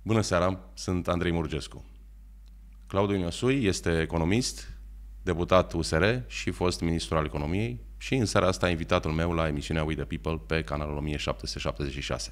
Bună seara, sunt Andrei Murgescu. Claudiu Niosui este economist, deputat USR și fost ministru al economiei și în seara asta invitatul meu la emisiunea We The People pe canalul 1776.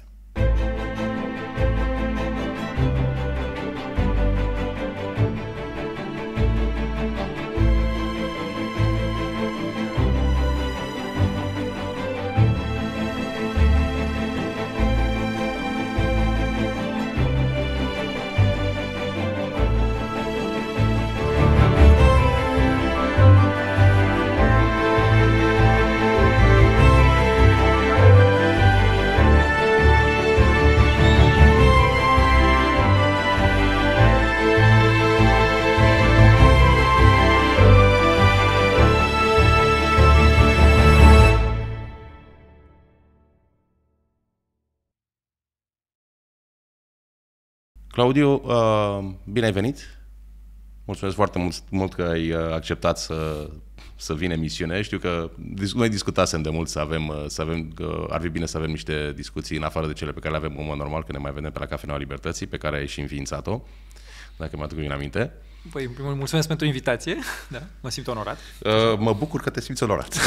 Claudiu, bine ai venit! Mulțumesc foarte mult că ai acceptat să vin emisiune. Știu că noi discutasem de mult că ar fi bine să avem niște discuții în afară de cele pe care le avem în mod normal, când ne mai vedem pe la Cafeneaua Libertății, pe care ai și înființat-o, dacă mă aduc bine aminte. Păi, în primul rând, mulțumesc pentru invitație. Da, mă simt onorat. Mă bucur că te simți onorat.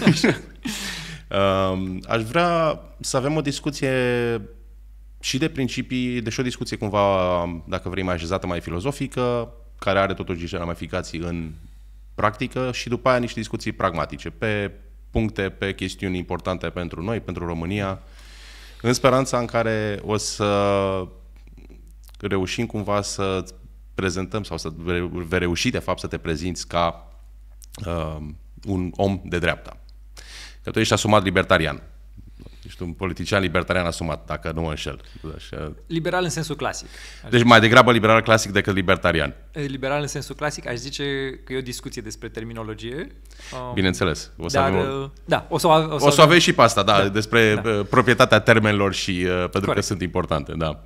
Aș vrea să avem o discuție și de principii, deși o discuție cumva, dacă vrei, mai așezată, mai filozofică, care are totuși niște ramificații în practică și după aia niște discuții pragmatice, pe puncte, pe chestiuni importante pentru noi, pentru România, în speranța în care o să reușim cumva să prezentăm sau să vei reuși, de fapt, să te prezinți ca un om de dreapta. Că tu ești asumat libertarian. Ești un politician libertarian asumat, dacă nu mă înșel. Așa. Liberal în sensul clasic. Deci mai degrabă liberal clasic decât libertarian. Liberal în sensul clasic, aș zice că e o discuție despre terminologie. Bineînțeles. O să avem și pe asta, despre proprietatea termenilor și pentru că sunt importante. Da.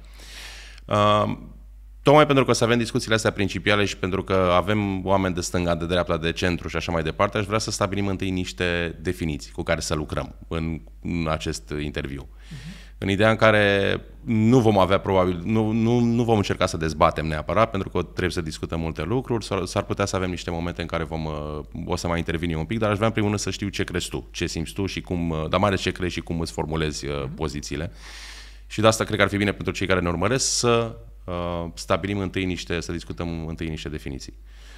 Tocmai pentru că o să avem discuțiile astea principiale și pentru că avem oameni de stânga, de dreapta, de centru și așa mai departe, aș vrea să stabilim întâi niște definiții cu care să lucrăm în acest interviu. În ideea în care nu vom avea probabil, nu vom încerca să dezbatem neapărat, pentru că trebuie să discutăm multe lucruri, s-ar putea să avem niște momente în care o să mai intervenim un pic, dar aș vrea în primul rând să știu ce crezi tu, ce simți tu și cum, dar mai ales ce crezi și cum îți formulezi pozițiile. Și de asta cred că ar fi bine pentru cei care ne urmăresc să stabilim să discutăm întâi niște definiții.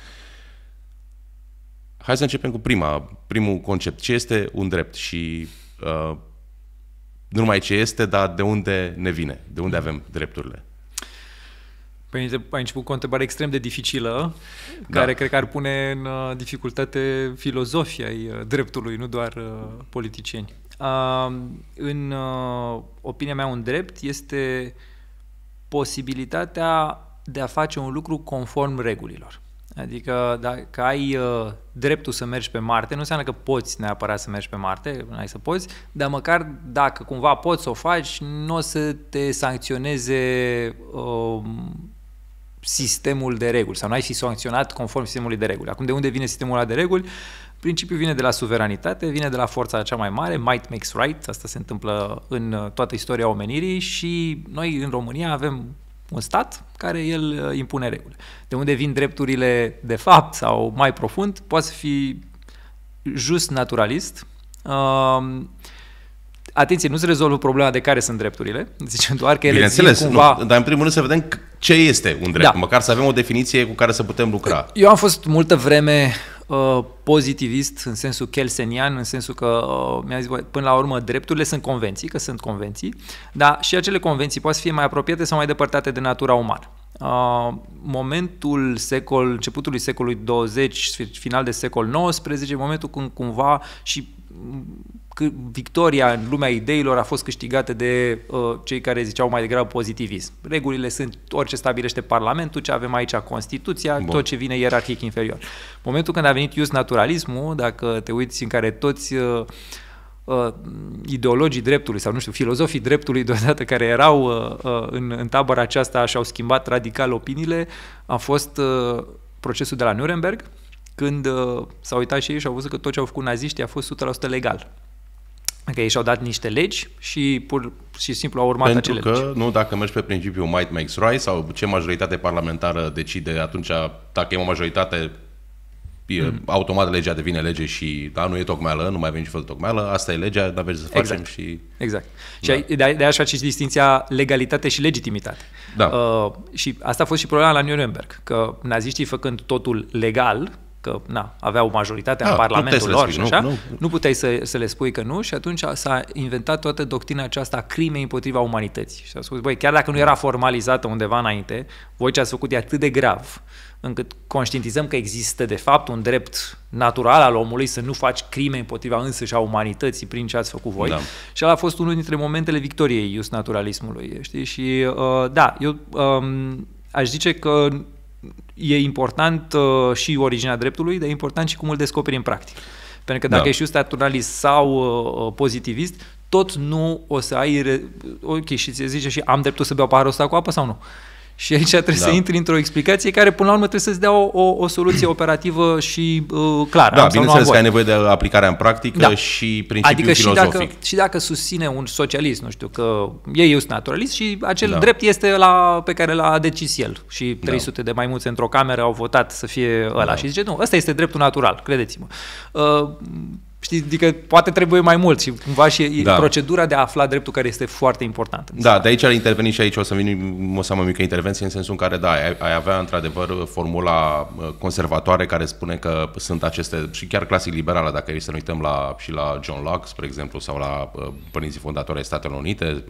Hai să începem cu primul concept. Ce este un drept și nu numai ce este, dar de unde ne vine, de unde avem drepturile? Păi ai început cu o întrebare extrem de dificilă, care cred că ar pune în dificultate filozofia ai dreptului, nu doar politicieni. În opinia mea, un drept este posibilitatea de a face un lucru conform regulilor. Adică dacă ai dreptul să mergi pe Marte, nu înseamnă că poți neapărat să mergi pe Marte, n-ai să poți, dar măcar dacă cumva poți să o faci, nu o să te sancționeze sistemul de reguli sau n-ai fi sancționat conform sistemului de reguli. Acum, de unde vine sistemul ăla de reguli? Principiul vine de la suveranitate, vine de la forța cea mai mare, might makes right, asta se întâmplă în toată istoria omenirii și noi în România avem un stat care el impune reguli. De unde vin drepturile de fapt sau mai profund, poate să fi just naturalist. Atenție, nu se rezolvă problema de care sunt drepturile, zicem doar că ele țin cumva... Dar în primul rând să vedem ce este un drept, măcar să avem o definiție cu care să putem lucra. Eu am fost multă vreme pozitivist în sensul kelsenian, în sensul că mi-a zis, până la urmă drepturile sunt convenții, că sunt convenții, dar și acele convenții poate să fie mai apropiate sau mai depărtate de natura umană. Începutului secolului 20, final de secol XIX, momentul când cumva și victoria în lumea ideilor a fost câștigată de cei care ziceau mai degrabă pozitivism. Regulile sunt orice stabilește Parlamentul, ce avem aici Constituția, tot ce vine ierarhic inferior. Momentul când a venit just naturalismul, dacă te uiți în care toți ideologii dreptului sau, nu știu, filozofii dreptului deodată care erau în tabăra aceasta și-au schimbat radical opiniile, a fost procesul de la Nuremberg, când s-au uitat și ei și au văzut că tot ce au făcut naziștii a fost 100% legal. Că ei și-au dat niște legi și pur și simplu au urmat acele legi. Pentru că, nu, dacă mergi pe principiul might makes right sau ce majoritate parlamentară decide, atunci, dacă e o majoritate, automat legea devine lege și nu e tocmeală, nu mai avem nici fel de tocmeală, asta e legea, dar vezi să facem și... Exact. Și de-aia aș face și distinția legalitate și legitimitate. Da. Și asta a fost și problema la Nuremberg, că naziștii făcând totul legal, că aveau majoritatea în Parlamentul lor și așa, nu puteai să le spui că nu și atunci s-a inventat toată doctrina aceasta a crimei împotriva umanității. Și s-a spus, băi, chiar dacă nu era formalizată undeva înainte, voi ce ați făcut e atât de grav, încât conștientizăm că există de fapt un drept natural al omului să nu faci crime împotriva însăși a umanității prin ce ați făcut voi. Da. Și ăla a fost unul dintre momentele victoriei justnaturalismului, știi? Și eu aș zice că e important și originea dreptului, dar e important și cum îl descoperi în practică. Pentru că dacă ești justnaturalist sau pozitivist, tot nu o să ai... Ok, și ți zice și am dreptul să beau paharul ăsta cu apă sau nu? Și aici trebuie să intri într-o explicație care până la urmă trebuie să-ți dea o soluție operativă și clară. Da, bineînțeles că ai nevoie de aplicarea în practică și principiul filozofic. Și dacă susține un socialist, nu știu, că e just naturalist și acel drept este pe care l-a decis el și 300 de maimuțe într-o cameră au votat să fie ăla și zice, nu, ăsta este dreptul natural, credeți-mă. Știi, adică poate trebuie mai mult și cumva și procedura de a afla dreptul care este foarte importantă. Da, de aici ar interveni și aici o să am o mică intervenție în sensul în care, ai avea într-adevăr formula conservatoare care spune că sunt aceste, și chiar clasic liberală, dacă e să ne uităm și la John Locke, spre exemplu, sau la părinții fondatori ai Statelor Unite,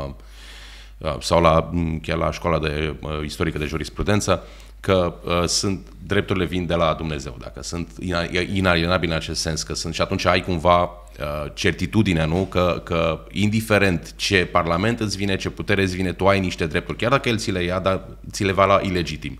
sau chiar la școala de istorică de jurisprudență, că drepturile vin de la Dumnezeu, dacă sunt inalienabile în acest sens, că sunt, și atunci ai cumva certitudinea, nu? Că indiferent ce parlament îți vine, ce putere îți vine, tu ai niște drepturi, chiar dacă el ți le ia, dar ți le va lua ilegitim.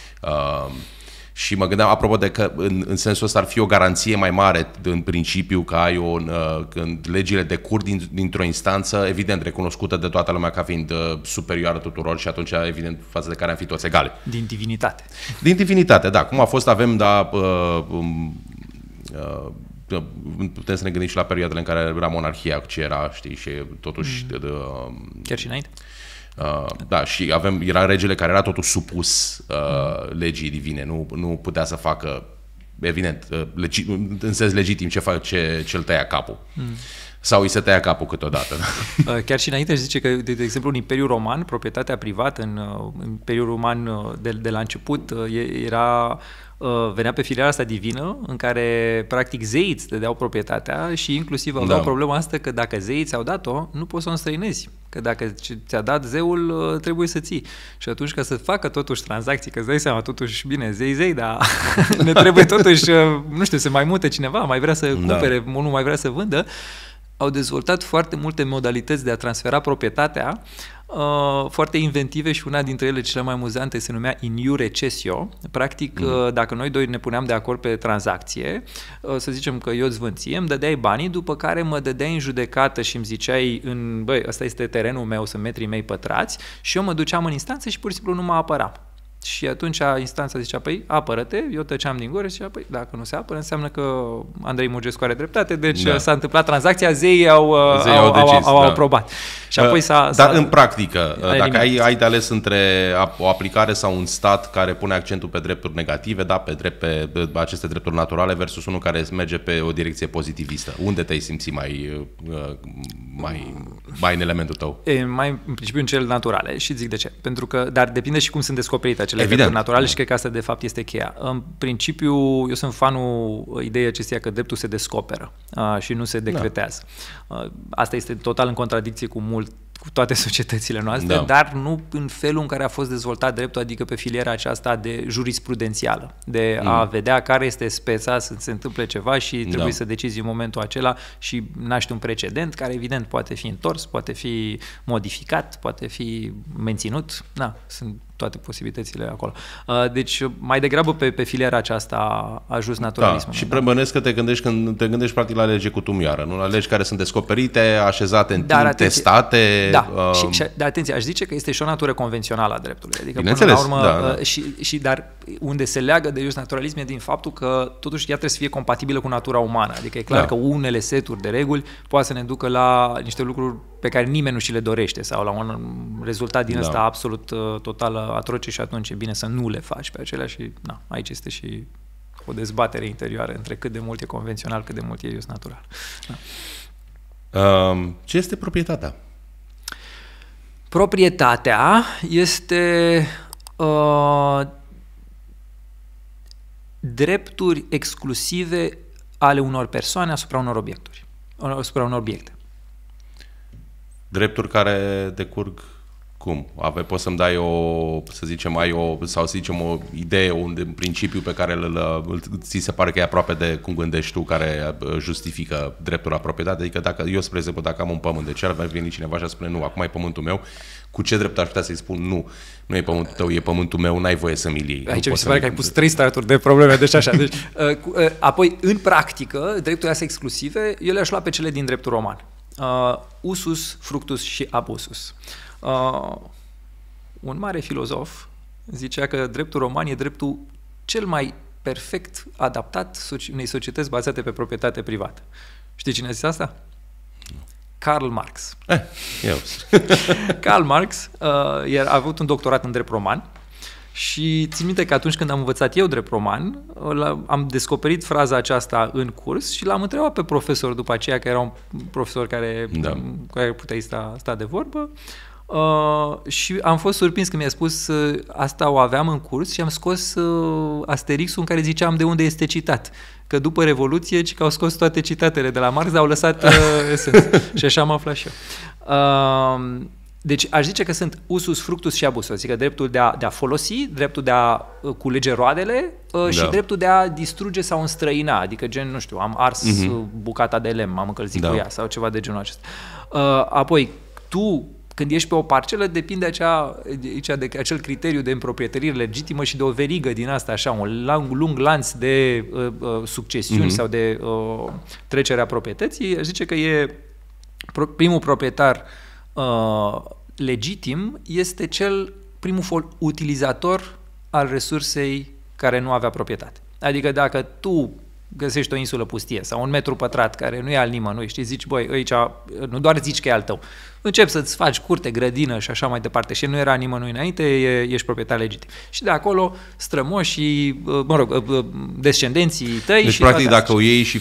Și mă gândeam, apropo de că în sensul ăsta ar fi o garanție mai mare în principiu că când legile decurg dintr-o instanță, evident recunoscută de toată lumea ca fiind superioară tuturor și atunci evident față de care am fi toți egale. Din divinitate. Din divinitate, da. Cum a fost, avem, putem să ne gândim și la perioadele în care era monarhia, ce era, știi, și totuși... Chiar și înainte? Da, și era regele care era totul supus legii divine, nu putea să facă, evident, în sens legitim ce îl tăia capul. Sau îi se tăia capul câteodată. Chiar și înainte își zice că, de exemplu, în Imperiul Roman, proprietatea privată, în Imperiul Roman de la început, venea pe filiera asta divină, în care, practic, zeii îți dădeau proprietatea și inclusiv aveau problema asta că dacă zeii ți-au dat-o, nu poți să o înstrăinezi. Că dacă ți-a dat zeul, trebuie să ții. Și atunci, ca să facă totuși tranzacții, că îți dai seama, totuși, bine, zei, dar ne trebuie totuși, nu știu, să mai mute cineva, mai vrea să cumpere, unul mai vrea să vândă, au dezvoltat foarte multe modalități de a transfera proprietatea, foarte inventive și una dintre ele cele mai amuzante se numea in iure cessio. Practic, dacă noi doi ne puneam de acord pe tranzacție, să zicem că eu îți vând ție, îmi dădeai banii, după care mă dădeai în judecată și îmi ziceai, băi, ăsta este terenul meu, sunt metrii mei pătrați, și eu mă duceam în instanță și pur și simplu nu mă apăram. Și atunci instanța zicea, păi, apără-te, eu tăceam din gură și zicea, păi, dacă nu se apără, înseamnă că Andrei Mugescu are dreptate, deci s-a întâmplat tranzacția, zeii au aprobat. Și apoi Dar în practică, dacă ai de ales între o aplicare sau un stat care pune accentul pe drepturi negative, pe aceste drepturi naturale, versus unul care merge pe o direcție pozitivistă, unde te-ai simți mai în elementul tău? Mai în principiu în cele naturale și zic de ce. Pentru că, dar depinde și cum sunt descoperite acele drepturi naturale și cred că asta de fapt este cheia. În principiu, eu sunt fanul ideii acesteia că dreptul se descoperă și nu se decretează. Asta este total în contradicție cu toate societățile noastre, dar nu în felul în care a fost dezvoltat dreptul, adică pe filiera aceasta de jurisprudențială, de a vedea care este speța, să se întâmple ceva și trebuie să decizi în momentul acela și naște un precedent care evident poate fi întors, poate fi modificat, poate fi menținut. Sunt toate posibilitățile acolo. Deci mai degrabă pe filiera aceasta a just naturalismului. Și prăbănesc că te gândești practic la lege cu tumioară, nu la legi care sunt descoperite, așezate în timp, testate. Da, dar atenție, aș zice că este și o natură convențională a dreptului. Adică, bineînțeles, până la urmă, dar unde se leagă de just naturalism e din faptul că totuși ea trebuie să fie compatibilă cu natura umană. Adică e clar că unele seturi de reguli poate să ne ducă la niște lucruri pe care nimeni nu și le dorește sau la un rezultat din ăsta absolut total atroce și atunci e bine să nu le faci pe acelea și aici este și o dezbatere interioară între cât de mult e convențional, cât de mult e just natural. Ce este proprietatea? Proprietatea este drepturi exclusive ale unor persoane asupra unor obiecte. Drepturi care decurg cum? Poți să-mi dai o idee, un principiu pe care ți se pare că e aproape de cum gândești tu, care justifică dreptul la proprietate? Adică dacă eu, spre exemplu, dacă am un pământ, de ce ar veni cineva și ar spune nu, acum e pământul meu, cu ce drept aș putea să-i spun nu e pământul tău, e pământul meu, n-ai voie să mi-l iei. Aici mi se pare că ai pus 3 starturi de probleme, deci așa. Deci, apoi, în practică, drepturile astea exclusive, eu le-aș lua pe cele din dreptul roman. Usus, fructus și abusus. Un mare filozof zicea că dreptul roman e dreptul cel mai perfect adaptat unei societăți bazate pe proprietate privată. Știi cine a zis asta? Karl Marx. Eu. Karl Marx a avut un doctorat în drept roman și țin minte că atunci când am învățat eu drept roman, am descoperit fraza aceasta în curs și l-am întrebat pe profesor după aceea, că era un profesor care putea sta de vorbă, și am fost surprins când mi-a spus asta o aveam în curs și am scos asterixul în care ziceam de unde este citat. Că după Revoluție, că au scos toate citatele de la Marx, dar au lăsat sens. Și așa am aflat și eu. Deci aș zice că sunt usus, fructus și abusus, adică dreptul de a folosi, dreptul de a culege roadele și dreptul de a distruge sau înstrăina, adică gen, nu știu, am ars bucata de lemn, m-am încălzit cu ea sau ceva de genul acesta. Apoi, tu, când ești pe o parcelă, depinde de acel criteriu de împroprietărire legitimă și de o verigă din asta, așa, un lung lanț de succesiuni sau de trecerea proprietății. Aș zice că e primul proprietar legitim este primul utilizator al resursei care nu avea proprietate. Adică dacă tu găsești o insulă pustie sau un metru pătrat care nu e al nimănui, știi, zici, băi, aici nu doar zici că e al tău, începi să-ți faci curte, grădină și așa mai departe și nu era nimănui înainte, ești proprietar legitim. Și de acolo strămoșii, descendenții tăi. Deci, practic, dacă o iei și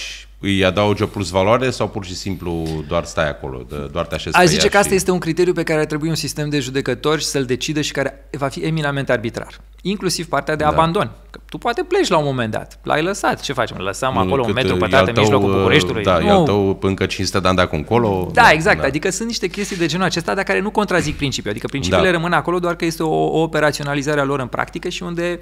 îi adaugi o plus valoare sau pur și simplu doar stai acolo, doar te așezi pe ea? Zice că asta este un criteriu pe care ar trebui un sistem de judecători să-l decidă și care va fi eminamente arbitrar. Inclusiv partea de abandon. Că tu poate pleci la un moment dat. L-ai lăsat. Ce facem? Lăsăm acolo un metru pătrat în mijlocul Bucureștiului? Da, e al tău încă 500 de ani de acum încolo. Da, exact. Da. Adică sunt niște chestii de genul acesta, dar care nu contrazic principiul. Adică principiile rămân acolo, doar că este o operaționalizare a lor în practică și unde,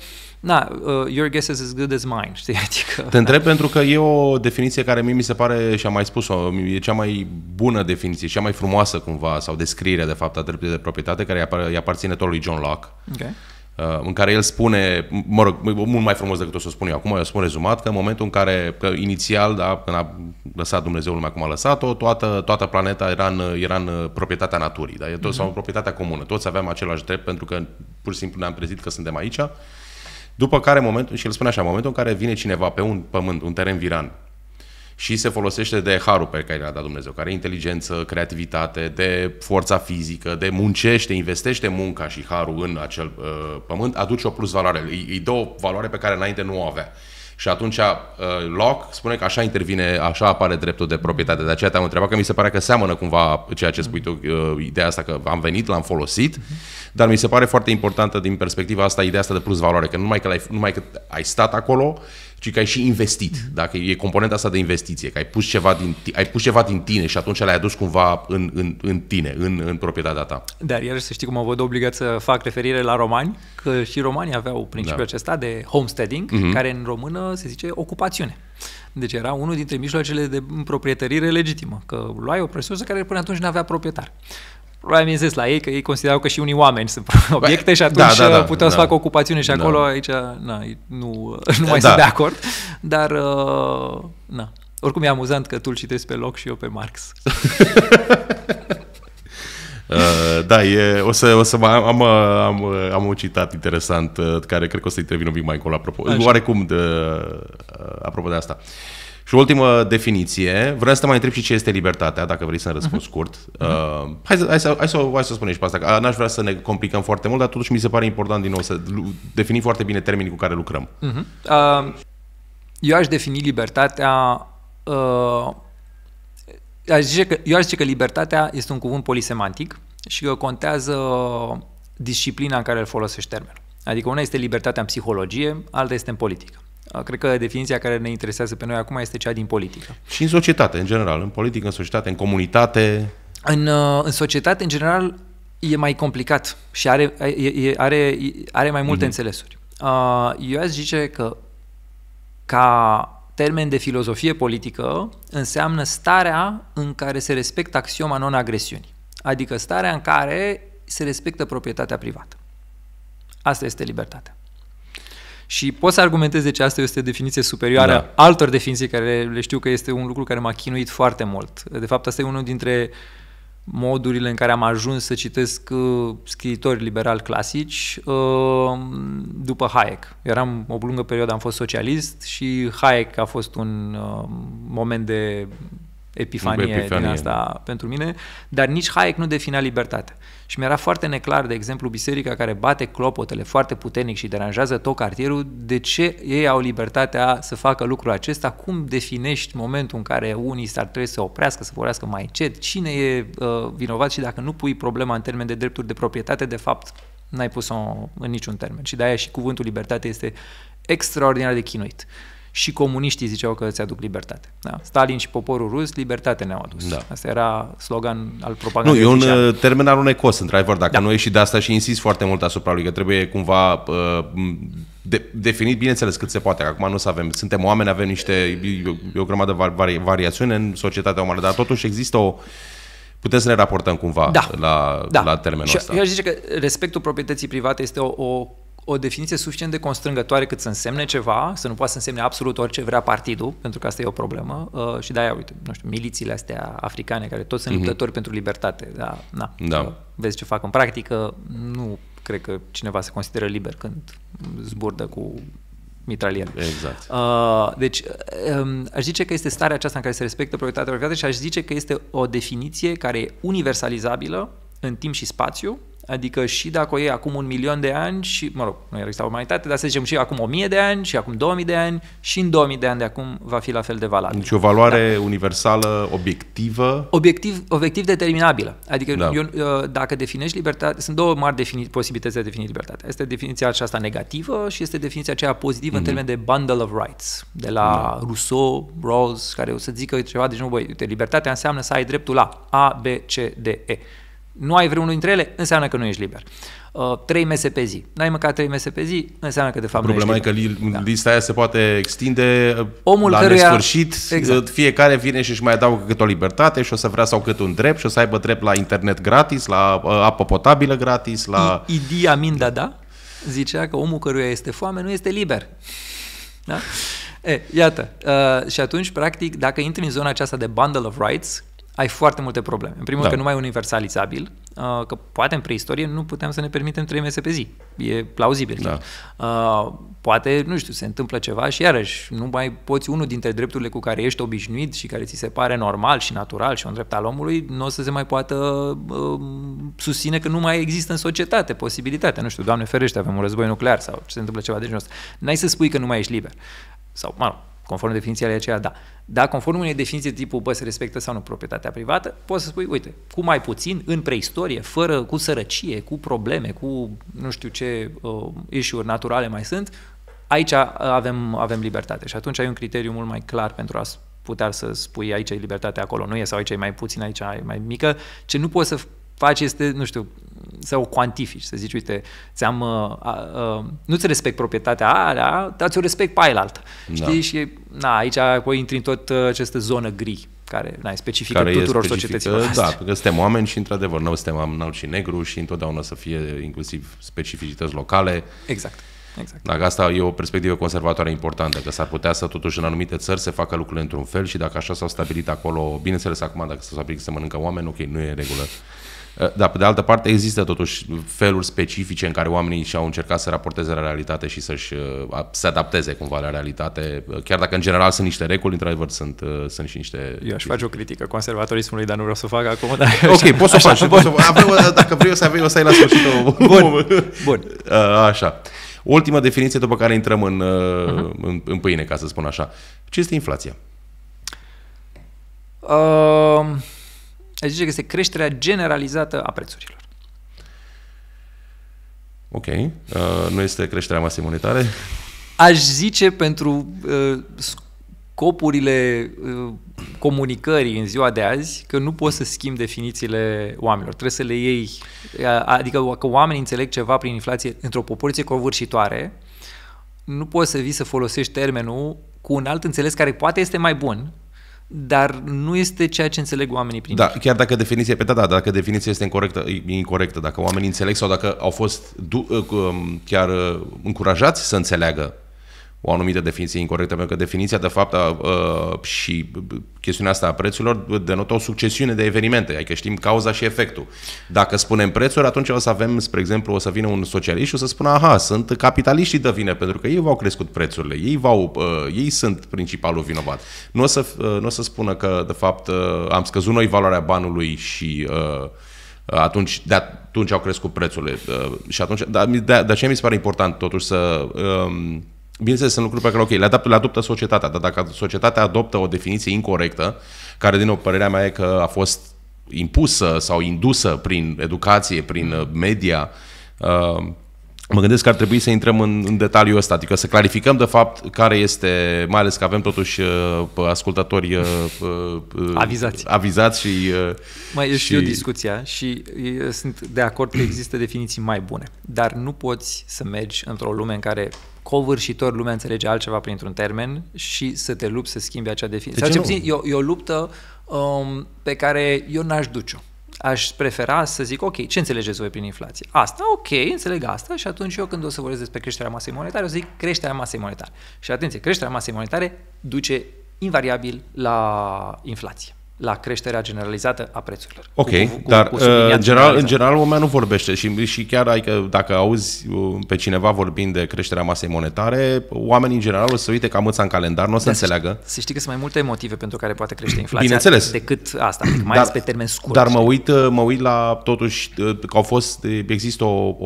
your guess is as good as mine. Știi? Adică... Te întreb pentru că e o definiție care mie mi se pare, și am mai spus-o, e cea mai bună definiție, cea mai frumoasă cumva, sau descriere de fapt a dreptului de proprietate, care îi aparține tot lui John Locke. Okay. În care el spune, mult mai frumos decât o să o spun eu acum, eu spun rezumat, că în momentul în care, inițial, când a lăsat Dumnezeu lumea cum a lăsat-o, toată planeta era în proprietatea naturii, sau în proprietatea comună. Toți aveam același drept pentru că pur și simplu ne-am trezit că suntem aici. După care, și el spune așa, în momentul în care vine cineva pe un pământ, un teren viran, și se folosește de harul pe care l-a dat Dumnezeu, care e inteligență, creativitate, de forța fizică, de muncește, investește munca și harul în acel pământ, aduce o plus valoare, îi dă o valoare pe care înainte nu o avea. Și atunci Locke spune că așa intervine, așa apare dreptul de proprietate. De aceea te-am întrebat, că mi se pare că seamănă cumva ceea ce spui tu, ideea asta că am venit, l-am folosit, dar mi se pare foarte importantă din perspectiva asta ideea asta de plus valoare, că nu numai că ai stat acolo, ci că ai și investit. Dacă e componenta asta de investiție, că ai pus ceva din tine și atunci le-ai adus cumva în tine, în proprietatea ta. Dar iarăși să știi cum mă văd obligat să fac referire la romani, că și romanii aveau principiul acesta de homesteading, care în română se zice ocupațiune. Deci era unul dintre mijloacele de proprietărire legitimă, că luai o resursă care până atunci nu avea proprietar. Probabil mi-a zis la ei că ei considerau că și unii oameni sunt obiecte și atunci puteau să facă ocupațiune și acolo, aici nu mai sunt de acord. Dar, oricum e amuzant că tu îl citești pe Locke și eu pe Marx. Am un citat interesant care cred că o să intervin un pic mai încolo apropo de asta. Și ultimă definiție, vreau să te mai întreb și ce este libertatea, dacă vrei să-mi răspunzi scurt. Hai să spunem și pe asta, n-aș vrea să ne complicăm foarte mult, dar totuși mi se pare important din nou să definim foarte bine termenii cu care lucrăm. Eu aș defini libertatea... Eu aș zice că libertatea este un cuvânt polisemantic și că contează disciplina în care îl folosești termenul. Adică una este libertatea în psihologie, alta este în politică. Cred că definiția care ne interesează pe noi acum este cea din politică. Și în societate, în general, în politică, în societate, în comunitate? În societate, în general, e mai complicat și are mai multe înțelesuri. Eu aș zice că ca termen de filozofie politică înseamnă starea în care se respectă axioma non-agresiunii, adică starea în care se respectă proprietatea privată. Asta este libertatea. Și pot să argumentez de ce asta este o definiție superioară altor definiții care le știu că este un lucru care m-a chinuit foarte mult. De fapt, asta e unul dintre modurile în care am ajuns să citesc scriitori liberali clasici după Hayek. Eram o lungă perioadă, am fost socialist și Hayek a fost un moment de epifanie din asta pentru mine, dar nici Hayek nu definea libertatea. Și mi-era foarte neclar, de exemplu, biserica care bate clopotele foarte puternic și deranjează tot cartierul, de ce ei au libertatea să facă lucrul acesta, cum definești momentul în care unii ar trebui să oprească, să vorbească mai încet, cine e vinovat și dacă nu pui problema în termen de drepturi de proprietate, de fapt n-ai pus-o în niciun termen. Și de-aia și cuvântul libertate este extraordinar de chinuit. Și comuniștii ziceau că îți aduc libertate. Da? Stalin și poporul rus, libertate ne-au adus. Da. Asta era slogan al propagandei oficiale. Nu, e un termen arunecos, într-adevăr, dacă nu e și de asta și insist foarte mult asupra lui, că trebuie cumva definit, bineînțeles, cât se poate. Acum nu să avem, suntem oameni, avem niște, o grămadă de variațiuni în societatea umană, dar totuși există putem să ne raportăm cumva la termenul ăsta. Eu aș zice că respectul proprietății private este o definiție suficient de constrângătoare cât să însemne ceva, să nu poată să însemne absolut orice vrea partidul, pentru că asta e o problemă. Și de-aia, uite, nu știu, milițiile astea africane, care toți sunt luptători pentru libertate. Vezi ce fac în practică, nu cred că cineva se consideră liber când zburdă cu mitraliere. Exact. Deci, aș zice că este starea aceasta în care se respectă proprietatea privată și aș zice că este o definiție care e universalizabilă în timp și spațiu, adică și dacă o iei acum 1.000.000 de ani și, mă rog, nu exista umanitate, dar să zicem și acum 1.000 de ani și acum 2.000 de ani și în 2.000 de ani de acum va fi la fel de valabil. Deci o valoare universală, obiectivă? Obiectiv determinabilă. Adică dacă definești libertate, sunt două mari posibilități de a defini libertatea. Este definiția aceasta negativă și este definiția aceea pozitivă în termen de bundle of rights, de la Rousseau, Rawls, care o să zică ceva de genul, uite, libertatea înseamnă să ai dreptul la A, B, C, D, E. Nu ai vreunul dintre ele, înseamnă că nu ești liber. 3 mese pe zi. N-ai măcat 3 mese pe zi, înseamnă că de fapt problema nu ești liber. Problema e că lista aia se poate extinde la nesfârșit. Exact. Fiecare vine și își mai adaugă cât o libertate și o să vrea sau cât un drept și o să aibă drept la internet gratis, la apă potabilă gratis, la... Idi Amin Dada zicea că omul căruia este foame nu este liber. Da? Iată. Și atunci, practic, dacă intri în zona aceasta de bundle of rights, ai foarte multe probleme. În primul rând că nu mai e universalizabil, că poate în preistorie nu puteam să ne permitem 3 mese pe zi. E plauzibil. Da. Poate, nu știu, se întâmplă ceva și iarăși nu mai poți unul dintre drepturile cu care ești obișnuit și care ți se pare normal și natural și un drept al omului, nu o să se mai poată susține că nu mai există în societate posibilitatea. Nu știu, Doamne ferește, avem un război nuclear sau se întâmplă ceva de genul ăsta. N-ai să spui că nu mai ești liber. Sau, mă rog, conform definiției ale aceea, da. Dar conform unei definiții de tipul, se respectă sau nu proprietatea privată, poți să spui, uite, cu mai puțin, în preistorie, cu sărăcie, cu probleme, cu nu știu ce issue-uri naturale mai sunt, aici avem libertate. Și atunci ai un criteriu mult mai clar pentru a putea să spui aici e libertate, acolo nu e, sau aici e mai puțin, aici e mai mică. Ce nu poți să faci este, nu știu, să o cuantifici, să zici, uite, nu-ți respect proprietatea aia, dar ți-o respect pe aia altă. Știi? Și aici apoi intri în tot această zonă gri, care e specifică care tuturor societăților. Da, pentru că suntem oameni și, într-adevăr, noi suntem alb și negru și întotdeauna să fie inclusiv specificități locale. Exact. Dacă asta e o perspectivă conservatoare importantă, că s-ar putea să totuși în anumite țări se facă lucrurile într-un fel și dacă așa s-au stabilit acolo, bineînțeles acum dacă s-au stabilit să mănâncă oameni, ok, nu e regulă. Dar pe de altă parte există totuși feluri specifice în care oamenii și-au încercat să raporteze la realitate și să adapteze cumva la realitate, chiar dacă în general sunt niște reguli, într-adevăr sunt și niște... Eu aș face o critică conservatorismului, dar nu vreau să o fac acum. Ok, poți să o faci. Dacă vrei o să ai la sfârșit Bun. Așa. Ultima definiție după care intrăm în pâine, ca să spun așa. Ce este inflația? Aș zice că este creșterea generalizată a prețurilor. Ok. Nu este creșterea masei monetare? Aș zice pentru scopurile comunicării în ziua de azi că nu poți să schimbi definițiile oamenilor. Trebuie să le iei. Adică că oamenii înțeleg ceva prin inflație într-o proporție covârșitoare, nu poți să vii să folosești termenul cu un alt înțeles care poate este mai bun, dar nu este ceea ce înțeleg oamenii prin inflație. Chiar dacă definiția, dacă definiția este incorectă, dacă oamenii înțeleg sau dacă au fost chiar încurajați să înțeleagă o anumită definiție incorectă, pentru că definiția, de fapt, și chestiunea asta a prețurilor denotă o succesiune de evenimente, adică știm cauza și efectul. Dacă spunem prețuri, atunci o să avem, spre exemplu, o să vină un socialist și o să spună, aha, sunt capitaliștii de vină, pentru că ei v-au crescut prețurile, ei sunt principalul vinovat. Nu o să spună că, de fapt, am scăzut noi valoarea banului și de atunci au crescut prețurile. Și atunci, de aceea mi se pare important, totuși, să... Bineînțeles, sunt lucruri pe care, ok, le adoptă societatea, dar dacă societatea adoptă o definiție incorectă, care, din nou, părerea mea e că a fost impusă sau indusă prin educație, prin media, mă gândesc că ar trebui să intrăm în detaliul ăsta, adică să clarificăm, de fapt, care este, mai ales că avem totuși ascultători avizați și... Mai știu discuția și sunt de acord că există definiții mai bune, dar nu poți să mergi într-o lume în care covârșitor lumea înțelege altceva printr-un termen și să te lupți să schimbi acea definiție. Sau ce puțin, e o luptă pe care eu n-aș duce-o. Aș prefera să zic, ok, ce înțelegeți voi prin inflație? Asta, ok, înțeleg asta și atunci eu când o să vorbesc despre creșterea masei monetare, o să zic creșterea masei monetare. Și atenție, creșterea masei monetare duce invariabil la inflație, la creșterea generalizată a prețurilor. Ok, dar în general lumea nu vorbește și chiar adică, dacă auzi pe cineva vorbind de creșterea masei monetare, oamenii în general o să uite ca mâța în calendar, nu o să înțeleagă. Să știi că sunt mai multe motive pentru care poate crește inflația decât asta, adică mai ales pe termen scurt. Dar mă uit la, totuși, că există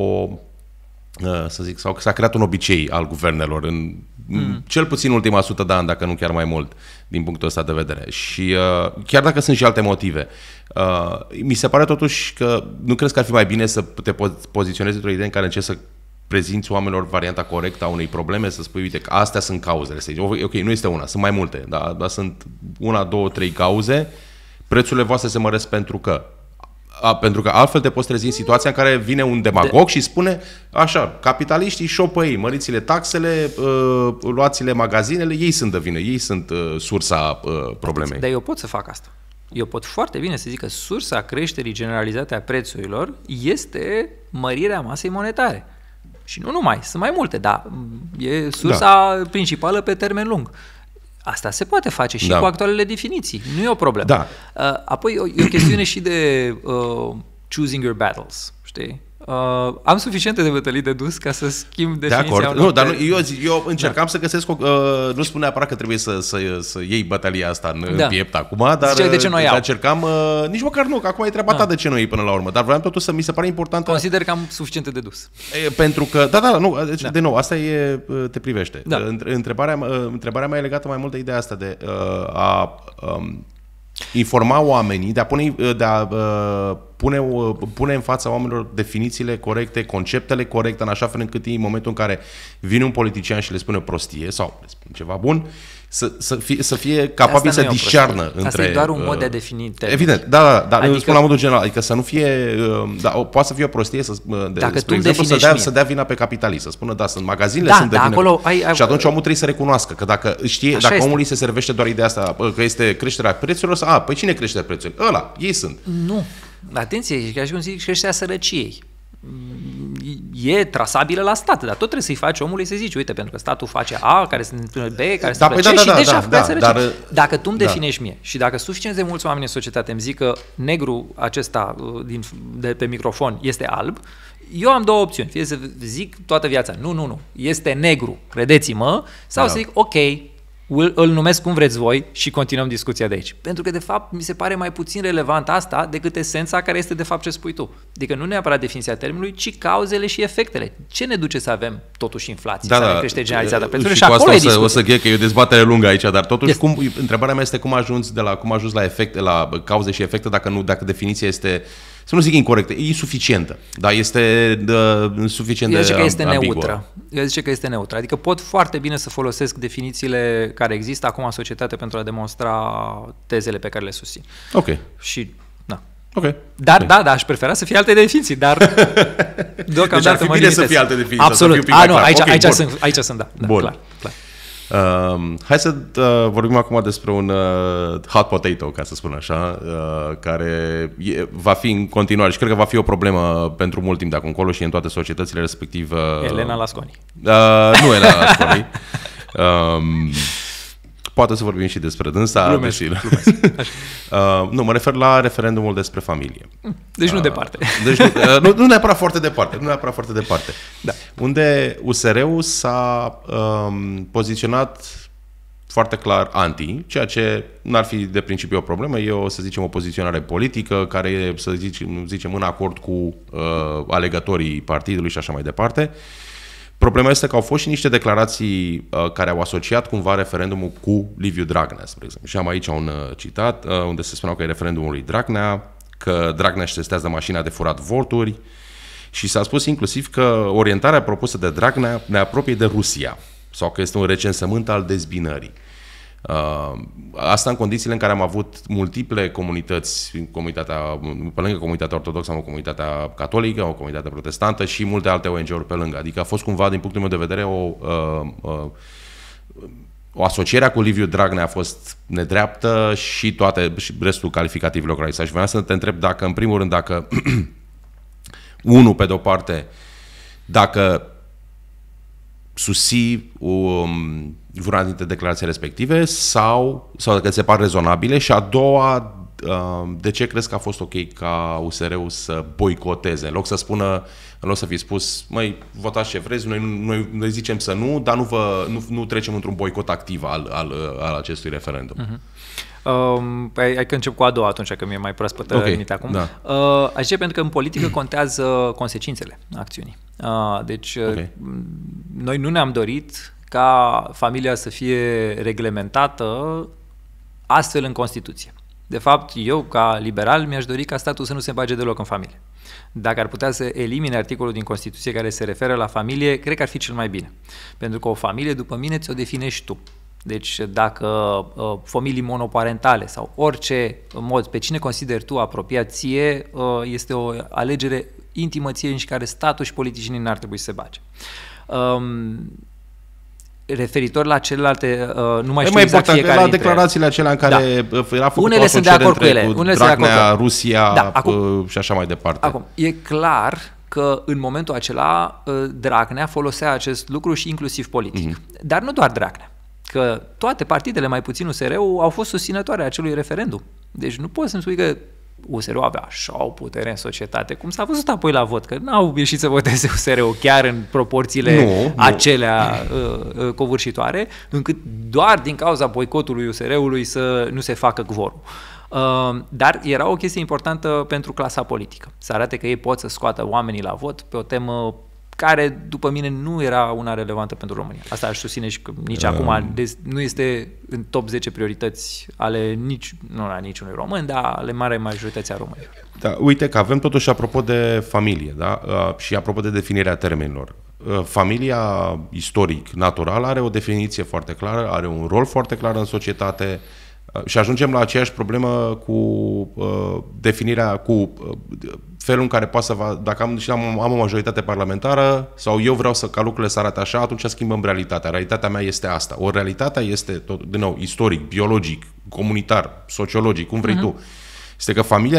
să zic, sau că s-a creat un obicei al guvernelor în cel puțin ultima 100 de ani, dacă nu chiar mai mult, din punctul ăsta de vedere. Și chiar dacă sunt și alte motive, mi se pare totuși că nu crezi că ar fi mai bine să te poziționezi într-o idee în care încerci să prezinți oamenilor varianta corectă a unei probleme, să spui, uite, că astea sunt cauzele. Să zici, ok, nu este una, sunt mai multe, dar sunt 1, 2, 3 cauze, prețurile voastre se măresc pentru că altfel te poți trezi în situația în care vine un demagog și spune așa, capitaliștii șopăi, măriți-le taxele, luați-le magazinele, ei sunt de vină, ei sunt sursa problemei. Dar eu pot să fac asta. Eu pot foarte bine să zic că sursa creșterii generalizate a prețurilor este mărirea masei monetare. Și nu numai, sunt mai multe, dar e sursa principală pe termen lung. Asta se poate face și cu actualele definiții. Nu e o problemă. Da. Apoi e o chestiune și de choosing your battles, știi? Am suficiente de bătălii de dus ca să schimb definiția. De acord. Nu, dar eu încercam să găsesc nu spun neapărat că trebuie să iei bătălia asta în piept acum, dar de ce nu iau? Încercam, nici măcar nu, că acum e treaba ta de ce nu iei până la urmă, dar vreau totuși să mi se pare important. Consider că am suficiente de dus. Pentru că, de nou, asta te privește. Da. Întrebarea mea e legată mai mult de ideea asta de a informa oamenii, de a pune în fața oamenilor definițiile corecte, conceptele corecte, în așa fel încât ei, în momentul în care vine un politician și le spune o prostie sau le spune ceva bun, să fie capabil să discearnă între... Asta e doar un mod de a defini termeni. Evident, dar adică, spun la modul general, adică să nu fie... poate să fie o prostie, dacă spre exemplu, să dea vina pe capitalist, să spună, da, sunt magazinele, sunt de vină. Acolo și atunci omul trebuie să recunoască că dacă știe, dacă omului se servește doar ideea asta, că este creșterea prețurilor, păi cine crește prețurile? Ăla, ei sunt. Nu. Atenție, ca și cum zic, creșterea sărăciei. E trasabilă la stat, dar tot trebuie să-i faci omului să zici, uite, pentru că statul face A, care se întâmplă B, care se întâmplă C și deja dacă tu îmi definești mie și dacă suficient de mulți oameni în societate îmi zic că negru acesta de pe microfon este alb, eu am două opțiuni, fie să zic toată viața, nu, este negru, credeți-mă, sau să zic, ok, îl numesc cum vreți voi și continuăm discuția de aici. Pentru că, de fapt, mi se pare mai puțin relevant asta decât esența care este, de fapt, ce spui tu. Adică nu neapărat definiția termenului, ci cauzele și efectele. Ce ne duce să avem, totuși, inflație, să avem creștere generalizată a prețurilor? Și acolo e o să ghec, că e o dezbatere lungă aici, dar totuși, întrebarea mea este cum ajungi la efecte, la cauze și efecte, dacă definiția este... Să nu zic incorrectă, e insuficientă, dar este suficient de ambiguă. Eu zice că este neutră. Adică pot foarte bine să folosesc definițiile care există acum în societate pentru a demonstra tezele pe care le susțin. Ok. Și, da. Ok. Dar, da, aș prefera să fie alte definiții, dar deocamdată deci ar fi bine să fie alte definiții. Absolut. Aici sunt, da. Bun. Clar. Hai să vorbim acum despre un hot potato, ca să spun așa, care va fi în continuare și cred că va fi o problemă pentru mult timp de acum încolo și în toate societățile respective. Elena Lasconi. Nu Elena Lasconi. Poate să vorbim și despre dânsa. Glumesc. Nu, mă refer la referendumul despre familie. Deci nu departe. Deci nu neapărat foarte departe. Da. Unde USR-ul s-a poziționat foarte clar anti, ceea ce n-ar fi de principiu o problemă, e o, să zicem, o poziționare politică care e, să zicem, în acord cu alegătorii partidului și așa mai departe. Problema este că au fost și niște declarații care au asociat cumva referendumul cu Liviu Dragnea, spre exemplu. Și am aici un citat unde se spunea că e referendumul lui Dragnea, că Dragnea își testează mașina de furat voturi și s-a spus inclusiv că orientarea propusă de Dragnea ne apropie de Rusia sau că este un recensământ al dezbinării. Asta în condițiile în care am avut multiple comunități, pe lângă comunitatea ortodoxă, am o comunitatea catolică, o comunitate protestantă și multe alte ONG-uri pe lângă. Adică a fost cumva, din punctul meu de vedere, o asociere cu Liviu Dragnea a fost nedreaptă și restul calificativelor care și vreau să te întreb dacă, în primul rând, dacă unul, pe de-o parte, dacă susții vreuna dintre declarații respective sau dacă se par rezonabile și a doua, de ce crezi că a fost ok ca USR-ul să boicoteze? În loc să spună, în loc să fi spus, măi, votați ce vreți, noi zicem să nu, dar nu trecem într-un boicot activ al acestui referendum. Hai că încep cu a doua atunci, că mi-e mai proaspătă mintea acum. Da. Aș zice pentru că în politică contează consecințele acțiunii. Deci noi nu ne-am dorit ca familia să fie reglementată astfel în Constituție. De fapt, eu, ca liberal, mi-aș dori ca statul să nu se bage deloc în familie. Dacă ar putea să elimine articolul din Constituție care se referă la familie, cred că ar fi cel mai bine. Pentru că o familie, după mine, ți-o definești tu. Deci dacă familii monoparentale sau orice mod pe cine consideri tu apropiat ție, este o alegere intimă ție și care statul și politicienii n-ar trebui să se bage. Referitor la celelalte, nu mai știu exact fiecare la declarațiile acelea în care era făcut unele sunt de acord cu ele, unele Dragnea, Rusia și așa mai departe. Acum, e clar că în momentul acela Dragnea folosea acest lucru și inclusiv politic. Dar nu doar Dragnea. Că toate partidele, mai puțin USR-ul, au fost susținătoare a acelui referendum. Deci nu poți să-mi spui că USR-ul avea așa o putere în societate, cum s-a văzut apoi la vot, că n-au ieșit să voteze USR-ul chiar în proporțiile acelea covârșitoare, încât doar din cauza boicotului USR-ului să nu se facă quorum. Dar era o chestie importantă pentru clasa politică, să arate că ei pot să scoată oamenii la vot pe o temă care, după mine, nu era una relevantă pentru România. Asta aș susține și că nici acum nu este în top 10 priorități ale niciunui român, dar ale mare majorității a românilor. Da, uite că avem totuși, apropo de familie, da? Și apropo de definirea termenilor, familia istoric, natural, are o definiție foarte clară, are un rol foarte clar în societate și ajungem la aceeași problemă cu definirea, cu felul în care poate să dacă am o majoritate parlamentară sau eu vreau ca lucrurile să arate așa, atunci schimbăm realitatea. Realitatea mea este asta. O realitatea este, din nou, istoric, biologic, comunitar, sociologic, cum vrei tu. Este că familia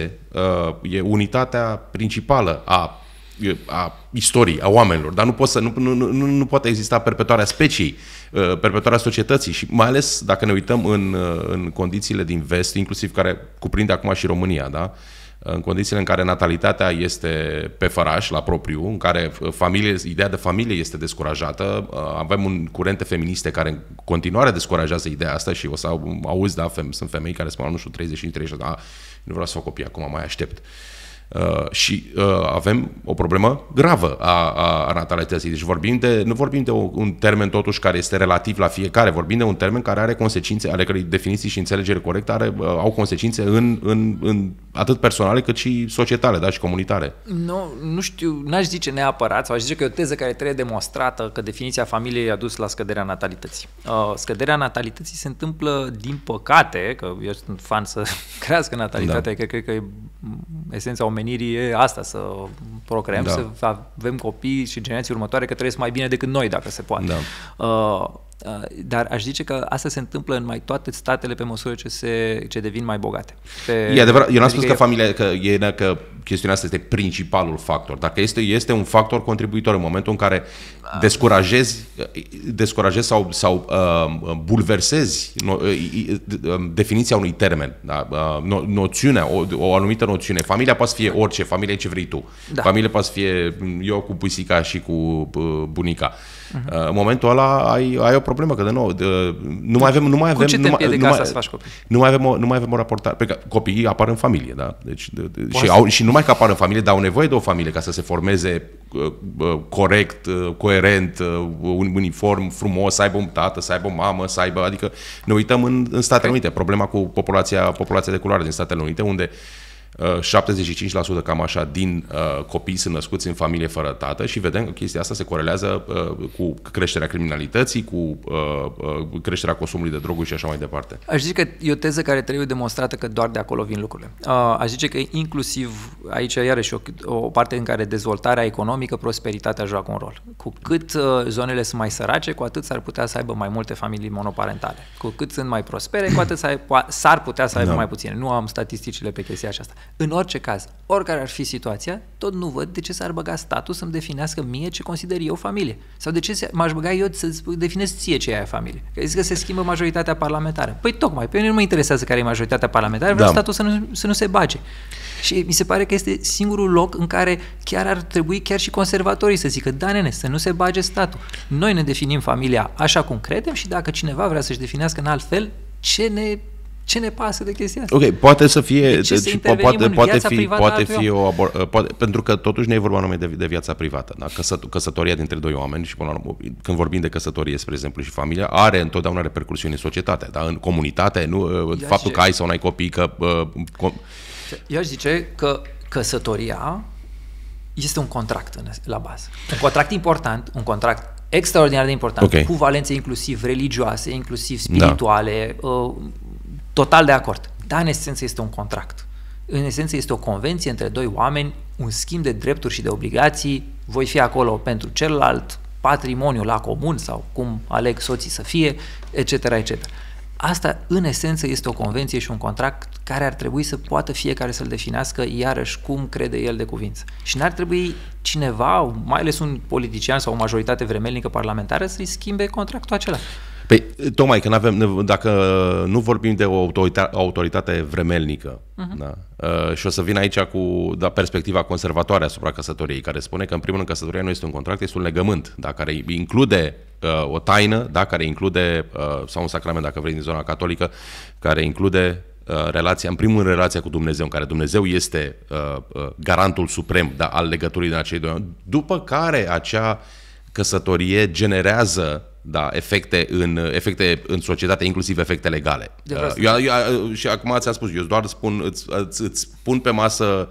e unitatea principală a istoriei, a oamenilor, dar nu poate exista perpetuarea speciei, perpetuarea societății și mai ales dacă ne uităm în condițiile din vest, inclusiv care cuprinde acum și România, da? În condițiile în care natalitatea este pe făraș, la propriu, în care ideea de familie este descurajată, avem curente feministe care în continuare descurajează ideea asta și o să auzi, da, sunt femei care spun, nu știu, 35, da, nu vreau să fac copii acum, mai aștept. Și avem o problemă gravă a natalității. Deci nu vorbim de un termen totuși care este relativ la fiecare, vorbim de un termen care are consecințe, ale cărei definiții și înțelegere corectă au consecințe în atât personale cât și societale, da, și comunitare. Nu știu, n-aș zice neapărat, sau aș zice că e o teză care trebuie demonstrată că definiția familiei a dus la scăderea natalității. Scăderea natalității se întâmplă, din păcate, că eu sunt fan să crească natalitatea, da. Cred că e esența omenirii e asta, să procreăm, da. Să avem copii și generații următoare că trăiesc mai bine decât noi, dacă se poate. Da. Dar aș zice că asta se întâmplă în mai toate statele pe măsură ce devin mai bogate. E adevărat, eu n-am spus că familia, că chestiunea asta este principalul factor, dacă este un factor contribuitor în momentul în care descurajezi sau bulversezi definiția unui termen, da? Noțiunea, o anumită noțiune. Familia poate să fie orice, familia e ce vrei tu. Da. Familia poate să fie eu cu puisica și cu bunica. În momentul ăla ai o problemă, că de nou nu mai avem cu ce te împiedica să faci copii? Nu mai avem o raportare, pentru că copiii apar în familie, da? Deci și numai că apar în familie, dar au nevoie de o familie ca să se formeze corect, coerent, uniform, frumos, să aibă un tată, să aibă o mamă, adică ne uităm în Statele Unite, problema cu populația de culoare din Statele Unite, unde 75% cam așa din copii sunt născuți în familie fără tată și vedem că chestia asta se corelează cu creșterea criminalității, cu creșterea consumului de droguri și așa mai departe. Aș zice că e o teză care trebuie demonstrată că doar de acolo vin lucrurile. Aș zice că inclusiv aici iarăși o parte în care dezvoltarea economică, prosperitatea joacă un rol. Cu cât zonele sunt mai sărace, cu atât s-ar putea să aibă mai multe familii monoparentale. Cu cât sunt mai prospere, cu atât s-ar putea să aibă mai puține. Nu am statisticile pe chestia aceasta. În orice caz, oricare ar fi situația, tot nu văd de ce s-ar băga statul să-mi definească mie ce consider eu familie. Sau de ce m-aș băga eu să definez ție ce e familie. Că zic că se schimbă majoritatea parlamentară. Păi tocmai, pe mine nu mă interesează care e majoritatea parlamentară, vreau statul să nu se bage. Și mi se pare că este singurul loc în care chiar ar trebui chiar și conservatorii să zică, da, nene, să nu se bage statul. Noi ne definim familia așa cum credem și dacă cineva vrea să-și definească în alt fel, ce ne pasă de chestia asta? Ok, poate să fie, pentru că totuși nu e vorba numai de viața privată. Da? Căsătoria dintre doi oameni și până la urmă, când vorbim de căsătorie, spre exemplu, și familia, are întotdeauna repercusiuni în societate, da? În comunitate, faptul că ai sau nu ai copii, că... Eu aș zice că căsătoria este un contract la bază. Un contract important, un contract extraordinar de important, cu valențe inclusiv religioase, inclusiv spirituale, total de acord. Dar în esență este un contract. În esență este o convenție între doi oameni, un schimb de drepturi și de obligații, voi fi acolo pentru celălalt, patrimoniu la comun sau cum aleg soții să fie, etc., etc. Asta, în esență, este o convenție și un contract care ar trebui să poată fiecare să-l definească iarăși cum crede el de cuvință. Și n-ar trebui cineva, mai ales un politician sau o majoritate vremelnică parlamentară, să-i schimbe contractul acela. Păi, tocmai că dacă nu vorbim de o autoritate vremelnică, da? Și o să vin aici cu perspectiva conservatoare asupra căsătoriei, care spune că, în primul rând, căsătoria nu este un contract, este un legământ, da? Care include o taină, da? Care include, sau un sacrament, dacă vrei, din zona catolică, care include relația, în primul rând, relația cu Dumnezeu, în care Dumnezeu este garantul suprem, da? Al legăturii din acei doi oameni, după care acea căsătorie generează efecte în societate, inclusiv efecte legale. Și acum ți-am spus, eu doar îți pun pe masă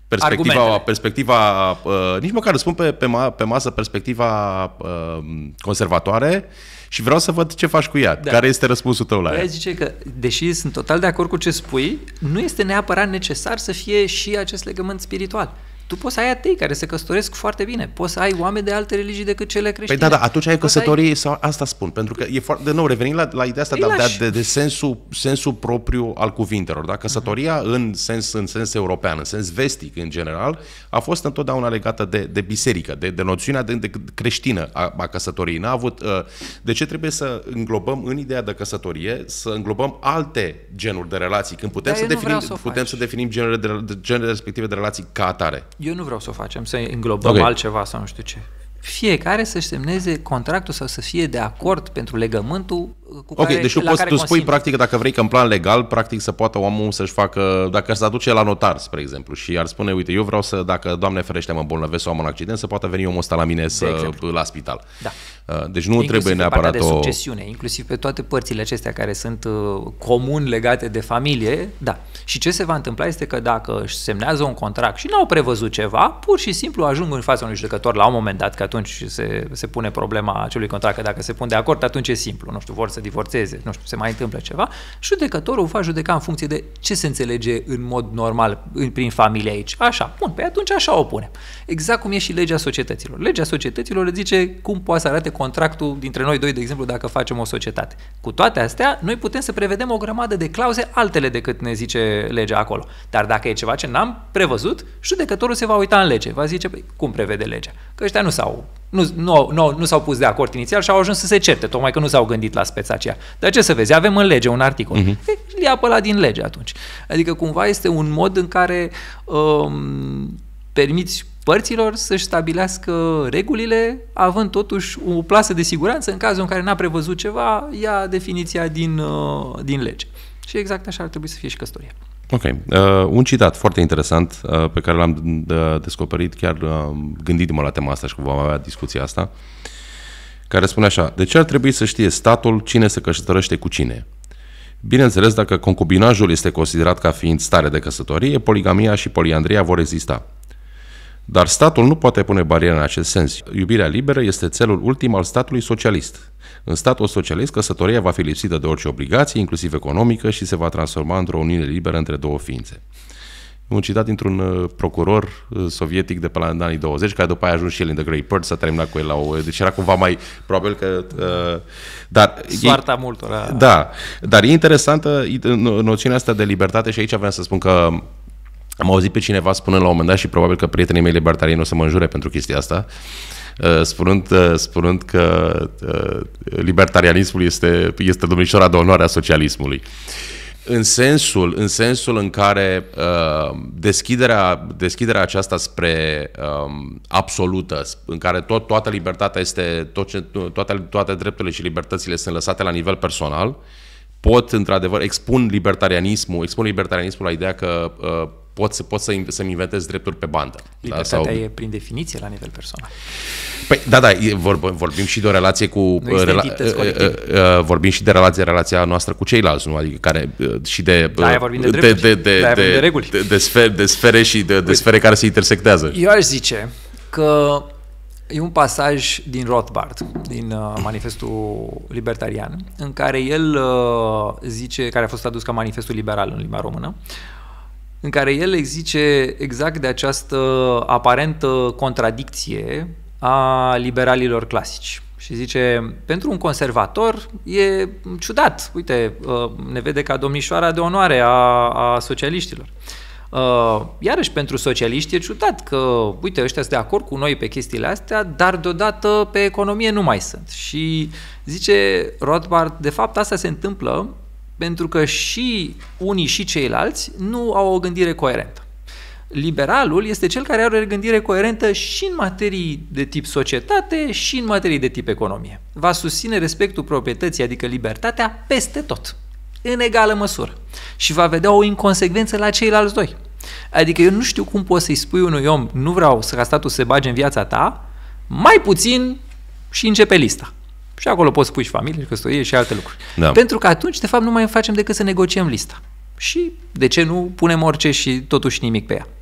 perspectiva nici măcar îți spun pe masă perspectiva conservatoare și vreau să văd ce faci cu ea. Da. Care este răspunsul tău la ea? Zice că, deși sunt total de acord cu ce spui, nu este neapărat necesar să fie și acest legământ spiritual. Tu poți să ai atei care se căsătoresc foarte bine. Poți să ai oameni de alte religii decât cele creștine. Păi da, atunci ai căsătorie sau asta spun. Pentru că e foarte, de nou, revenim la ideea asta de sensul propriu al cuvintelor. Da? Căsătoria în sens european, în sens vestic în general, a fost întotdeauna legată de biserică, de noțiunea de creștină a căsătoriei. N-a avut, de ce trebuie să înglobăm în ideea de căsătorie, să înglobăm alte genuri de relații, când putem să definim genurile respective de relații ca atare? Eu nu vreau să o facem, să înglobăm altceva sau nu știu ce. Fiecare să-și semneze contractul sau să fie de acord pentru legământul cu care, deci tu spui practic, dacă vrei că în plan legal, practic să poată omul să-și facă, dacă se aduce la notar, spre exemplu, și ar spune, uite, eu vreau să, dacă Doamne ferește mă îmbolnăvesc sau am un accident, să poată veni omul ăsta la mine la spital. Da. Deci nu inclusiv trebuie neapărat de succesiune, inclusiv pe toate părțile acestea care sunt comun legate de familie, da. Și ce se va întâmpla este că dacă își semnează un contract și n-au prevăzut ceva, pur și simplu ajung în fața unui judecător la un moment dat, că atunci se pune problema acelui contract, că dacă se pun de acord, atunci e simplu, nu știu, vor să divorțeze, nu știu, se mai întâmplă ceva, judecătorul va judeca în funcție de ce se înțelege în mod normal prin familie aici. Așa, bun, pe atunci așa o punem. Exact cum e și legea societăților. Legea societăților zice cum poate să arate contractul dintre noi doi, de exemplu, dacă facem o societate. Cu toate astea, noi putem să prevedem o grămadă de clauze altele decât ne zice legea acolo. Dar dacă e ceva ce n-am prevăzut, judecătorul se va uita în lege. Va zice, păi, cum prevede legea? Că ăștia nu s-au pus de acord inițial și au ajuns să se certe, tocmai că nu s-au gândit la speța aceea. Dar ce să vezi, avem în lege un articol. Îl ia pe ăla din lege atunci. Adică cumva este un mod în care permiți părților să-și stabilească regulile, având totuși o plasă de siguranță în cazul în care n-a prevăzut ceva, ia definiția din lege. Și exact așa ar trebui să fie și căsătoria. Ok. Un citat foarte interesant pe care l-am descoperit chiar gândindu-mă la tema asta și că vom avea discuția asta, care spune așa: de ce ar trebui să știe statul cine se căsătorește cu cine? Bineînțeles, dacă concubinajul este considerat ca fiind stare de căsătorie, poligamia și poliandria vor exista. Dar statul nu poate pune bariere în acest sens. Iubirea liberă este țelul ultim al statului socialist. În statul socialist, căsătoria va fi lipsită de orice obligație, inclusiv economică, și se va transforma într-o uniune liberă între două ființe. Un citat dintr-un procuror sovietic de pe la anii 20, care după aia a ajuns și el în The Grey Bird, s-a terminat cu el deci era cumva mai probabil că... Soarta multora. Da, dar e interesantă noțiunea asta de libertate și aici vreau să spun că am auzit pe cineva spunând la un moment dat, și probabil că prietenii mei libertarieni o să mă înjure pentru chestia asta, spunând că libertarianismul este domnișoara de onoare a socialismului. În sensul în care deschiderea aceasta spre absolută, în care toată libertatea este, toate drepturile și libertățile sunt lăsate la nivel personal, pot într-adevăr expun libertarianismul la ideea că pot să-mi inventez drepturi pe bandă. Libertatea e prin definiție la nivel personal. Păi, da, vorbim și de o relație cu... vorbim și de relația noastră cu ceilalți, nu? Adică care și de... Da, vorbim de drepturi. De reguli. De sfere și de sfere care se intersectează. Eu aș zice că e un pasaj din Rothbard, din Manifestul Libertarian, în care el zice, care a fost tradus ca Manifestul Liberal în limba română, în care el zice exact de această aparentă contradicție a liberalilor clasici. Și zice, pentru un conservator e ciudat, uite, ne vede ca domnișoara de onoare a socialiștilor. Iarăși pentru socialiști e ciudat că, uite, ăștia sunt de acord cu noi pe chestiile astea, dar deodată pe economie nu mai sunt. Și zice Rothbard, de fapt asta se întâmplă pentru că și unii și ceilalți nu au o gândire coerentă. Liberalul este cel care are o gândire coerentă și în materii de tip societate și în materii de tip economie. Va susține respectul proprietății, adică libertatea, peste tot, în egală măsură. Și va vedea o inconsecvență la ceilalți doi. Adică eu nu știu cum poți să-i spui unui om, nu vreau ca statul să se bage în viața ta, mai puțin și începe lista. Și acolo poți pui și familie, și căsătorie și alte lucruri. Da. Pentru că atunci, de fapt, nu mai facem decât să negociem lista. Și de ce nu punem orice și totuși nimic pe ea?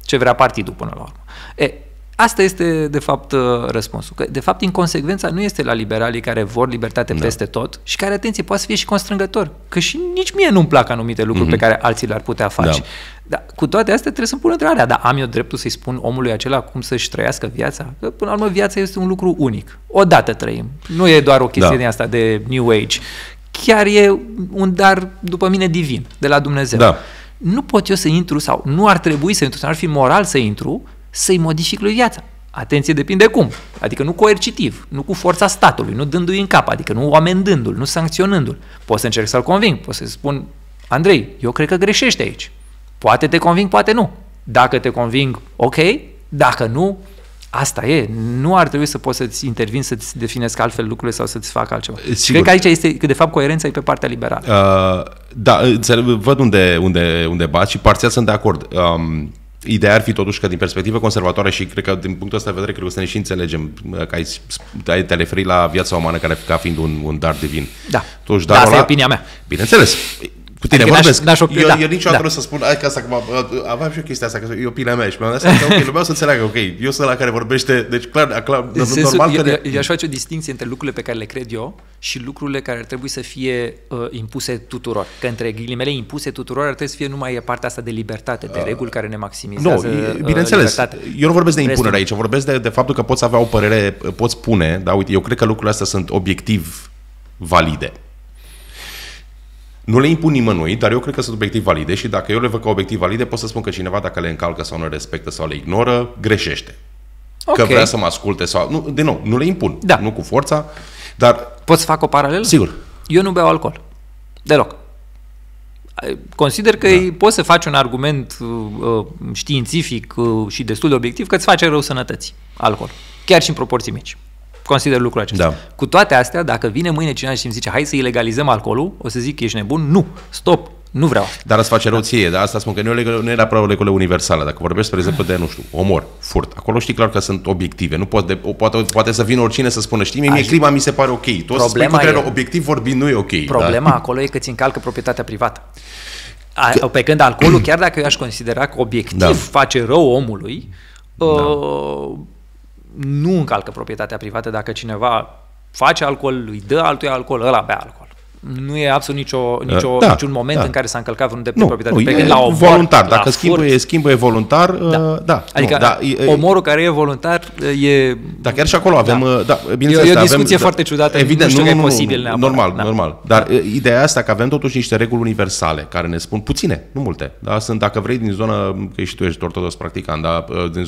ce vrea partidul până la urmă. Asta este, de fapt, răspunsul. Că, de fapt, inconsecvența nu este la liberalii care vor libertate peste tot și care, atenție, poate să fie și constrângător. Că și nici mie nu-mi plac anumite lucruri pe care alții le-ar putea face. Dar cu toate astea trebuie să-mi pun întrebarea. Dar am eu dreptul să-i spun omului acela cum să-și trăiască viața? Că, până la urmă, viața este un lucru unic. Odată trăim. Nu e doar o chestie asta de New Age. Chiar e un dar, după mine, divin, de la Dumnezeu. Nu pot eu să intru sau nu ar trebui să intru, sau ar fi moral să intru, să-i modific lui viața. Atenție, depinde cum. Adică nu coercitiv, nu cu forța statului, nu dându-i în cap, adică nu amendându-l, nu sancționându-l. Pot să încerc să-l conving, pot să-i spun, Andrei, eu cred că greșești aici. Poate te conving, poate nu. Dacă te conving, ok, dacă nu, asta e. Nu ar trebui să poți să-ți intervin, să-ți definezi altfel lucrurile sau să-ți facă altceva. Sigur. Cred că aici este, că de fapt coerența e pe partea liberală. Da, văd unde bați și parțial sunt de acord. Ideea ar fi totuși că din perspectivă conservatoare și cred că din punctul ăsta de vedere cred că să ne și înțelegem că te referi la viața umană ca fiind un dar divin. Da, asta e opinia mea. Bineînțeles. Cu tine vorbesc. Eu niciodată nu să spun, că asta, aveam și o chestie asta, că e opinia mea și mi-am dat seama că lumea să înțeleagă, eu sunt la care vorbește, deci clar normal că... Eu aș face o distinție între lucrurile pe care le cred eu și lucrurile care ar trebui să fie impuse tuturor. Că între ghilimele impuse tuturor ar trebui să fie numai partea asta de libertate, de reguli care ne maximizează bineînțeles. Libertatea. Eu nu vorbesc de impunere aici, vorbesc de faptul că poți avea o părere, poți spune, da, uite, eu cred că lucrurile astea sunt obiectiv valide. Nu le impun nimănui, dar eu cred că sunt obiectiv valide și dacă eu le văd ca obiectiv valide, pot să spun că cineva, dacă le încalcă sau nu le respectă sau le ignoră, greșește. Okay. Că vrea să mă asculte sau... Nu, din nou, nu le impun, nu cu forța, dar... Pot să fac o paralelă? Sigur. Eu nu beau alcool. Deloc. Consider că poți să faci un argument științific și destul de obiectiv că îți face rău sănătății, alcool. Chiar și în proporții mici. Consider lucrul acesta. Da. Cu toate astea, dacă vine mâine cineva și îmi zice hai să ilegalizăm alcoolul, o să zic ești nebun, nu, stop, nu vreau. Dar îți face rău ție, dar asta spun că nu e neapărat o regulă universală. Dacă vorbești, spre exemplu, de, nu știu, omor, furt, acolo știi clar că sunt obiective. Nu poate să vină oricine să spună, știi, mie clima mi se pare ok. Tu o să spui că obiectiv vorbind nu e ok. Problema acolo e că ți încalcă proprietatea privată. Pe când alcoolul, chiar dacă eu aș considera că obiectiv face rău omului, nu încalcă proprietatea privată dacă cineva face alcool, îi dă altuia alcool, ăla bea alcool. Nu e absolut niciun moment în care s-a încălcat vreun drept de proprietate. Nu, e voluntar. Dacă schimbul e voluntar, Adică omorul care e voluntar e... Dar chiar și acolo avem... E o discuție foarte ciudată. Evident, nu știu că e posibil neapărat. Normal. Dar ideea asta că avem totuși niște reguli universale care ne spun puține, nu multe. Da? Sunt, dacă vrei, din zonă, că și tu ești ortodox practicant, da? din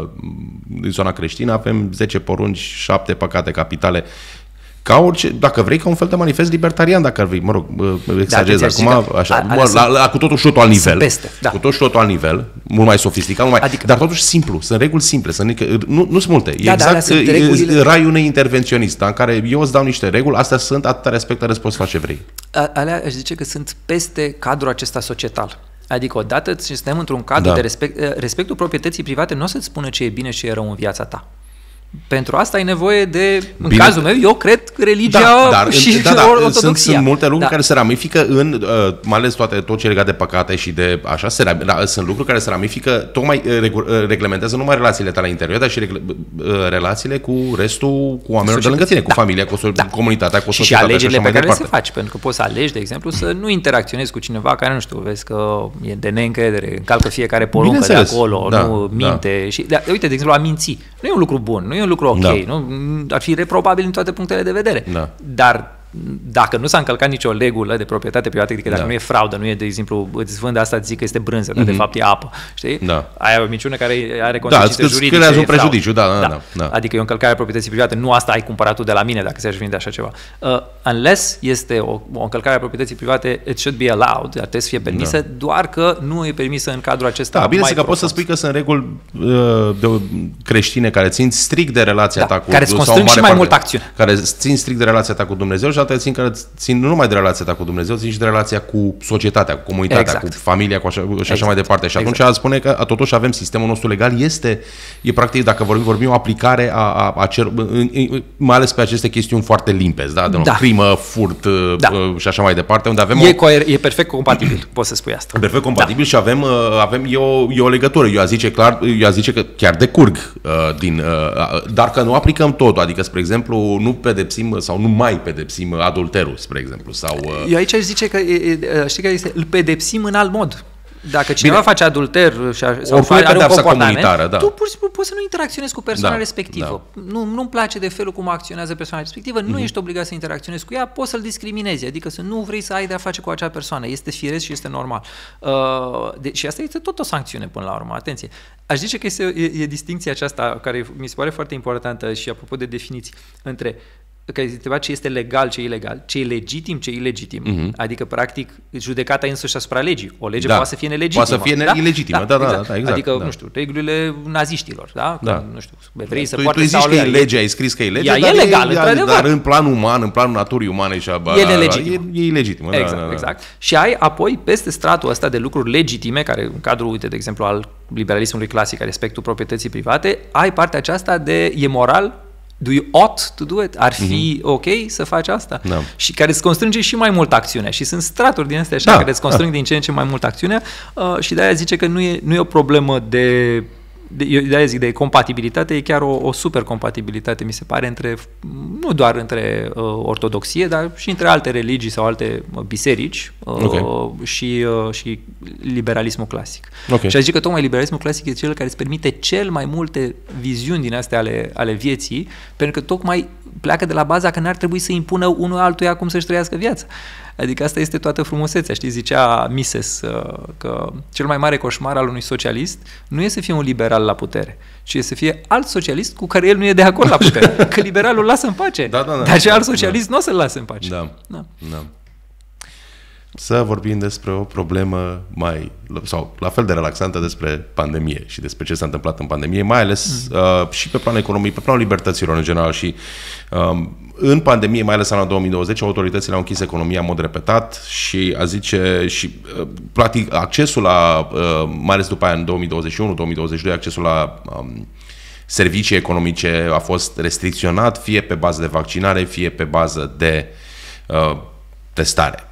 zona creștină avem 10 porunci, 7 păcate capitale. Ca orice, dacă vrei, ca un fel de manifest libertarian, dacă vrei, exagerez acum, așa, cu totul și totul al nivel, cu totul și totul al nivel, mult mai sofisticat, dar totuși simplu, sunt reguli simple, nu sunt multe, e exact raiul neintervenționist, în care eu îți dau niște reguli, astea sunt, atâta respectă, răspuns face vrei. Alea aș zice că sunt peste cadrul acesta societal. Adică odată suntem într-un cadru de respectul proprietății private, nu o să-ți spună ce e bine și ce e rău în viața ta. Pentru asta ai nevoie de, în cazul meu, eu cred religia și ortodoxia. Sunt multe lucruri care se ramifică în, mai ales tot ce e legat de păcate și de așa, sunt lucruri care se ramifică, tocmai reglementează numai relațiile tale interior, dar și relațiile cu restul, cu oamenilor de lângă tine, cu familia, cu comunitatea, cu societatea. Și alegerile pe care le faci, pentru că poți să alegi, de exemplu, să nu interacționezi cu cineva care, nu știu, vezi că e de neîncredere, încalcă fiecare poruncă de acolo, nu minte. Și, uite, de exemplu, a minți. Nu e un lucru bun, nu e un lucru ok, nu? Ar fi reprobabil în toate punctele de vedere. Dar dacă nu s-a încălcat nicio regulă de proprietate privată, adică dacă nu e fraudă, nu e, de exemplu, îți vând asta, îți zic că este brânză, dar de fapt e apă, știi? Aia e o minciună care are consecințe juridice. Da, un prejudiciu, Adică e o încălcare a proprietății private, nu asta ai cumpărat tu de la mine dacă ți-aș vinde așa ceva. Unless este o încălcare a proprietății private, it should be allowed, trebuie să fie permisă, doar că nu e permisă în cadrul acesta. Da, bine că poți să spui că sunt reguli creștine care țin strict de relația ta cu care îți constrâng și mai mult acțiune. Care țin strict de relația ta cu Dumnezeu și altele țin nu numai de relația ta cu Dumnezeu, țin și de relația cu societatea, cu comunitatea, cu familia, și așa mai departe. Și atunci ați spune că totuși avem sistemul nostru legal, e practic, dacă vorbim o aplicare mai ales pe aceste chestiuni foarte limpezi, da? Crimă, furt și așa mai departe, unde avem e perfect compatibil, poți să spui asta. Perfect compatibil și avem o legătură. Eu aș zice că chiar decurg dar că nu aplicăm totul, adică, spre exemplu, nu pedepsim sau nu mai pedepsim adulterul, spre exemplu, sau eu aici aș zice că știi că îl pedepsim în alt mod. Dacă cineva face adulter sau are un comportament, tu pur și simplu poți să nu interacționezi cu persoana respectivă. Nu-mi place de felul cum acționează persoana respectivă, nu ești obligat să interacționezi cu ea, poți să-l discriminezi, adică să nu vrei să ai de-a face cu acea persoană. Este firesc și este normal. Și asta este tot o sancțiune până la urmă, atenție. Aș zice că e distincția aceasta care mi se pare foarte importantă și apropo de definiții între că ai întrebat ce este legal, ce e ilegal, ce e legitim, ce e ilegitim. Adică, practic, judecata însuși asupra legii. O lege poate să fie nelegitimă. Poate să fie ilegitimă, exact. Adică, nu știu, regulile naziștilor, da? Că, nu știu, evrei să poartă tu zici că e legea, ai scris că e legea, e legal, dar în plan uman, în planul naturii umane e nelegitimă. E ilegitimă. Exact. Și ai apoi, peste stratul ăsta de lucruri legitime, care în cadrul, uite, de exemplu, al liberalismului clasic, a respectul proprietății private, ai partea aceasta de e moral. Do you ought to do it? Ar fi ok să faci asta? Și care îți constrânge și mai mult acțiunea. Și sunt straturi din astea așa care îți constrâng din ce în ce mai mult acțiunea și de-aia zice că nu e o problemă de-aia zic de compatibilitate, e chiar o super compatibilitate, mi se pare, nu doar între ortodoxie, dar și între alte religii sau alte biserici și liberalismul clasic. Și aș zice că tocmai liberalismul clasic e cel care îți permite cel mai multe viziuni din astea ale vieții, pentru că tocmai pleacă de la baza că n-ar trebui să impună unul altuia cum să-și trăiască viața. Adică asta este toată frumusețea, știi? Zicea Mises că cel mai mare coșmar al unui socialist nu e să fie un liberal la putere, ci e să fie alt socialist cu care el nu e de acord la putere. Că liberalul lasă în pace, dar ce alt socialist nu o să-l lasă în pace. Să vorbim despre o problemă sau la fel de relaxantă despre pandemie și despre ce s-a întâmplat în pandemie, mai ales și pe plan economic, pe planul libertăților în general și în pandemie, mai ales în anul 2020, autoritățile au închis economia în mod repetat și practic accesul la, mai ales după aia în 2021-2022, accesul la servicii economice a fost restricționat, fie pe bază de vaccinare, fie pe bază de testare.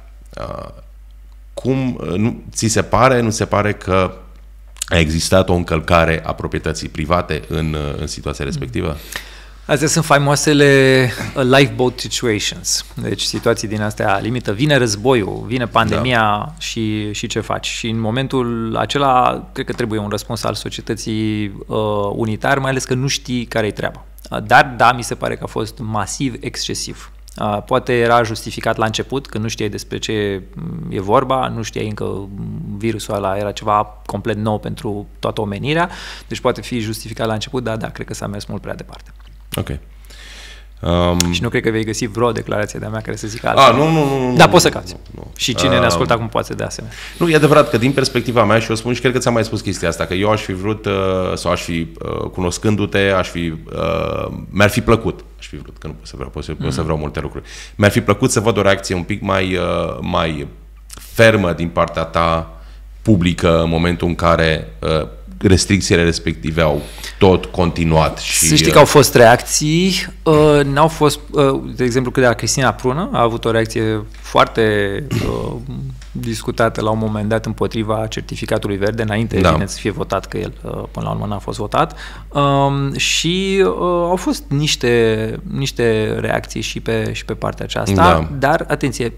Ți se pare, nu se pare că a existat o încălcare a proprietății private în situația respectivă? Astea sunt faimoasele lifeboat situations. Deci situații din astea limită. Vine războiul, vine pandemia și ce faci? Și în momentul acela cred că trebuie un răspuns al societății unitar, mai ales că nu știi care-i treaba. Dar mi se pare că a fost masiv excesiv. Poate era justificat la început, când nu știai despre ce e vorba, nu știai încă virusul ăla, era ceva complet nou pentru toată omenirea, deci poate fi justificat la început, dar cred că s-a mers mult prea departe. Ok. Și nu cred că vei găsi vreo declarație de-a mea care să zică altfel. Nu. Dar poți să cazi. Și cine ne ascultă acum poate de asemenea. Nu, e adevărat că din perspectiva mea, și eu spun și cred că ți-am mai spus chestia asta, că eu aș fi vrut, sau aș fi, cunoscându-te, mi-ar fi plăcut, că nu pot să vreau, pot să vreau multe lucruri, mi-ar fi plăcut să văd o reacție un pic mai fermă din partea ta publică în momentul în care restricțiile respective au tot continuat. Să știi că au fost reacții, n-au fost, de exemplu, că de Cristina Prună a avut o reacție foarte discutată la un moment dat împotriva certificatului verde, înainte evident să fie votat, că el până la urmă n-a fost votat, și au fost niște reacții și pe partea aceasta, dar atenție,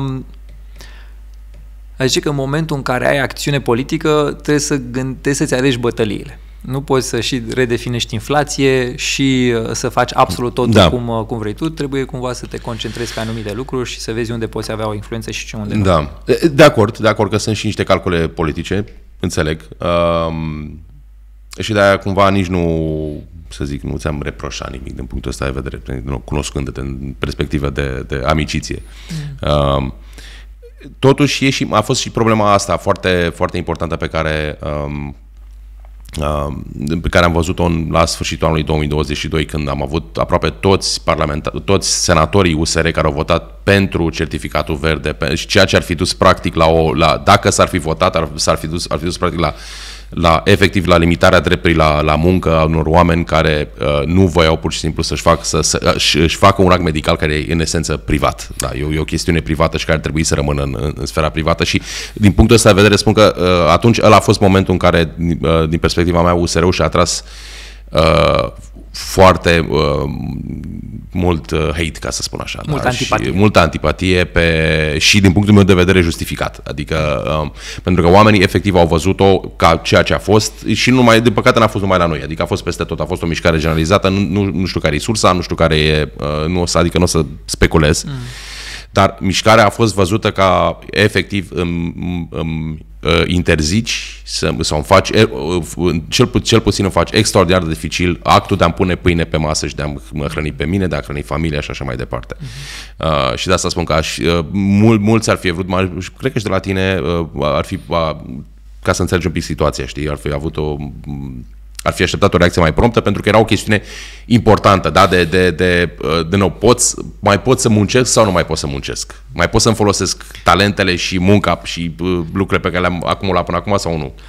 aș zice că în momentul în care ai acțiune politică trebuie să-ți alegi bătăliile. Nu poți să și redefinești inflație și să faci absolut tot cum vrei tu. Trebuie cumva să te concentrezi pe anumite lucruri și să vezi unde poți avea o influență și unde nu. De acord că sunt și niște calcule politice, înțeleg. Și de-aia cumva nici nu, să zic, nu ți-am reproșat nimic din punctul ăsta de vedere, cunoscându-te în perspectivă de amiciție. Totuși a fost și problema asta foarte, foarte importantă pe care pe care am văzut-o la sfârșitul anului 2022, când am avut aproape toți senatorii USR care au votat pentru certificatul verde, ceea ce ar fi dus practic dacă s-ar fi votat, ar fi dus practic efectiv la limitarea dreptului la muncă a unor oameni care nu voiau pur și simplu să-și facă un act medical care e în esență privat. Da, e o chestiune privată și care ar trebui să rămână în sfera privată și din punctul ăsta de vedere spun că atunci ăla a fost momentul în care, din perspectiva mea, USR-ul și-a atras foarte mult hate, ca să spun așa. Multă antipatie și din punctul meu de vedere justificat. Adică pentru că oamenii efectiv au văzut-o ca ceea ce a fost și din păcate n-a fost numai la noi. Adică a fost peste tot, a fost o mișcare generalizată, nu știu care e sursa, nu știu care e, adică nu o să speculez. Dar mișcarea a fost văzută ca efectiv interzici sau îmi faci, cel puțin îmi faci extraordinar de dificil actul de a-mi pune pâine pe masă și de a mă hrăni pe mine, de a hrăni familia și așa mai departe. Și de asta spun că mulți ar fi vrut, cred că și de la tine ar fi, ca să înțelegi un pic situația, știi, ar fi așteptat o reacție mai promptă, pentru că era o chestiune importantă, da? Mai pot să muncesc sau nu mai pot să muncesc? Mai pot să-mi folosesc talentele și munca și lucrurile pe care le-am acumulat până acum sau nu?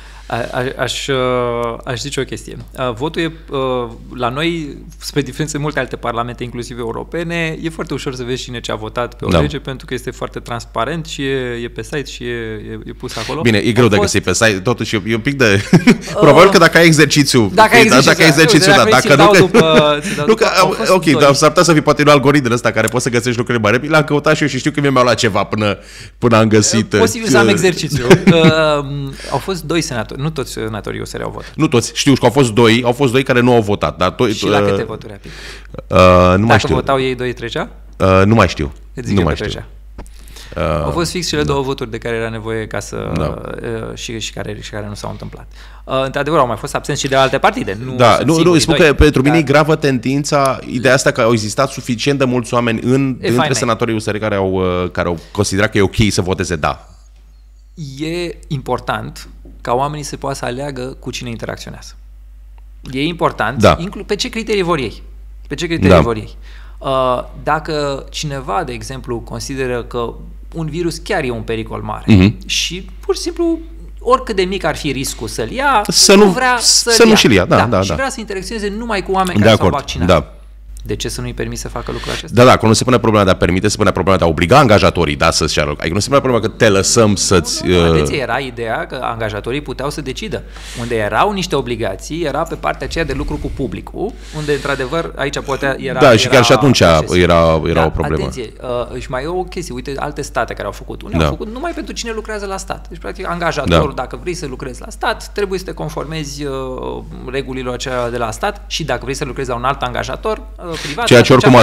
Aș zice o chestie. Votul e, la noi, spre diferențe de multe alte parlamente, inclusiv europene, e foarte ușor să vezi cine ce a votat pe o lege, pentru că este foarte transparent și e pe site și e pus acolo. Bine, e greu de găsit pe site, totuși e un pic de... Probabil că dacă ai exercițiu... Dacă ai exercițiu, da. Dacă nu... Ok, dar s-ar putea să fii poate un algoritm ăsta care poți să găsești lucruri mai repede. L-am căutat și eu și știu că mi-am luat ceva până am găsit... Posibil să am exercițiu. Au fost 2 senatori. Nu toți senatorii USR au votat. Nu toți. Știu că au fost doi care nu au votat. Dar și la câte voturi a pic? Nu mai știu. Dacă votau ei 2, trecea? Nu mai știu. Nu mai știu. Au fost fix cele 2 voturi de care era nevoie ca să și care nu s-au întâmplat. Într-adevăr, au mai fost absenți și de alte partide. Nu, spun că pentru mine e gravă tendința, ideea asta că au existat suficient de mulți oameni între senatorii USR care au considerat că e ok să voteze da. E important ca oamenii să poată să aleagă cu cine interacționează. E important, pe ce criterii vor ei. Dacă cineva, de exemplu, consideră că un virus chiar e un pericol mare și pur și simplu oricât de mic ar fi riscul să-l ia, nu vrea să-l ia. Și vrea să interacționeze numai cu oameni care s-au vaccinat. De ce să nu-i permis să facă lucrul acesta? Da, că nu se pune problema de a permite, se pune problema de a obliga angajatorii să-și ia loc. Adică nu se pune problema că te lăsăm să-ți... Atenție, era ideea că angajatorii puteau să decidă. Unde erau niște obligații, era pe partea aceea de lucru cu publicul, unde, într-adevăr, aici poate era... Da, și chiar și atunci era o problemă. Atenție, și mai e o chestie, uite, alte state care au făcut. Unii au făcut numai pentru cine lucrează la stat. Deci, practic, angajatorul, dacă vrei să lucrezi la stat, trebuie să te conformezi regulilor acelea de la stat și dacă vrei să lucrezi la un alt angajator privat, ceea ce oricum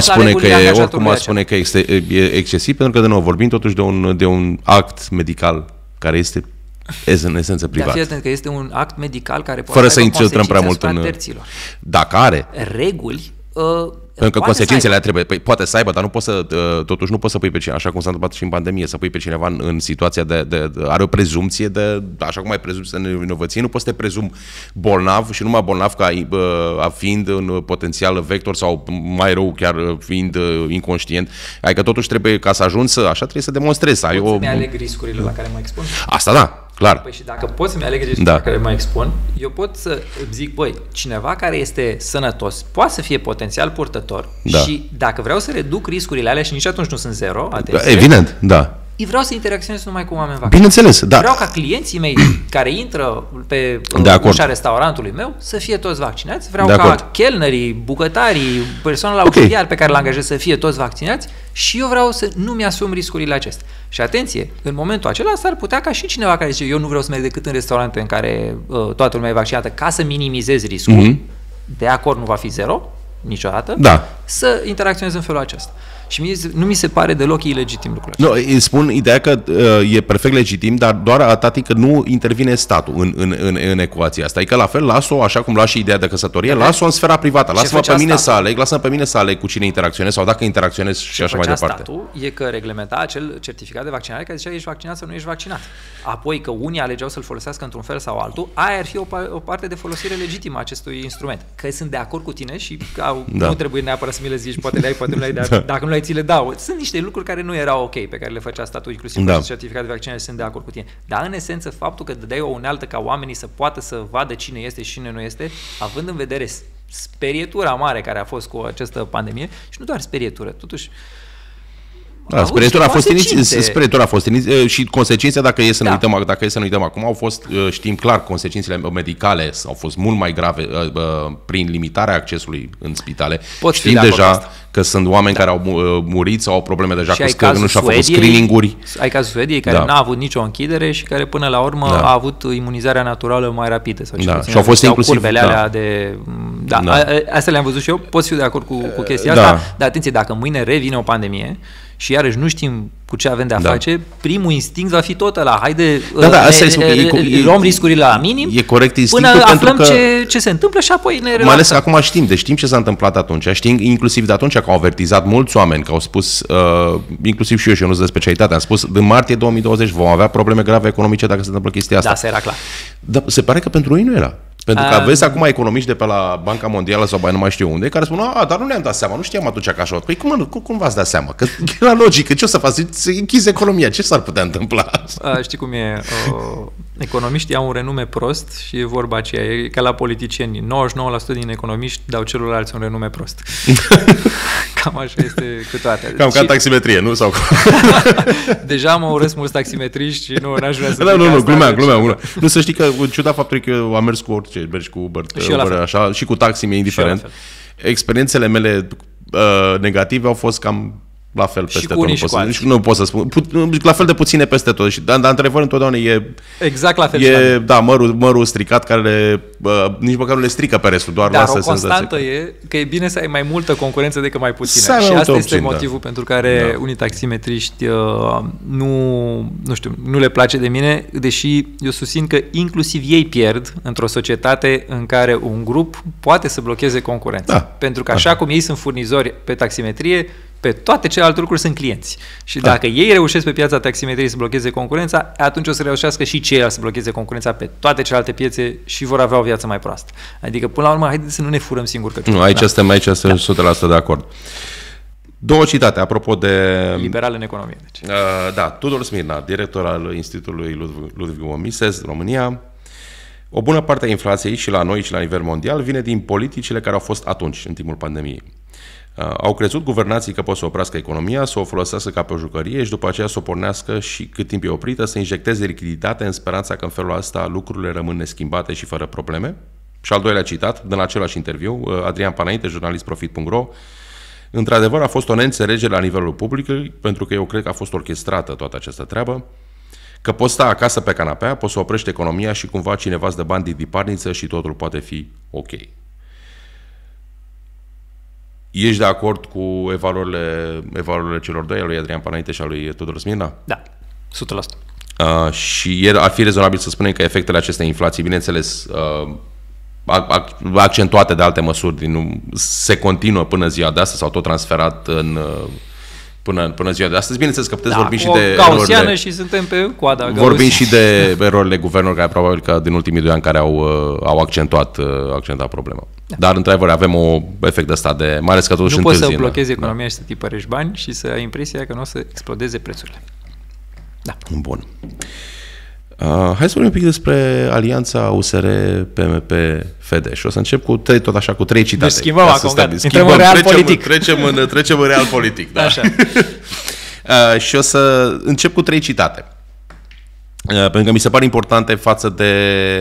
spune că e excesiv, pentru că de nou vorbim totuși de un act medical care este în esență privat. Dar fii atent că este un act medical care poate fără să intrăm prea mult în terților. Dacă are reguli, pentru că consecințele trebuie, poate să aibă, dar totuși nu poți să pui pe cineva, așa cum s-a întâmplat și în pandemie, să pui pe cineva în situația are o prezumție de, așa cum ai prezumție de nevinovăție, nu poți să te prezumi bolnav și numai bolnav fiind un potențial vector sau mai rău chiar fiind inconștient. Adică totuși trebuie, ca să ajungi așa, trebuie să demonstrezi. Poți să-mi aleg riscurile la care mă expun? Asta da. Clar. Păi și dacă pot să-mi aleg riscurile la care mă expun, eu pot să zic, cineva care este sănătos poate să fie potențial purtător și dacă vreau să reduc riscurile alea și nici atunci nu sunt zero, atenție, evident, da. Vreau să interacționez numai cu oameni vaccinați. Bineînțeles, da. Vreau ca clienții mei care intră pe ușa restaurantului meu să fie toți vaccinați. Vreau ca chelnerii, bucătarii, personal auxiliar pe care l-angajez să fie toți vaccinați și eu vreau să nu mi-asum riscurile acestea. Și atenție, în momentul acela s-ar putea ca și cineva care zice eu nu vreau să merg decât în restaurante în care toată lumea e vaccinată ca să minimizez riscul, de acord nu va fi zero, niciodată, să interacționez în felul acesta. Și mie nu mi se pare deloc ilegitim lucrul ăsta. Nu, îi spun ideea că e perfect legitim, dar doar atât că nu intervine statul în ecuația asta. Adică la fel, las-o, așa cum las și ideea de căsătorie, las-o în sfera privată. Lasă-mă pe mine să aleg, lasă-mă pe mine să aleg cu cine interacționez sau dacă interacționez și așa mai departe. Statul e că reglementa acel certificat de vaccinare care zicea ești vaccinat sau nu ești vaccinat. Apoi că unii alegeau să-l folosească într-un fel sau altul, aia ar fi o parte de folosire legitimă a acestui instrument. Că sunt de acord cu tine și nu trebuie neapărat să mi le zici, poate le ai, poate nu le ai, dar dacă nu le ai, ți le dau. Sunt niște lucruri care nu erau ok, pe care le făcea statul, inclusiv cu certificat de vaccinare, sunt de acord cu tine. Dar în esență, faptul că dădeai o unealtă ca oamenii să poată să vadă cine este și cine nu este, având în vedere sperietura mare care a fost cu această pandemie, și nu doar sperietură, totuși Sperietura a fost și consecințele, dacă e să ne uităm acum, au fost, știm clar, consecințele medicale au fost mult mai grave prin limitarea accesului în spitale. Știm deja că sunt oameni care au murit sau au probleme deja cu scări, nu și-au făcut screening-uri. Ai cazul Suediei, care n-a avut nicio închidere și care până la urmă a avut imunizarea naturală mai rapidă. Sau și au fost inclusiv curvele alea de... Astea le-am văzut și eu, pot fi de acord cu chestia asta, dar atenție, dacă mâine revine o pandemie și iarăși nu știm cu ce avem de-a face, primul instinct va fi tot ăla. Haide, luăm riscurile la minim, e corect până aflăm ce se întâmplă și apoi ne relaxăm. Mai ales că acum știm ce s-a întâmplat atunci. Știm inclusiv de atunci că au avertizat mulți oameni, că au spus, inclusiv și eu nu sunt de specialitate, am spus, în martie 2020 vom avea probleme grave economice dacă se întâmplă chestia asta. Da, se era clar. Dar se pare că pentru ei nu era. Pentru că aveți acum economiști de pe la Banca Mondială sau nu mai știu unde, care spun, dar nu ne-am dat seama, nu știam atunci că așa. Păi cum v-ați dat seama? Că era logică, ce o să faci? Să închizi economia, ce s-ar putea întâmpla? Știi cum e? Economiștii au un renume prost și e vorba aceea, e ca la politicieni. 99% din economiști dau celorlalți un renume prost. Cam așa este cu toate. Cam ca taximetrie, nu? Sau Deja mă urăsc mulți taximetriști și n-aș vrea să Nu, glumeam. Nu, să știi că, în ciuda faptului că eu am mers cu orice, mergi cu Uber, așa, și cu taxi mi-e indiferent. Experiențele mele negative au fost cam la fel peste tot. Nu pot să spun. La fel de puține peste tot. Dar într-adevăr întotdeauna e... Exact la fel. Mărul stricat care nici măcar nu le strică pe restul. Doar dar o constantă e că e bine să ai mai multă concurență decât mai puțină. Și asta este motivul pentru care unii taximetriști nu le place de mine, deși eu susțin că inclusiv ei pierd într-o societate în care un grup poate să blocheze concurența. Pentru că așa cum ei sunt furnizori pe taximetrie, pe toate celelalte lucruri sunt clienți. Și dacă ei reușesc pe piața taximetriei să blocheze concurența, atunci o să reușească și ceilalți să blocheze concurența pe toate celelalte piețe și vor avea o viață mai proastă. Adică, până la urmă, haideți să nu ne furăm singuri căciul. Nu, aici suntem 100% de acord. Două citate, apropo de... Liberal în economie. Deci. Tudor Smirna, director al Institutului Ludwig von Mises, România. O bună parte a inflației și la noi și la nivel mondial vine din politicile care au fost atunci, în timpul pandemiei. Au crezut guvernații că pot să oprească economia, să o folosească ca pe o jucărie și după aceea să o pornească și cât timp e oprită să injecteze lichiditate în speranța că în felul ăsta lucrurile rămân neschimbate și fără probleme. Și al doilea citat, din același interviu, Adrian Panaite, jurnalist Profit.ro: într-adevăr a fost o neînțelegere la nivelul publicului, pentru că eu cred că a fost orchestrată toată această treabă, că poți sta acasă pe canapea, poți să oprești economia și cumva cineva îți dă bani din diparniță și totul poate fi ok. Ești de acord cu evaluările celor doi, al lui Adrian Panaite și al lui Tudor Smirna? Da, 100%. Și ar fi rezonabil să spunem că efectele acestei inflații, bineînțeles, accentuate de alte măsuri, se continuă până ziua de astăzi sau tot transferat până ziua de astăzi. Bineînțeles că puteți vorbi și de erorile... și suntem pe coada. Vorbim și de erorile guvernului care probabil că din ultimii 2 ani care au accentuat problema. Da. Dar într-adevăr avem un efect ăsta de mai ales că totuși nu poți să blochezi economia și să tipărești bani și să ai impresia că nu o să explodeze prețurile. Da. Bun. Hai să vorbim un pic despre alianța USR-PMP-FD și o să încep cu 3 citate. Deci schimbăm acum, intrăm în real politic. Trecem în real politic. Da. Așa. Și o să încep cu 3 citate. Pentru că mi se pare importante față de...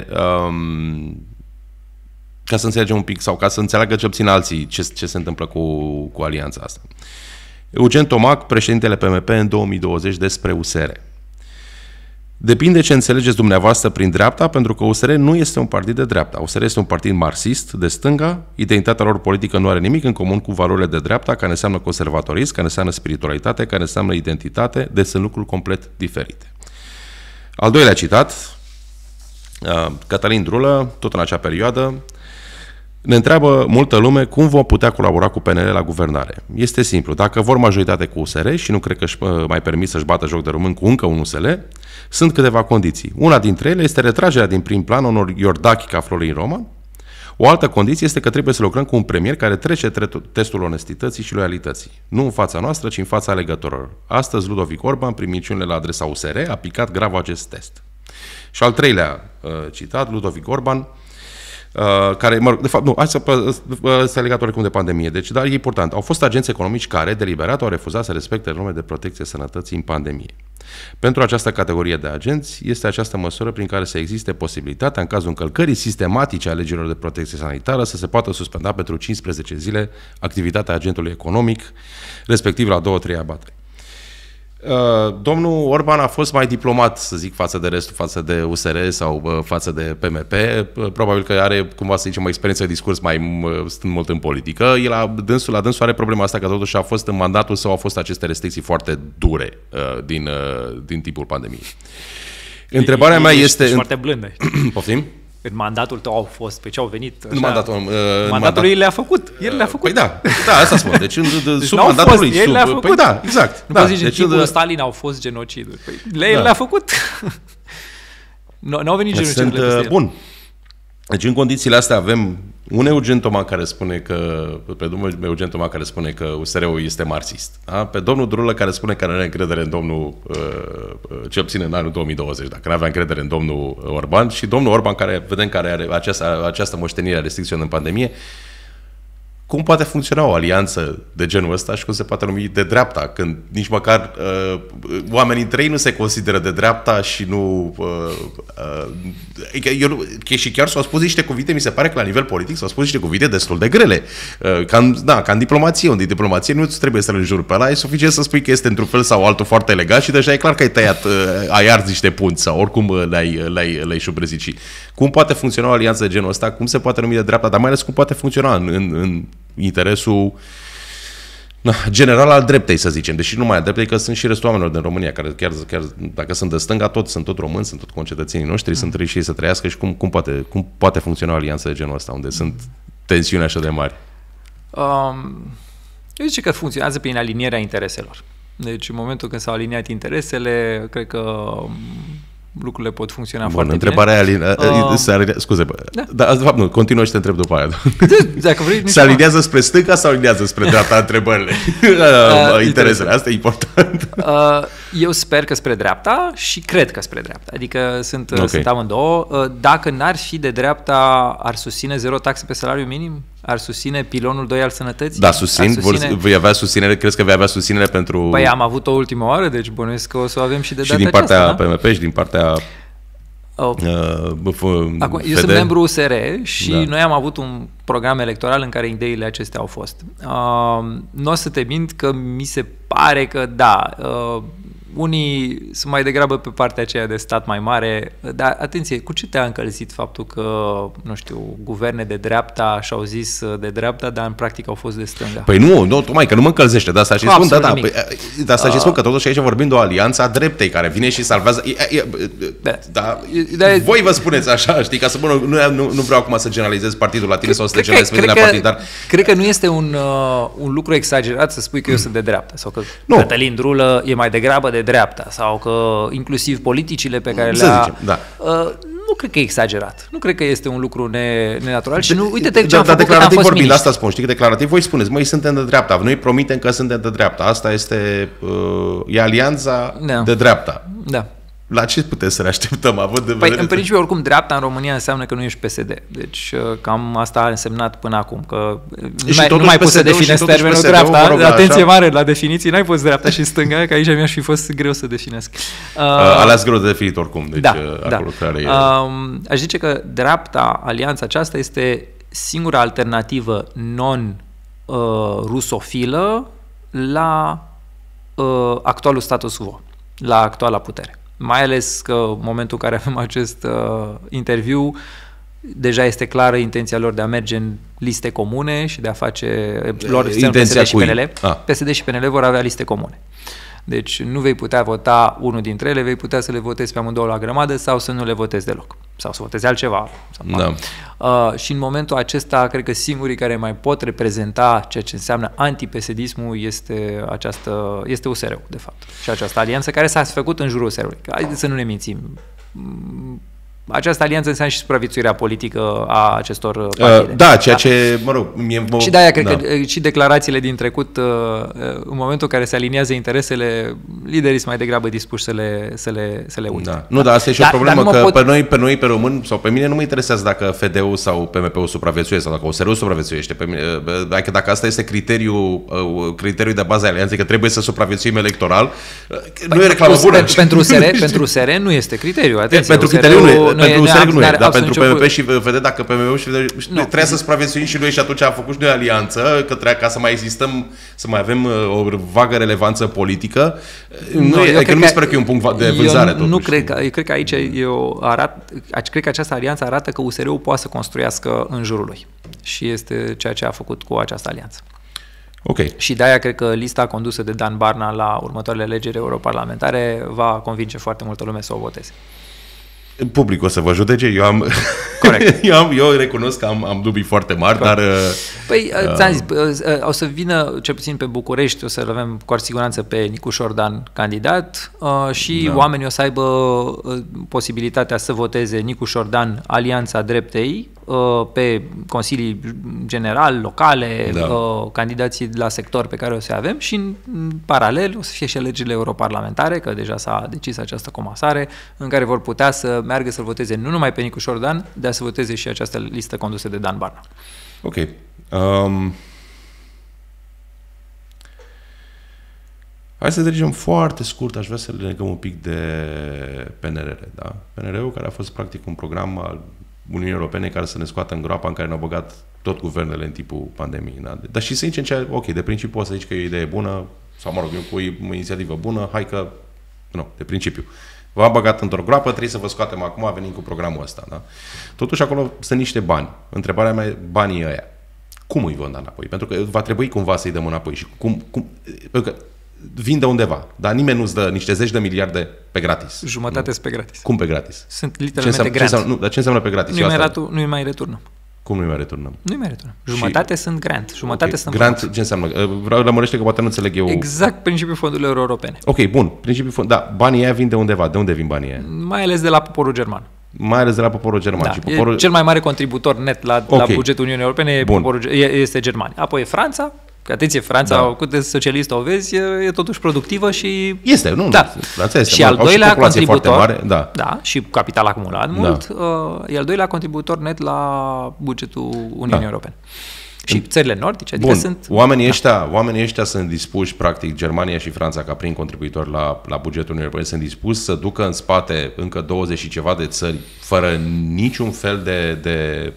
ca să înțelegem un pic sau ca să înțeleagă ce obțin alții ce se întâmplă cu alianța asta. Eugen Tomac, președintele PMP în 2020 despre USR. Depinde ce înțelegeți dumneavoastră prin dreapta, pentru că USR nu este un partid de dreapta. USR este un partid marxist, de stânga, identitatea lor politică nu are nimic în comun cu valorile de dreapta, care înseamnă conservatorism, care înseamnă spiritualitate, care înseamnă identitate, deci sunt lucruri complet diferite. Al doilea citat, Cătălin Drulă, tot în acea perioadă, ne întreabă multă lume cum vom putea colabora cu PNL la guvernare. Este simplu, dacă vor majoritate cu USR și nu cred că își mai permit să-și bată joc de român cu încă un USL, sunt câteva condiții. Una dintre ele este retragerea din prim plan unor Iordache ca Florin Roman. O altă condiție este că trebuie să lucrăm cu un premier care trece testul onestității și loialității. Nu în fața noastră, ci în fața alegătorilor. Astăzi, Ludovic Orban, prin minciunile la adresa USR, a picat grav acest test. Și al treilea citat, Ludovic Orban, care, de fapt, nu, este legat oarecum de pandemie, deci, dar e important. Au fost agenți economici care, deliberat, au refuzat să respecte norme de protecție sănătății în pandemie. Pentru această categorie de agenți, este această măsură prin care să existe posibilitatea, în cazul încălcării sistematice a legilor de protecție sanitară, să se poată suspenda pentru 15 zile activitatea agentului economic, respectiv la 2-3 abateri. Domnul Orban a fost mai diplomat, să zic, față de restul, față de USR sau față de PMP. Probabil că are, cumva să zicem, o experiență de discurs mai stând mult în politică. El, la dânsul are problema asta că totuși a fost în mandatul său, au fost aceste restricții foarte dure din timpul pandemiei. Întrebarea mea este... foarte blândă. Poftim? În mandatul tău au fost, pe ce au venit? Așa, mandatul lui le-a făcut. El le-a făcut. Păi da, asta spun. Deci sub mandatul lui. El le-a făcut. Păi da, exact. Nu poți zice, în timpul Stalin au fost genociduri. Păi le-a făcut. Nu au venit genocidurile peste el. Bun. Deci în condițiile astea avem un Eugen Toma care spune că, pe domnul Eugen Toma care spune că USR-ul este marxist. Da? Pe domnul Drulă care spune că nu are încredere în domnul, cel puțin în anul 2020, dacă nu avea încredere în domnul Orban, și domnul Orban care vedem care are această moștenire a restricțiilor în pandemie. Cum poate funcționa o alianță de genul ăsta și cum se poate numi de dreapta, când nici măcar oamenii între ei nu se consideră de dreapta și nu... și chiar s-au spus niște cuvinte, mi se pare că la nivel politic s-au spus niște cuvinte destul de grele. Ca în diplomație, unde diplomație nu trebuie să-l înjuri pe ăla, e suficient să spui că este într-un fel sau altul foarte legat și deja e clar că ai tăiat, ai ars niște punți sau oricum le-ai șubrezici. Cum poate funcționa o alianță de genul ăsta? Cum se poate numi de dreapta? Dar mai ales cum poate funcționa în interesul general al dreptei, să zicem. Deși nu mai al dreptei, că sunt și restul oamenilor din România, care chiar dacă sunt de stânga, sunt tot români, sunt tot concetățenii noștri, sunt trei și să trăiască și cum poate funcționa o alianță de genul ăsta, unde sunt tensiuni așa de mari? Eu zic că funcționează prin alinierea intereselor. Deci în momentul când s-au aliniat interesele, cred că lucrurile pot funcționa foarte întrebarea bine. Scuze, da, de fapt nu, continuă și te întreb după aia. Dacă vrei, se alinează spre stânga sau alinează spre dreapta întrebările? Interesele, asta e important. Eu sper că spre dreapta și cred că spre dreapta. Adică sunt amândouă. Dacă n-ar fi de dreapta, ar susține zero taxe pe salariu minim? Ar susține pilonul 2 al sănătății? Da, vei avea susținere, crezi că vei avea susținere pentru... Păi am avut o ultimă oară, deci bănuiesc că o să o avem și de data aceasta. Și din partea aceasta, PMP și din partea... Acum, eu sunt membru USR și noi am avut un program electoral în care ideile acestea au fost. Nu o să te mint că mi se pare că unii sunt mai degrabă pe partea aceea de stat mai mare, dar atenție, cu ce te-a încălzit faptul că, nu știu, guverne de dreapta și-au zis de dreapta, dar în practică au fost de stânga? Păi nu, tocmai că nu mă încălzește, dar asta și spun, dar asta și spun că totuși aici vorbim de o alianță a dreptei care vine și salvează. Voi vă spuneți așa, știi, ca să nu vreau acum să generalizez partidul la tine sau să te generalizez la partid, dar cred că nu este un lucru exagerat să spui că eu sunt de dreapta sau că Cătălin Drulă e mai degrabă de dreapta sau că inclusiv politicile pe care le-a... Nu cred că e exagerat. Nu cred că este un lucru nenatural și nu, uite-te ce am făcut când am fost vorbind, asta spun, știi, că declarativ voi spuneți, măi, suntem de dreapta, noi promitem că suntem de dreapta, asta este, e alianța de dreapta. Da. La ce putem să ne așteptăm? În principiu, oricum, dreapta în România înseamnă că nu ești PSD. Deci, cam asta a însemnat până acum. Că nu mai poți să definezi termenul dreapta. Atenție mare, la definiții n-ai pus dreapta și stânga, că aici mi-aș fi fost greu să definesc. Alea greu de definit oricum. Deci, acolo care aș zice că dreapta, alianța aceasta, este singura alternativă non-rusofilă la actualul status quo, la actuala putere. Mai ales că în momentul în care avem acest interviu, deja este clară intenția lor de a merge în liste comune și de a face... Intenția PSD și PNL. PSD și PNL vor avea liste comune. Deci nu vei putea vota unul dintre ele, vei putea să le votezi pe amândouă la grămadă sau să nu le votezi deloc. Sau să votezi altceva. Și în momentul acesta, cred că singurii care mai pot reprezenta ceea ce înseamnă anti-PSD-ismul este USR-ul, de fapt. Și această alianță care s-a făcut în jurul USR-ului. Haideți să nu ne mințim. Această alianță înseamnă și supraviețuirea politică a acestor partide. Da, ceea ce, mă rog... Și de-aia cred că și declarațiile din trecut, în momentul în care se aliniază interesele, liderii sunt mai degrabă dispuși să le uite. Da. Nu, dar asta e și o problemă, că pe noi, pe români, sau pe mine, nu mă interesează dacă FDU sau PMP-ul supraviețuiește sau dacă OSR-ul supraviețuiește. Dacă asta este criteriul de bază a alianței, că trebuie să supraviețuim electoral, nu e reclamă bună. Pentru USR nu este criteriu. Atenție, pentru criteriul nu. Pentru USR nu e, dar pentru PMP și VD, dacă PMP și VD, trebuie să supraviețuim și noi și atunci am făcut și noi alianță, ca să mai existăm, să mai avem o vagă relevanță politică. Nu sper că e un punct de vânzare totuși. Nu cred eu cred că aici cred că această alianță arată că USR-ul poate să construiască în jurul lui. Și este ceea ce a făcut cu această alianță. Okay. Și de-aia cred că lista condusă de Dan Barna la următoarele alegeri europarlamentare va convinge foarte multă lume să o voteze. Publicul o să vă judece, eu recunosc că am dubii foarte mari, dar... Păi, ți-am zis, o să vină, cel puțin pe București, o să avem cu siguranță pe Nicu Șordan candidat și oamenii o să aibă posibilitatea să voteze Nicu Șordan, Alianța Dreptei, pe consilii general, locale, candidații la sector pe care o să avem și în paralel o să fie și alegerile europarlamentare, că deja s-a decis această comasare, în care vor putea să meargă să voteze nu numai pe Nicu Șordan, dar să voteze și această listă condusă de Dan Barna. Ok. Hai să trecem foarte scurt, aș vrea să le legăm un pic de PNRR. Da? PNRR-ul care a fost practic un program al Uniunii Europene care să ne scoată în groapa în care ne-au băgat tot guvernele în timpul pandemiei. Da? Dar și să zicem, ok, de principiu poți să zici că e o idee bună, sau mă rog, cu o inițiativă bună, hai că, nu, de principiu. V-am băgat într-o groapă, trebuie să vă scoatem acum, venim cu programul ăsta. Da? Totuși acolo sunt niște bani. Întrebarea mea e, banii ăia, cum îi vom da înapoi? Pentru că va trebui cumva să-i dăm înapoi. Și pentru că vin de undeva, dar nimeni nu-ți dă niște zeci de miliarde pe gratis. Jumătate sunt pe gratis. Cum pe gratis? Sunt literalmente grant. Dar ce înseamnă pe gratis? Nu-i mai returnăm. Cum nu-i mai returnăm? Nu-i mai returnăm. Jumătate sunt grant. Jumătate sunt grant. Ce înseamnă? Vreau lămurește că poate nu înțeleg eu. Exact principiul fondurilor europene. Ok, bun. Da, banii ăia vin de undeva. De unde vin banii ăia? Mai ales de la poporul german. Mai ales de la poporul german. Da, și poporul... cel mai mare contributor net la bugetul Uniunii Europene este Germania. Apoi e Franța. Că atenție, Franța, cât de socialistă o vezi, e totuși productivă și... Este, nu? Da. Franța este. Și al doilea contributor, mare, și capital acumulat mult, e al doilea contributor net la bugetul Uniunii Europene. Și țările nordice, adică sunt... Oamenii ăștia sunt dispuși, practic, Germania și Franța, ca prin contribuitor la bugetul Uniunii Europene, sunt dispuși să ducă în spate încă 20 și ceva de țări, fără niciun fel de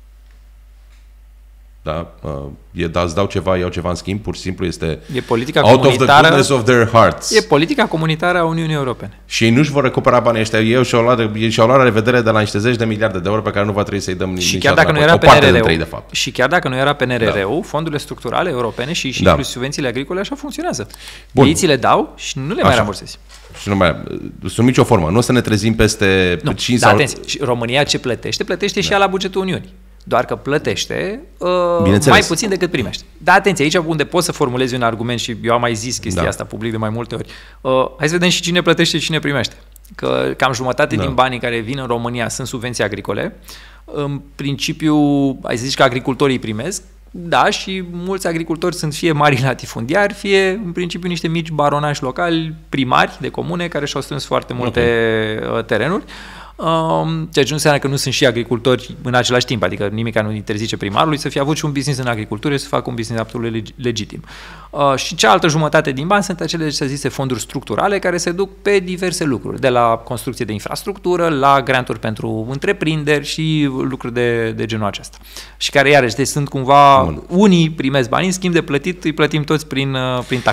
da, îți dau ceva, iau ceva în schimb, pur și simplu este politica out of the goodness of their hearts. E politica comunitară a Uniunii Europene. Și ei nu-și vor recupera banii ăștia. Ei și-au luat la revedere de la niște zeci de miliarde de euro pe care nu va trebui să-i dăm și chiar dacă nu era PNRR-ul, și chiar dacă nu era PNRR-ul, fondurile structurale europene și inclusiv subvențiile agricole așa funcționează. Ei ți le dau și nu le mai rambursezi. Și nu mai sub nicio formă. Nu o să ne trezim peste 5 sau... Atenție, România ce plătește și ea la bugetul Uniunii. Doar că plătește mai puțin decât primește. Dar atenție, aici unde poți să formulezi un argument și eu am mai zis chestia asta public de mai multe ori. Hai să vedem și cine plătește și cine primește. Că cam jumătate din banii care vin în România sunt subvenții agricole. În principiu, ai să zici că agricultorii primesc, da, și mulți agricultori sunt fie mari latifundiari, fie în principiu niște mici baronași locali, primari de comune, care și-au strâns foarte multe terenuri. Ceea ce nu înseamnă că nu sunt și agricultori în același timp, adică nimic nu interzice primarului să fie avut și un business în agricultură și să facă un business absolut legitim. Și cealaltă jumătate din bani sunt acele, să zise, fonduri structurale care se duc pe diverse lucruri, de la construcție de infrastructură, la granturi pentru întreprinderi și lucruri de genul acesta. Și care, iarăși, sunt cumva, unii primesc bani, în schimb de plătit, îi plătim toți prin taxare.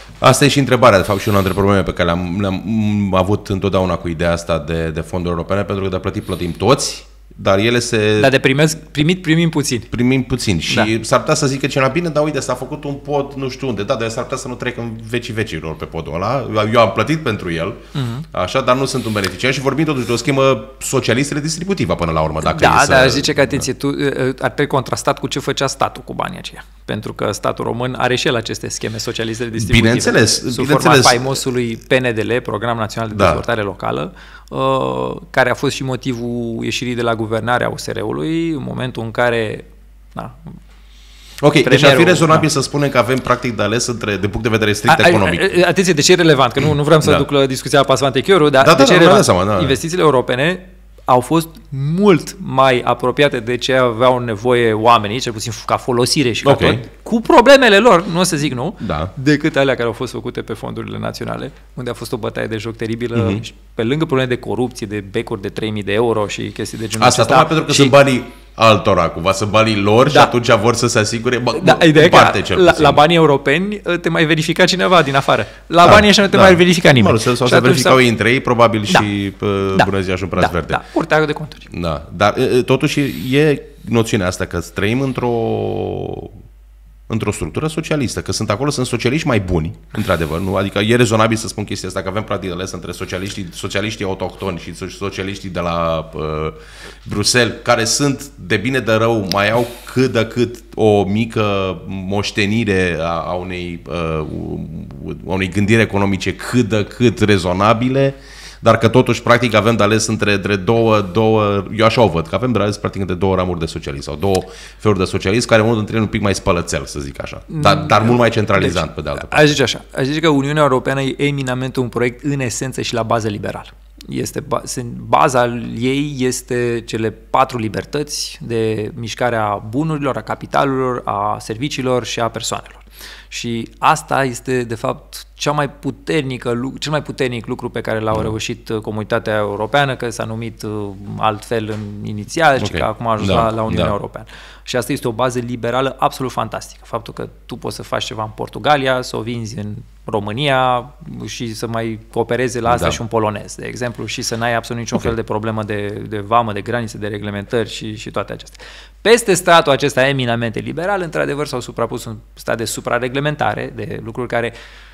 Asta e și întrebarea, de fapt, și una dintre probleme pe care le-am avut întotdeauna cu ideea asta de fonduri europene, pentru că de plătit plătim toți, dar ele se... Dar de primim puțin. Primim puțin și s-ar putea să zică cineva, bine, dar uite, s-a făcut un pod nu știu unde, dar s-ar putea să nu trec în vecii vecilor pe podul ăla, eu am plătit pentru el, așa, dar nu sunt un beneficiar și vorbim totuși de o schemă socialistă redistributivă până la urmă. Dacă dar aș zice că, atenție, tu ar trebui contrastat cu ce făcea statul cu banii aceia, pentru că statul român are și el aceste scheme socialiste redistributive. Bineînțeles. Sub forma faimosului PNDL, Program Național de Dezvoltare Locală, care a fost și motivul ieșirii de la guvernare a USR-ului, în momentul în care... Deci ar fi rezonabil să spunem că avem practic de ales din punct de vedere strict economic. Atenție, de ce e relevant? Că nu vreau să duc la discuția la Pasvante Chioru, dar de ce e relevant? Investițiile europene au fost mult mai apropiate de ce aveau nevoie oamenii, cel puțin ca folosire și ca tot, cu problemele lor, nu o să zic nu, decât alea care au fost făcute pe fondurile naționale, unde a fost o bătaie de joc teribilă, și pe lângă probleme de corupție, de becuri de 3.000 de euro și chestii de genul acesta. Asta pentru că sunt banii altora, cumva sunt banii lor și atunci vor să se asigure ideea la banii europeni te mai verifica cineva din afară. La banii ăștia nu te mai verifica nimeni. Sau se verificau ei între ei, probabil și bună ziua și un braț verde. Curtea de conturi. Dar totuși e noțiunea asta că trăim într-o structură socialistă, că sunt socialiști mai buni, într-adevăr, nu? Adică e rezonabil să spun chestia asta, că avem practic ales între socialiștii autohtoni și socialiștii de la Bruxelles, care sunt de bine de rău, mai au cât de cât o mică moștenire a unei gândiri economice cât de cât rezonabile, dar că totuși, practic, avem de ales între două, eu așa o văd, că avem de ales, practic, între două ramuri de socialism sau două feluri de socialism, care unul dintre ele un pic mai spălățel, să zic așa, dar mult mai centralizant, pe de altă parte. Aș zice că Uniunea Europeană e eminamente un proiect în esență și la bază liberal. Baza ei este cele 4 libertăți de mișcarea bunurilor, a capitalurilor, a serviciilor și a persoanelor. Și asta este, de fapt, cel mai puternic lucru pe care l-au reușit comunitatea europeană, că s-a numit altfel inițial și că acum a ajuns la Uniunea Europeană. Și asta este o bază liberală absolut fantastică. Faptul că tu poți să faci ceva în Portugalia, să o vinzi în România și să mai coopereze la asta și un polonez, de exemplu, și să n-ai absolut niciun fel de problemă de vamă, de granițe, de reglementări și toate acestea. Peste statul acesta eminamente liberal, într-adevăr, s-au suprapus un stat de suprareglementare, de lucruri care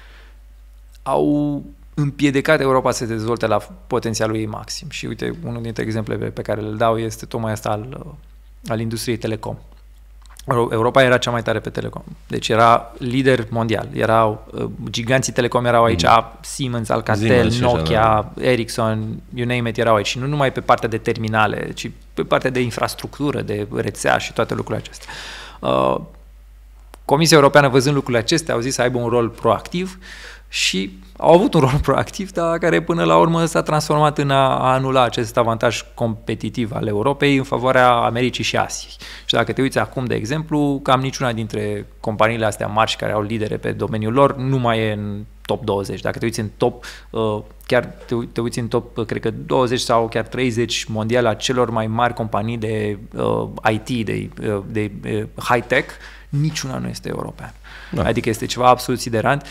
au împiedicat Europa să se dezvolte la potențialul ei maxim. Și uite, unul dintre exemplele pe care le dau este tocmai asta al industriei telecom. Europa era cea mai tare pe telecom. Deci era lider mondial. Giganții telecom erau aici, Siemens, Alcatel, Nokia, Ericsson, you name it, erau aici. Și nu numai pe partea de terminale, ci pe partea de infrastructură, de rețea și toate lucrurile acestea. Comisia Europeană, văzând lucrurile acestea, au zis să aibă un rol proactiv și au avut un rol proactiv, dar care până la urmă s-a transformat în a anula acest avantaj competitiv al Europei în favoarea Americii și Asiei. Și dacă te uiți acum, de exemplu, cam niciuna dintre companiile astea mari care au lidere pe domeniul lor nu mai e în top 20. Dacă te uiți în top, chiar te uiți în top, cred că 20 sau chiar 30 mondial a celor mai mari companii de IT, de high-tech, niciuna nu este europeană. Adică este ceva absolut siderant.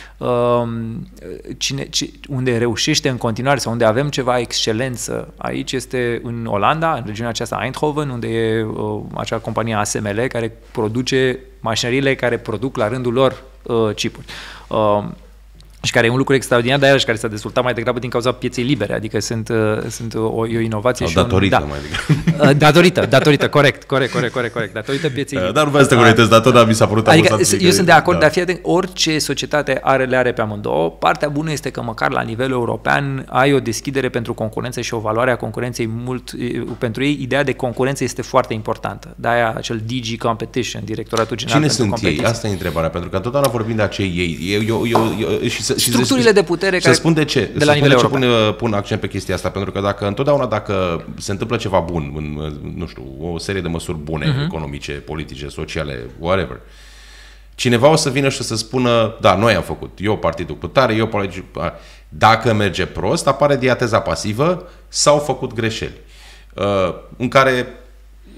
Unde reușește în continuare sau unde avem ceva excelență aici este în Olanda, în regiunea aceasta Eindhoven, unde e acea companie ASML care produce mașinările care produc la rândul lor chipuri. Și care e un lucru extraordinar, dar iarăși care s-a dezvoltat mai degrabă din cauza pieței libere, adică sunt o inovație și datorită, datorită, corect, datorită pieței libere. Dar nu vreau să te corectez, dar tot mi s-a părut adică eu sunt de acord, dar fii atent, orice societate le are pe amândouă. Partea bună este că măcar la nivel european ai o deschidere pentru concurență și o valoare a concurenței pentru ei ideea de concurență este foarte importantă. De-aia acel DG Competition, Directoratul General pentru Competiție. Cine sunt ei? Asta e întrebarea, pentru că întotdeauna vorbim de acei ei. Structurile de putere care spun de ce. De la nivel european. Pun accent pe chestia asta, pentru că dacă se întâmplă ceva bun, nu știu, o serie de măsuri bune, economice, politice, sociale, whatever, cineva o să vină și să spună, da, noi am făcut, eu partidul cu tare, eu politici. Dacă merge prost, apare diateza pasivă, s-au făcut greșeli. În care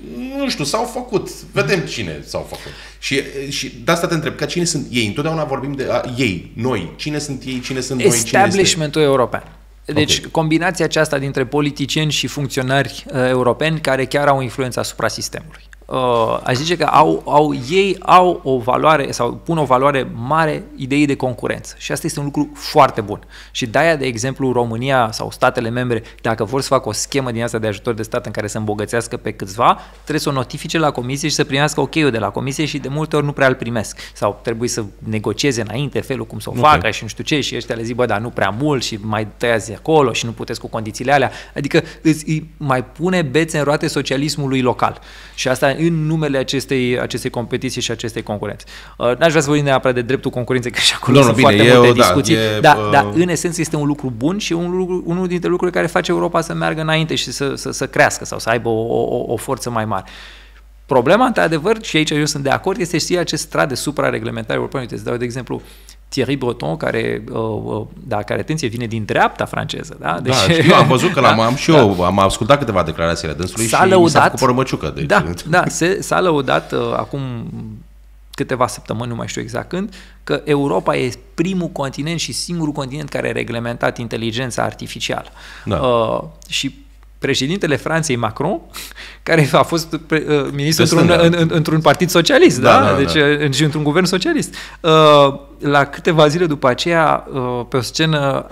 Nu știu, s-au făcut. Vedem cine s-au făcut. Și de asta te întreb, că cine sunt ei? Întotdeauna vorbim de ei, noi. Cine sunt ei, cine sunt noi, Establishmentul european. Deci combinația aceasta dintre politicieni și funcționari europeni care chiar au influență asupra sistemului. Aș zice că ei au o valoare sau pun o valoare mare ideii de concurență și asta este un lucru foarte bun. Și de-aia, de exemplu, România sau statele membre, dacă vor să facă o schemă din asta de ajutor de stat în care să îmbogățească pe câțiva, trebuie să o notifice la comisie și să primească ok-ul de la comisie și de multe ori nu prea îl primesc. Sau trebuie să negocieze înainte felul cum să o facă și nu știu ce și ăștia le zic, bă, dar nu prea mult și mai tăiați acolo și nu puteți cu condițiile alea. Adică îți mai pune bețe în roate socialismului local. Și asta în numele acestei competiții și acestei concurențe. N-aș vrea să vorbim neapărat de dreptul concurenței, că și acolo sunt foarte multe discuții, dar în esență este un lucru bun și unul dintre lucrurile care face Europa să meargă înainte și să crească sau să aibă o forță mai mare. Problema, într-adevăr, și aici eu sunt de acord, este și acest strat de suprareglementare europeană. Uite, îți dau de exemplu Thierry Breton, care, atenție, vine din dreapta franceză. Da, deci, știu, am văzut că am și eu, am ascultat câteva declarații ale dânsului și mi s-a făcut părămăciucă. Deci. S-a lăudat acum câteva săptămâni, nu mai știu exact când, că Europa e primul continent și singurul continent care a reglementat inteligența artificială. Da. Și președintele Franței, Macron, care a fost ministru într-un partid socialist, deci într-un guvern socialist. La câteva zile după aceea, pe o scenă,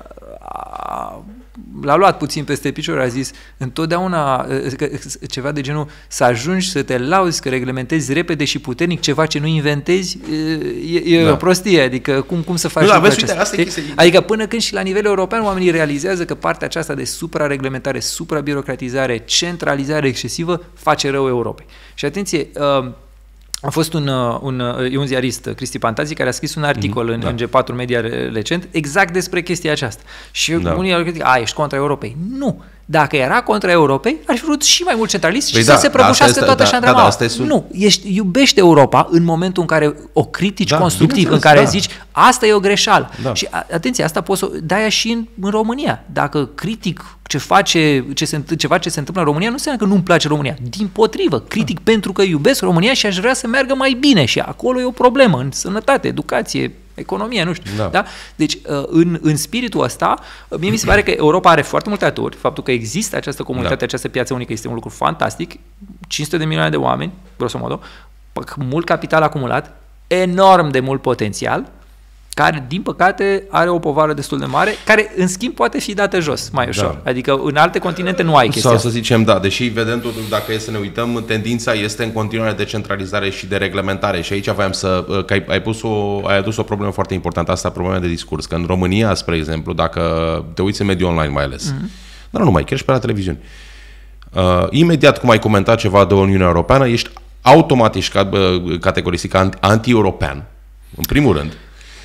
l-a luat puțin peste picior, a zis întotdeauna ceva de genul să ajungi să te lauzi că reglementezi repede și puternic ceva ce nu inventezi e o prostie, adică cum să faci lucrul acesta? Adică până când și la nivel european oamenii realizează că partea aceasta de suprareglementare, suprabirocratizare, centralizare excesivă face rău Europei. Și atenție, a fost un ziarist, Cristi Pantazi, care a scris un articol în G4 Media recent exact despre chestia aceasta. Și unii au criticat, ești contra Europei. Nu! Dacă era contra Europei, ar fi vrut și mai mult centralist și să se prăbușească toată șandramaua. Nu, iubești Europa în momentul în care o critici constructiv, în care zici, asta e o greșeală. Da. Și atenție, asta poți să de-aia și în România. Dacă critic ceva ce se întâmplă în România, nu înseamnă că nu-mi place România. Dimpotrivă, critic pentru că iubesc România și aș vrea să meargă mai bine și acolo e o problemă, în sănătate, educație, economie, nu știu. Da? Deci, în spiritul ăsta, mie mi se pare că Europa are foarte multe aturi. Faptul că există această comunitate, această piață unică este un lucru fantastic. 500 de milioane de oameni, grosomodo, mult capital acumulat, enorm de mult potențial, care, din păcate, are o povară destul de mare, care, în schimb, poate fi dată jos mai ușor. Adică, în alte continente nu ai chestia asta. Sau să zicem, deși, vedem totuși, dacă e să ne uităm, tendința este în continuare de centralizare și de reglementare. Și aici voiam că ai adus o problemă foarte importantă, asta problema de discurs. Că în România, spre exemplu, dacă te uiți în mediul online mai ales, dar nu numai, chiar și pe la televiziune, imediat cum ai comentat ceva de Uniunea Europeană, ești automat categorisit anti-european, în primul rând.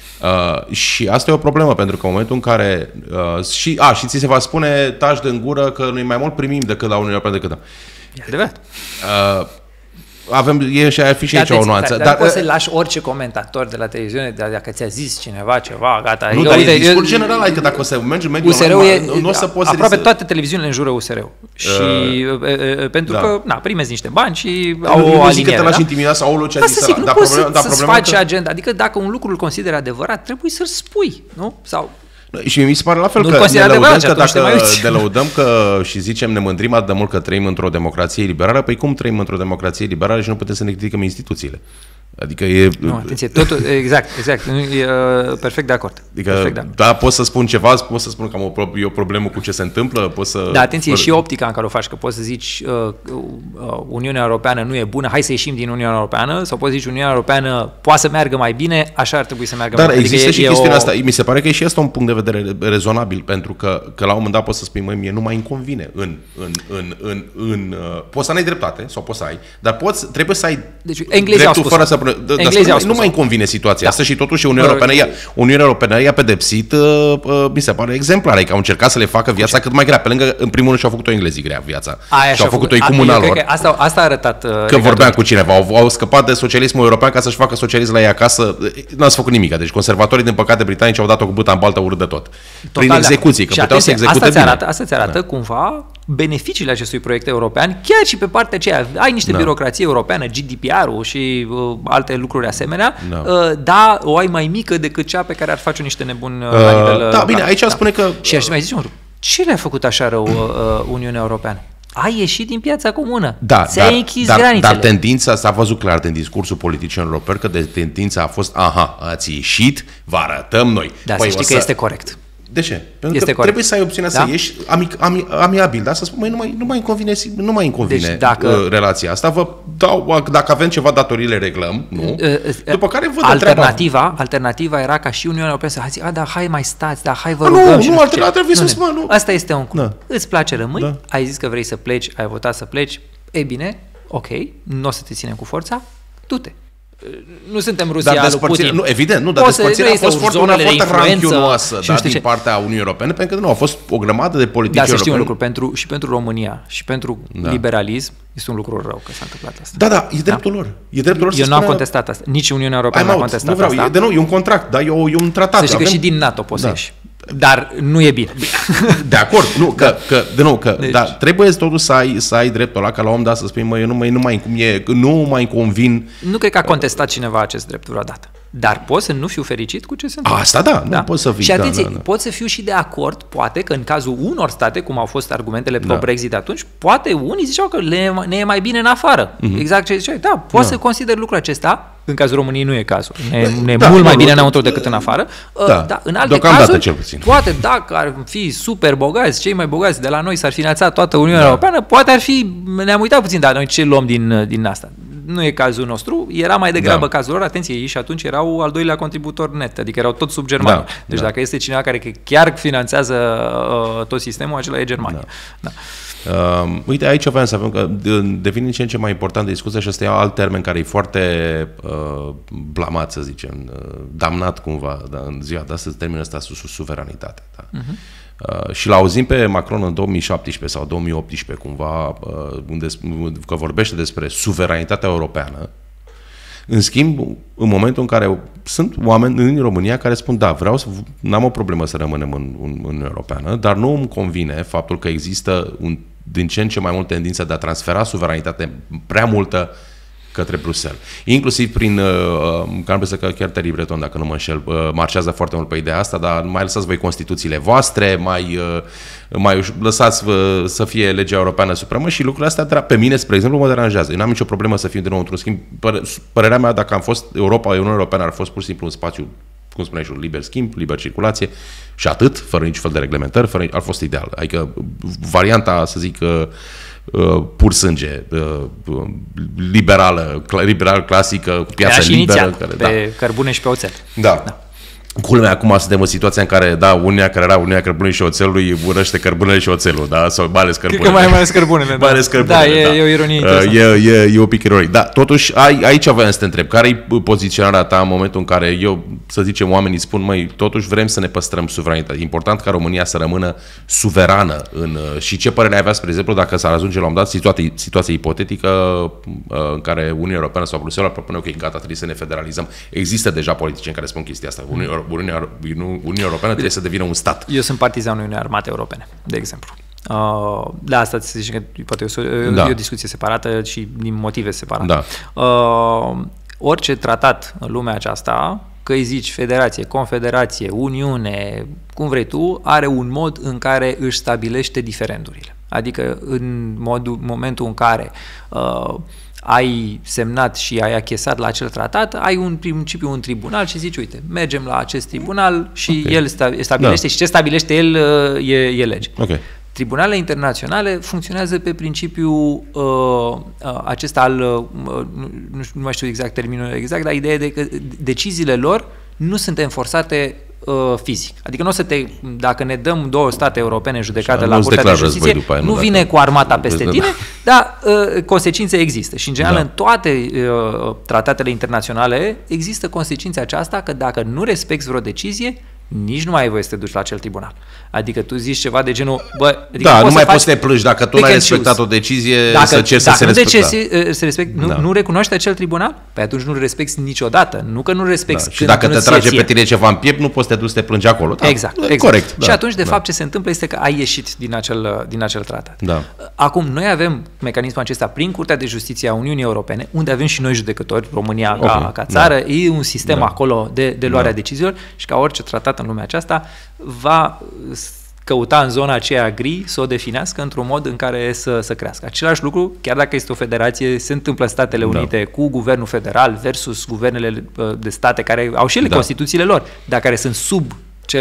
Și asta e o problemă, pentru că în momentul în care și ți se va spune taci de în gură că noi mai mult primim decât la Uniunea Europeană decât e adevărat. Ar fi și aici o nuanță. Dar nu poți să lași orice comentator de la televiziune, dacă ți-a zis cineva ceva, gata. Nu, dar e discurs general, adică dacă o să mergi în mediul nu o să poți aproape toate televiziunile în jurul USR-ul. Și pentru că primezi niște bani și au o aliniere. Nu că te lași intimidat sau au ce a zis. Nu poți să-ți faci agenda. Adică dacă un lucru îl consideri adevărat, trebuie să-l spui, nu? Sau... Și mi se pare la fel că ne lăudăm că și zicem ne mândrim atât de mult că trăim într-o democrație liberală, păi cum trăim într-o democrație liberală și nu putem să ne criticăm instituțiile? Adică e... Nu, atenție, totul, exact, e perfect de acord. Adică, da, poți să spun ceva, poți să spun că am o problemă cu ce se întâmplă, poți să... Da, atenție, și optica în care o faci, că poți să zici Uniunea Europeană nu e bună, hai să ieșim din Uniunea Europeană, sau poți să zici Uniunea Europeană poate să meargă mai bine, așa ar trebui să meargă mai bine. Dar există și chestiunea asta, mi se pare că e și asta un punct de vedere rezonabil, pentru că la un moment dat poți să spui, măi, mie nu mai îmi convine poți să n-ai dreptate, sau poți să ai, dar trebuie să ai dreptul fără să... Nu mai îmi convine situația asta și totuși Uniunea Europeană i-a pedepsit, mi se pare exemplar, adică au încercat să le facă viața cât mai grea. Pe lângă, în primul rând, și-au făcut-o englezii grea viața. Și-au făcut-o comuna lor. Asta a arătat... Că vorbeam cu cineva, au scăpat de socialismul european ca să-și facă socialism la ei acasă. N-ați făcut nimic. Deci conservatorii, din păcate, britanici au dat-o cu buta în baltă urât de tot. Prin execuții, că puteau să execute bine. Asta ți arată cumva beneficiile acestui proiect european, chiar și pe partea aceea. Ai niște birocrație europeană, GDPR-ul și alte lucruri asemenea, da, o ai mai mică decât cea pe care ar face niște nebuni la nivel... Da, bine, aici spune că... Și aș mai zice un lucru. Ce le-a făcut așa rău Uniunea Europeană? Ai ieșit din piața comună. Da, ți-ai închis granițele. Dar tendința, s-a văzut clar din discursul politicienilor europeni, că tendința a fost, ați ieșit, vă arătăm noi. Da, să știi că este corect. De ce? Pentru că trebuie să ai opțiunea să ieși amiabil, da? Să spun, nu mai convine relația asta. Vă dau, dacă avem ceva datorii, le reglăm, nu? După care vă dă alternativa era ca și Uniunea Europeană să zic, da, hai mai stați, da, hai vă rugăm. Nu, alternativa să spun, nu. Asta este un club. Îți place, rămâi, ai zis că vrei să pleci, ai votat să pleci, e bine, ok, nu o să te ținem cu forța, du-te. Nu suntem Rusia lui Putin. Nu, evident, nu, dar despărțirea a fost foarte ranchionoasă din partea Uniunii Europene, pentru că nu a fost o grămadă de politici europeni. Să știi un lucru, și pentru România și pentru liberalism este un lucru rău că s-a întâmplat asta. Da, e dreptul lor. E dreptul lor. Eu nu am contestat asta. Nici Uniunea Europeană nu a contestat asta. E un contract, da, e un tratat. Să știi că și din NATO poți să ieși. Dar nu e bine. De acord, dar trebuie totuși să ai dreptul ăla, ca la om să spui, nu mai convin. Nu cred că a contestat cineva acest drept vreodată. Dar pot să nu fiu fericit cu ce se întâmplă. Asta nu pot să fii. Și atenție, pot să fiu și de acord, poate că în cazul unor state, cum au fost argumentele pro-Brexit de atunci, poate unii ziceau că ne e mai bine în afară. Exact ce ziceai. Da, pot să consider lucrul acesta. În cazul României nu e cazul. Ne e mult mai bine înăuntru decât în afară. Da, în alte cazuri, cel puțin. poate dacă ar fi super bogați, cei mai bogați de la noi s-ar finanța toată Uniunea Europeană, poate ar fi, ne-am uitat puțin, dar noi ce luăm din asta? Nu e cazul nostru, era mai degrabă cazul lor. Atenție, ei și atunci erau al doilea contributor net, adică erau tot sub Germania. Deci dacă este cineva care chiar finanțează tot sistemul, acela e Germania. Uite, aici vreau să avem că devine din ce în ce mai importantă discuția și ăsta e alt termen care e foarte blamat, să zicem, damnat cumva, în ziua de astăzi, termenul ăsta suveranitate. Și l-auzim pe Macron în 2017 sau 2018 cumva, că vorbește despre suveranitatea europeană. În schimb, în momentul în care sunt oameni în România care spun, n-am o problemă să rămânem în Uniunea Europeană, dar nu îmi convine faptul că există din ce în ce mai mult tendință de a transfera suveranitate prea multă către Bruxelles. Inclusiv prin, că chiar Thierry Breton, dacă nu mă înșel, marchează foarte mult pe ideea asta, dar mai lăsați voi Constituțiile voastre, mai lăsați să fie legea europeană supremă și lucrurile astea, pe mine, spre exemplu, mă deranjează. Eu n-am nicio problemă să fiu din nou într-un schimb. Părerea mea, dacă am fost Uniunea Europeană ar fost pur și simplu un spațiu, cum spuneai și, liber schimb, liber circulație și atât, fără niciun fel de reglementări, ar fost ideal. Adică varianta, să zic, pur sânge, liberal clasică, cu piață liberă. Pe cărbune și pe oțel. Da. Culmea, acum suntem în situația în care, Uniunea care era Uniunea Cărbunei și Oțelului urăște cărbunele și oțelul, da? Sau mai ales cărbunele. Cred că mai ales cărbunele. Mai ales cărbunele, e o ironie. E un pic ironic. Da, totuși, aici voiam să te întreb. Care e poziționarea ta în momentul în care să zicem, oamenii spun, totuși vrem să ne păstrăm suveranitatea. E important ca România să rămână suverană și ce părere ai avea, spre exemplu, dacă s-ar ajunge la un dat situație ipotetică în care Uniunea Europeană sau Bruxelles propune, ok, gata, trebuie să ne federalizăm. Există deja politicieni care spun chestia asta. Uniunea Europeană trebuie să devină un stat. Eu sunt partizanul Uniunii Armate Europene, de exemplu. Asta să zic că poate e o discuție separată și din motive separate. Orice tratat în lumea aceasta, că îi zici federație, confederație, uniune, cum vrei tu, are un mod în care își stabilește diferendurile. Adică în momentul în care ai semnat și ai achesat la acel tratat, ai un principiu, un tribunal și zici, uite, mergem la acest tribunal și el stabilește și ce stabilește el e lege. Tribunalele internaționale funcționează pe principiul acesta nu mai știu exact termenul exact, dar ideea de că deciziile lor nu sunt enforțate fizic. Adică nu o să dacă ne dăm două state europene în judecată la Curtea de Justiție, nu vine cu armata peste tine, dar consecințe există. Și în general în toate tratatele internaționale există consecința aceasta că dacă nu respecti vreo decizie, nici nu mai ai voie să te duci la acel tribunal. Adică tu zici ceva de genul... Adică nu mai poți să te plângi dacă tu n-ai respectat o decizie, să ceri să se respecte. Nu recunoști acel tribunal? Păi atunci nu-l respecti niciodată. Nu că nu respecti. Și dacă te trage pe tine ceva în piept, nu poți să te duci să te plângi acolo. Exact. Corect. Și atunci, de fapt, ce se întâmplă este că ai ieșit din acel tratat. Acum, noi avem mecanismul acesta prin Curtea de Justiție a Uniunii Europene, unde avem și noi judecători, România ca țară, e un sistem acolo de luarea deciziilor și ca orice tratat în lumea aceasta va căuta în zona aceea gri să o definească într-un mod în care să crească. Același lucru, chiar dacă este o federație, se întâmplă în Statele Unite cu guvernul federal versus guvernele de state care au și ele Constituțiile lor, dar care sunt sub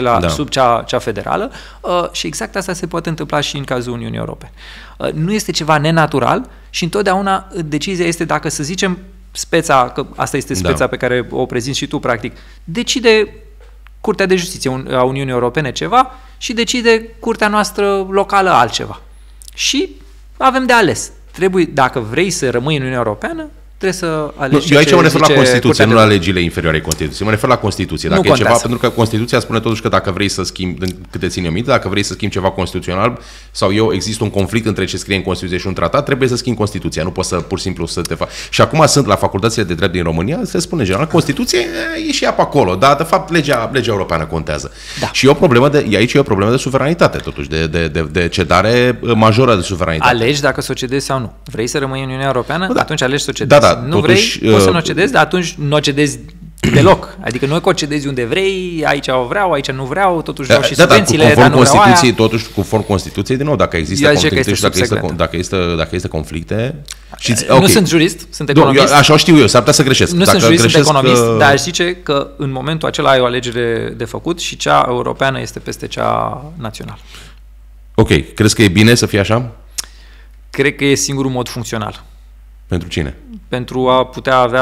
cea federală și exact asta se poate întâmpla și în cazul Uniunii Europene. Nu este ceva nenatural și întotdeauna decizia este dacă, să zicem, speța, că asta este speța pe care o prezinți și tu, practic, decide Curtea de Justiție a Uniunii Europene ceva și decide Curtea noastră locală altceva. Și avem de ales. Dacă vrei să rămâi în Uniunea Europeană, trebuie să alegi. Eu aici mă refer la Constituție, nu la legile inferioare Constituției. Mă refer la Constituție. Dacă e ceva, pentru că Constituția spune totuși că dacă vrei să schimbi, câte țin eu minte, dacă vrei să schimbi ceva constituțional sau există un conflict între ce scrie în Constituție și un tratat, trebuie să schimbi Constituția. Nu poți să pur și simplu să te faci. Și acum sunt la facultățile de drept din România, se spune general, Constituție e și ea pe acolo, dar de fapt legea europeană contează. Și aici e o problemă de suveranitate, totuși, de cedare majoră de suveranitate. Alegi dacă să o cedezi sau nu. Vrei să rămâi în Uniunea Europeană? Atunci alegi să o cedezi. Nu totuși, vrei, poți să nu o cedezi, dar atunci nu o cedezi deloc. Adică nu o cedezi unde vrei, aici o vreau, aici nu vreau, totuși vreau și subvențiile, dar nu vreau aia. Totuși, conform Constituției, din nou, dacă există conflicte și dacă există conflicte... Nu sunt jurist, sunt economist. Așa știu eu, s-ar putea să greșesc. Nu sunt jurist, sunt economist, dar aș zice că în momentul acela ai o alegere de făcut și cea europeană este peste cea națională. Ok, crezi că e bine să fie așa? Cred că e singurul mod funcțional. Pentru cine? Pentru a putea avea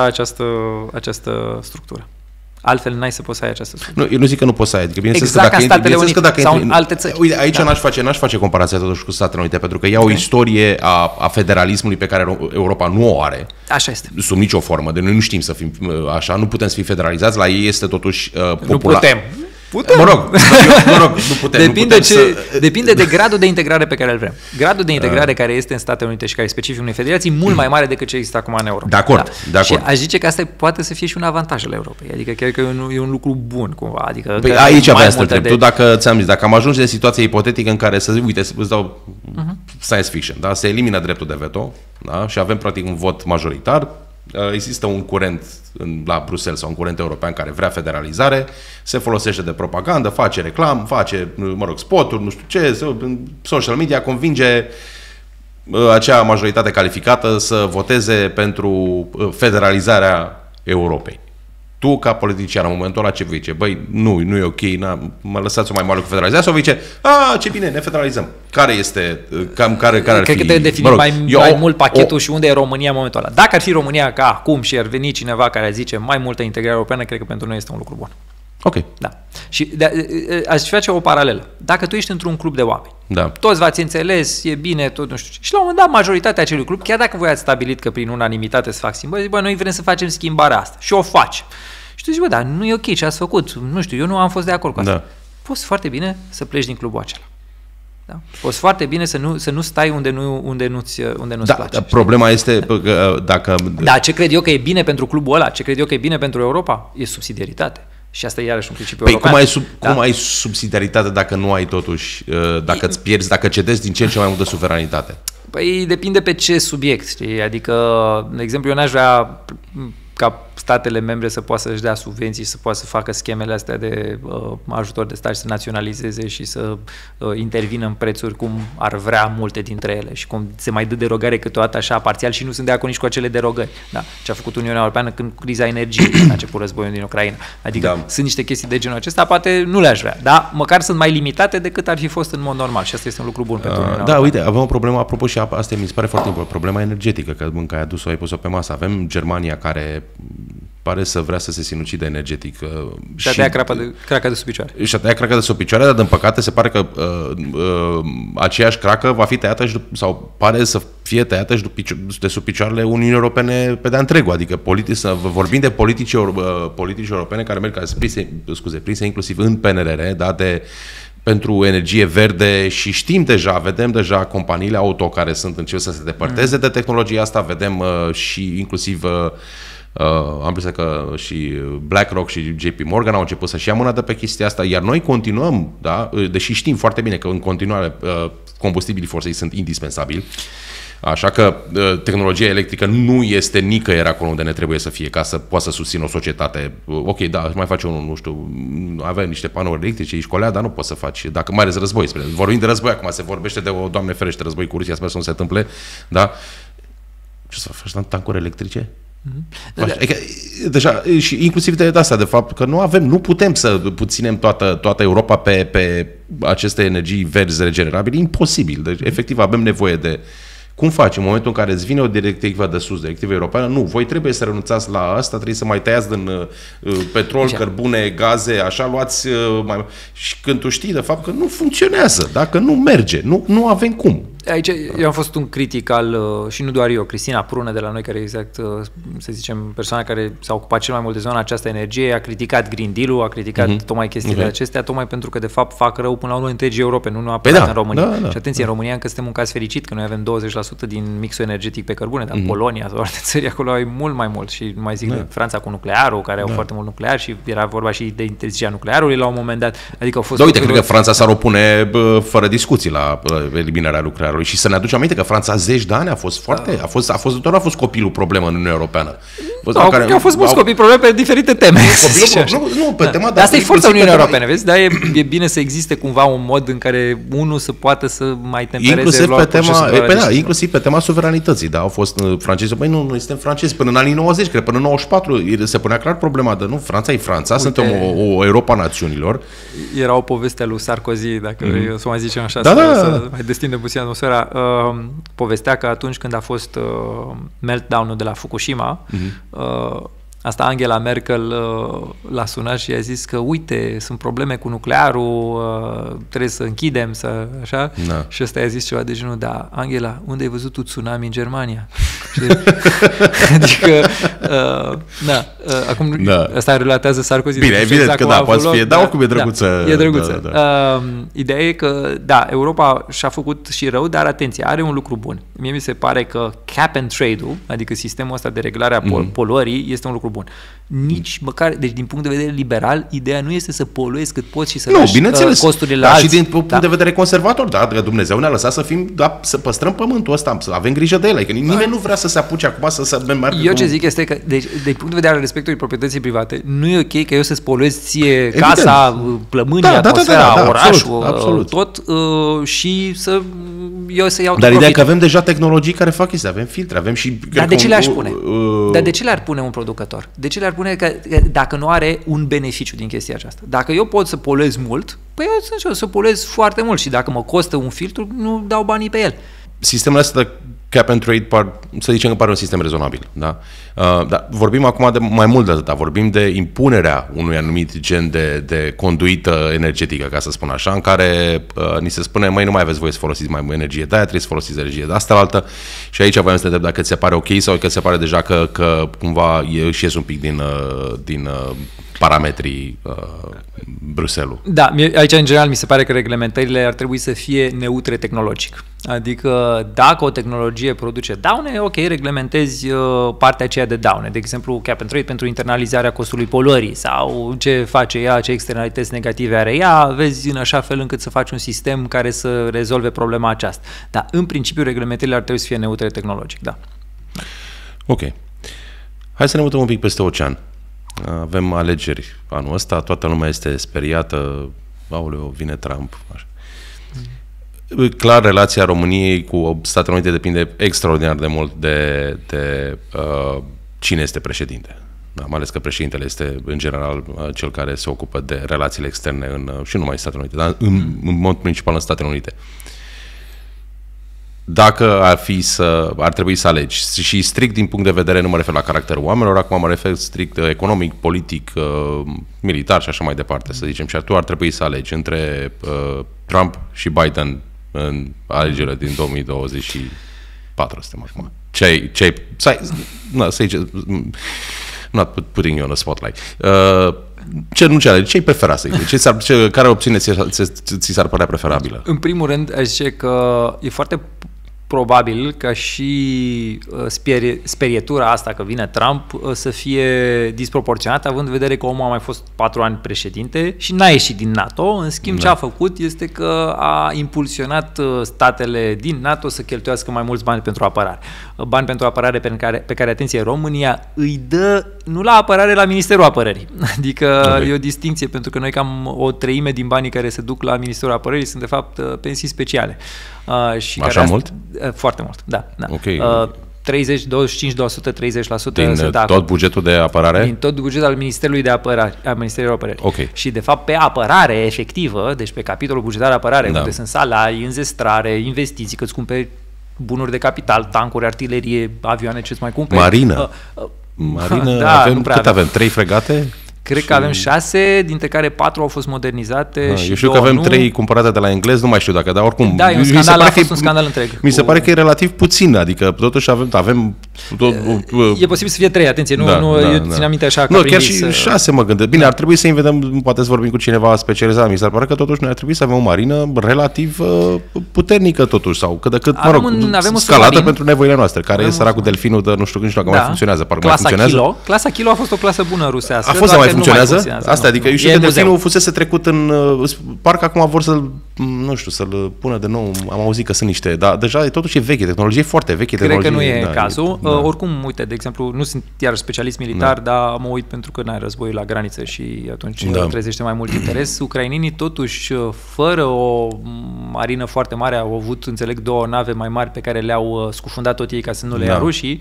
această structură. Altfel n-ai să poți să ai această structură. Nu, eu nu zic că nu poți să ai. Adică, exact ca Statele Unite sau în alte țări. Uite, aici n-aș face comparația totuși cu Statele Unite, pentru că ea o istorie a federalismului pe care Europa nu o are. Așa este. Sub nicio formă. De noi nu știm să fim așa, nu putem să fim federalizați, la ei este totuși popular. Nu putem. Mă rog, nu putem. Depinde de gradul de integrare pe care îl vrem. Gradul de integrare care este în Statele Unite și care e specific unei federații mult mai mare decât ce există acum în Europa. De acord. Și aș zice că asta poate să fie și un avantaj al Europei. Adică chiar că e un lucru bun cumva. Adică aici aveam să te întreb. Tu dacă am ajuns în situație ipotetică în care îți dau science fiction, da? Se elimină dreptul de veto, da? Și avem practic un vot majoritar. Există un curent la Bruxelles sau un curent european care vrea federalizare, se folosește de propagandă, face reclamă, face, spoturi, nu știu ce, social media convinge acea majoritate calificată să voteze pentru federalizarea Europei. Tu, ca politician, în momentul ăla ce vei zice? Băi, nu e ok, mă lăsați-o mai mare cu federalizarea, sau vei zice, ce bine, ne federalizăm. Care este, care ar fi? Cred că te defini mai mult pachetul și unde e România în momentul ăla. Dacă ar fi România ca acum și ar veni cineva care zice mai multă integrare europeană, cred că pentru noi este un lucru bun. Ok. Da. Și aș face o paralelă. Dacă tu ești într-un club de oameni, toți v-ați înțeles, e bine, tot nu știu ce. Și la un moment dat, majoritatea acelui club, chiar dacă voi ați stabilit că prin unanimitate se fac schimbări, zic, noi vrem să facem schimbarea asta. Și o faci. Și tu zici, dar nu e ok ce ați făcut. Nu știu, eu nu am fost de acord cu asta. Poți foarte bine să pleci din clubul acela. Da? Poți foarte bine să nu stai unde nu-ți place. Problema este că dacă... Da, ce cred eu că e bine pentru clubul ăla, ce cred eu că e bine pentru Europa, e subsidiaritate. Și asta e iarăși un principiu european. Cum ai subsidiaritate dacă nu ai totuși, dacă îți pierzi, dacă cedezi din ce în ce mai multă suveranitate? Păi depinde pe ce subiect, știi? Adică, de exemplu, eu n-aș vrea ca statele membre să poată să-și dea subvenții, să poată să facă schemele astea de ajutor de stat și să naționalizeze și să intervină în prețuri cum ar vrea multe dintre ele și cum se mai dă derogare câteodată așa parțial și nu sunt de acord nici cu acele derogări. Da? Ce a făcut Uniunea Europeană când criza energiei, când a început războiul din Ucraina. Adică sunt niște chestii de genul acesta, poate nu le-aș vrea, dar măcar sunt mai limitate decât ar fi fost în mod normal și asta este un lucru bun pentru Uniunea Europeană. Uite, avem o problemă, apropo și asta mi se pare foarte importantă, problema energetică, că ai adus-o, ai pus-o pe masă. Avem Germania care pare să vrea să se sinucide energetic. Și a tăiat craca de sub picioare. Și a tăiat craca de sub picioare, dar din păcate se pare că aceeași cracă va fi tăiată sau pare să fie tăiată și de sub picioarele Uniunii Europene pe de-a întregul. Adică vorbim de politici europene care merg prinse inclusiv în PNRR, da, pentru energie verde și vedem deja companiile auto care încep să se depărteze de tehnologia asta, vedem și inclusiv am impresia că și BlackRock și JP Morgan au început să-și ia mâna de pe chestia asta, iar noi continuăm, da, deși știm foarte bine că în continuare combustibilii fosili sunt indispensabili. Așa că tehnologia electrică nu este nicăieri acolo unde ne trebuie să fie ca să poată să susțină o societate. Ok, da, mai face unul, nu știu, avem niște panouri electrice, ești colea, dar nu poți să faci, dacă mai ales război. Vorbim de război acum, se vorbește de o, Doamne ferește, război cu Rusia, sper să nu se întâmple, da? Ce să faci, tancuri electrice? Adică, deja, și inclusiv de asta, de fapt că nu putem să ținem toată Europa pe aceste energii verzi regenerabile, imposibil. Deci, efectiv, avem nevoie de... Cum faci în momentul în care îți vine o directivă de sus, directivă europeană? Nu, voi trebuie să renunțați la asta, trebuie să mai tăiați din petrol, cărbune, gaze, așa, luați mai... Și când tu știi, de fapt, că nu funcționează, dacă nu merge, nu avem cum. Aici eu am fost un critic și nu doar eu, Cristina Prună de la noi, care exact, să zicem, persoana care s-a ocupat cel mai mult de zona aceasta energie, a criticat Green Deal-ul, a criticat tocmai chestiile acestea, tocmai pentru că de fapt fac rău până la urmă întregii Europe, nu neapărat în România. Da. Și atenție, în România încă suntem un caz fericit, că noi avem 20% din mixul energetic pe cărbune, dar Polonia sau alte țări acolo au mult mai mult. Și nu mai zic de Franța cu nuclearul, care au foarte mult nuclear și era vorba și de interzicerea nuclearului la un moment dat. Adică au fost uite, cred că Franța s-ar opune fără discuții la eliminarea nuclearului. Și să ne aducem aminte că Franța 10 de ani a fost copilul problemă în Uniunea Europeană. Au fost mulți copii probleme pe diferite teme. Pe tema, dar asta e forța Uniunii Europene, vezi? Dar e bine să existe cumva un mod în care unul să poată să mai tempereze inclusiv pe tema suveranității, da, au fost francezi, băi, noi suntem francezi până în anii 90, cred, până în 94 se punea clar problema de, nu, Franța e Franța, suntem o Europa a națiunilor. Era o poveste a lui Sarkozy, dacă o să mai zicem așa, să mai destindem puțin atmosfera. Povestea că atunci când a fost meltdown-ul de la Fukushima, asta Angela Merkel l-a sunat și i-a zis că uite, sunt probleme cu nuclearul, trebuie să închidem, așa. Da. Și ăsta i-a zis ceva de genul, da, Angela, unde ai văzut tu tsunami în Germania? Adică, acum asta relatează Sarkozy. Bine, evident că da, poate fi, dar oricum e drăguță. E drăguță. Ideea e că, da, Europa și-a făcut și rău, dar atenție, are un lucru bun. Mie mi se pare că cap and trade-ul, adică sistemul ăsta de reglare a poluării, este un lucru bun. Nici măcar, deci din punct de vedere liberal, ideea nu este să poluezi cât poți și să lași costurile la alții. Și din punct de vedere conservator, da, că Dumnezeu ne-a lăsat să păstrăm pământul ăsta, să avem grijă de el, adică nimeni nu vrea să se apuce acum să meargă. Eu ce zic este că, deci, din punct de vedere al respectului proprietății private, nu e ok că eu să-ți poluez ție casa, plămânii, atmosfera, orașul, absolut. Tot și să eu să iau. Dar ideea că avem deja tehnologii care fac chestia, avem filtre, avem și... Dar de ce le-aș pune? Dar de ce le-ar pune un producător? De ce le-ar pune că dacă nu are un beneficiu din chestia aceasta? Dacă eu pot să poluez mult, păi eu să poluez foarte mult și dacă mă costă un filtru, nu dau banii pe el. Sistemul ăsta de cap and trade, să zicem că pare un sistem rezonabil. Da? Dar vorbim acum de mai mult de atât. Vorbim de impunerea unui anumit gen de conduită energetică, ca să spun așa, în care ni se spune, măi, nu mai aveți voie să folosiți mai mult energie de aia, trebuie să folosiți energie de asta la altă. Și aici voiam să te întreb dacă ți se pare ok sau că ți se pare deja că cumva își ies un pic din parametrii Bruxelles-ul. Da, aici în general mi se pare că reglementările ar trebui să fie neutre tehnologic. Adică dacă o tehnologie produce daune, ok, reglementezi partea aceea de daune. De exemplu, cap and trade pentru internalizarea costului poluării sau ce face ea, ce externalități negative are ea, vezi în așa fel încât să faci un sistem care să rezolve problema aceasta. Dar în principiu reglementările ar trebui să fie neutre tehnologic, da. Ok. Hai să ne mutăm un pic peste ocean. Avem alegeri anul ăsta, toată lumea este speriată, aoleu, vine Trump. Așa. Clar, relația României cu Statele Unite depinde extraordinar de mult de cine este președinte. Da, mai ales că președintele este, în general, cel care se ocupă de relațiile externe și nu numai în Statele Unite, dar în mod principal în Statele Unite. dacă ar trebui să alegi, și strict din punct de vedere, nu mă refer la caracterul oamenilor, acum mă refer strict economic, politic, militar și așa mai departe, să zicem, și tu ar trebui să alegi între Trump și Biden în alegerile din 2024, suntem acum. Not putting you on the spotlight. Ce-ai prefera să zici? Care opțiune ți s-ar părea preferabilă? În primul rând, aș zice că e foarte probabil ca și sperietura asta că vine Trump să fie disproporționată, având în vedere că omul a mai fost 4 ani președinte și n-a ieșit din NATO. În schimb, ce a făcut este că a impulsionat statele din NATO să cheltuiască mai mulți bani pentru apărare. Bani pentru apărare pe care, atenție, România îi dă nu la apărare, la Ministerul Apărării. Adică e o distinție, pentru că noi cam o treime din banii care se duc la Ministerul Apărării sunt de fapt pensii speciale. Și așa mult? Foarte mult, da. Okay. 30, 25%, 30% din tot bugetul de apărare? Din tot bugetul al Ministerului de Apărare, al Ministerului Apărării. Okay. Și de fapt pe apărare efectivă, deci pe capitolul bugetar apărare, unde sunt salarii, înzestrare, investiții, că-ți cumperi bunuri de capital, tancuri, artilerie, avioane, ce-ți mai cumperi. Marină. Da, cât avem? 3 fregate? Cred că avem 6, dintre care 4 au fost modernizate. Eu știu că avem 3 cumpărate de la englez, nu mai știu dacă, dar oricum. Da, e un scandal, a fost un scandal întreg. Mi se pare că e relativ puțin, adică totuși avem e posibil să fie 3, atenție, eu țin aminte așa. Nu, chiar și 6 mă gândesc. Bine, ar trebui să vedem, poate să vorbim cu cineva specializat, mi se pare că totuși noi ar trebui să avem o marină relativ puternică totuși, sau cât de cât, scalată pentru nevoile noastre, care e săracul delfinul de nu știu când, dacă mai funcționează, parcă mai funcționează. Clasa Kilo a fost o clasă bună rusească. A fost, dar mai funcționează? Asta, adică eu știu că delfinul fusese trecut în... Parcă acum vor să-l pună de nou, am auzit că sunt niște... Dar deja totuși e veche, tehnologie foarte veche. Cred că nu e cazul. Oricum, uite, de exemplu, nu sunt iar specialist militar, dar mă uit pentru că n-ai război la graniță și atunci trezește mai mult interes. Ucrainenii totuși, fără o marină foarte mare, au avut, înțeleg, 2 nave mai mari pe care le-au scufundat tot ei ca să nu le ia rușii,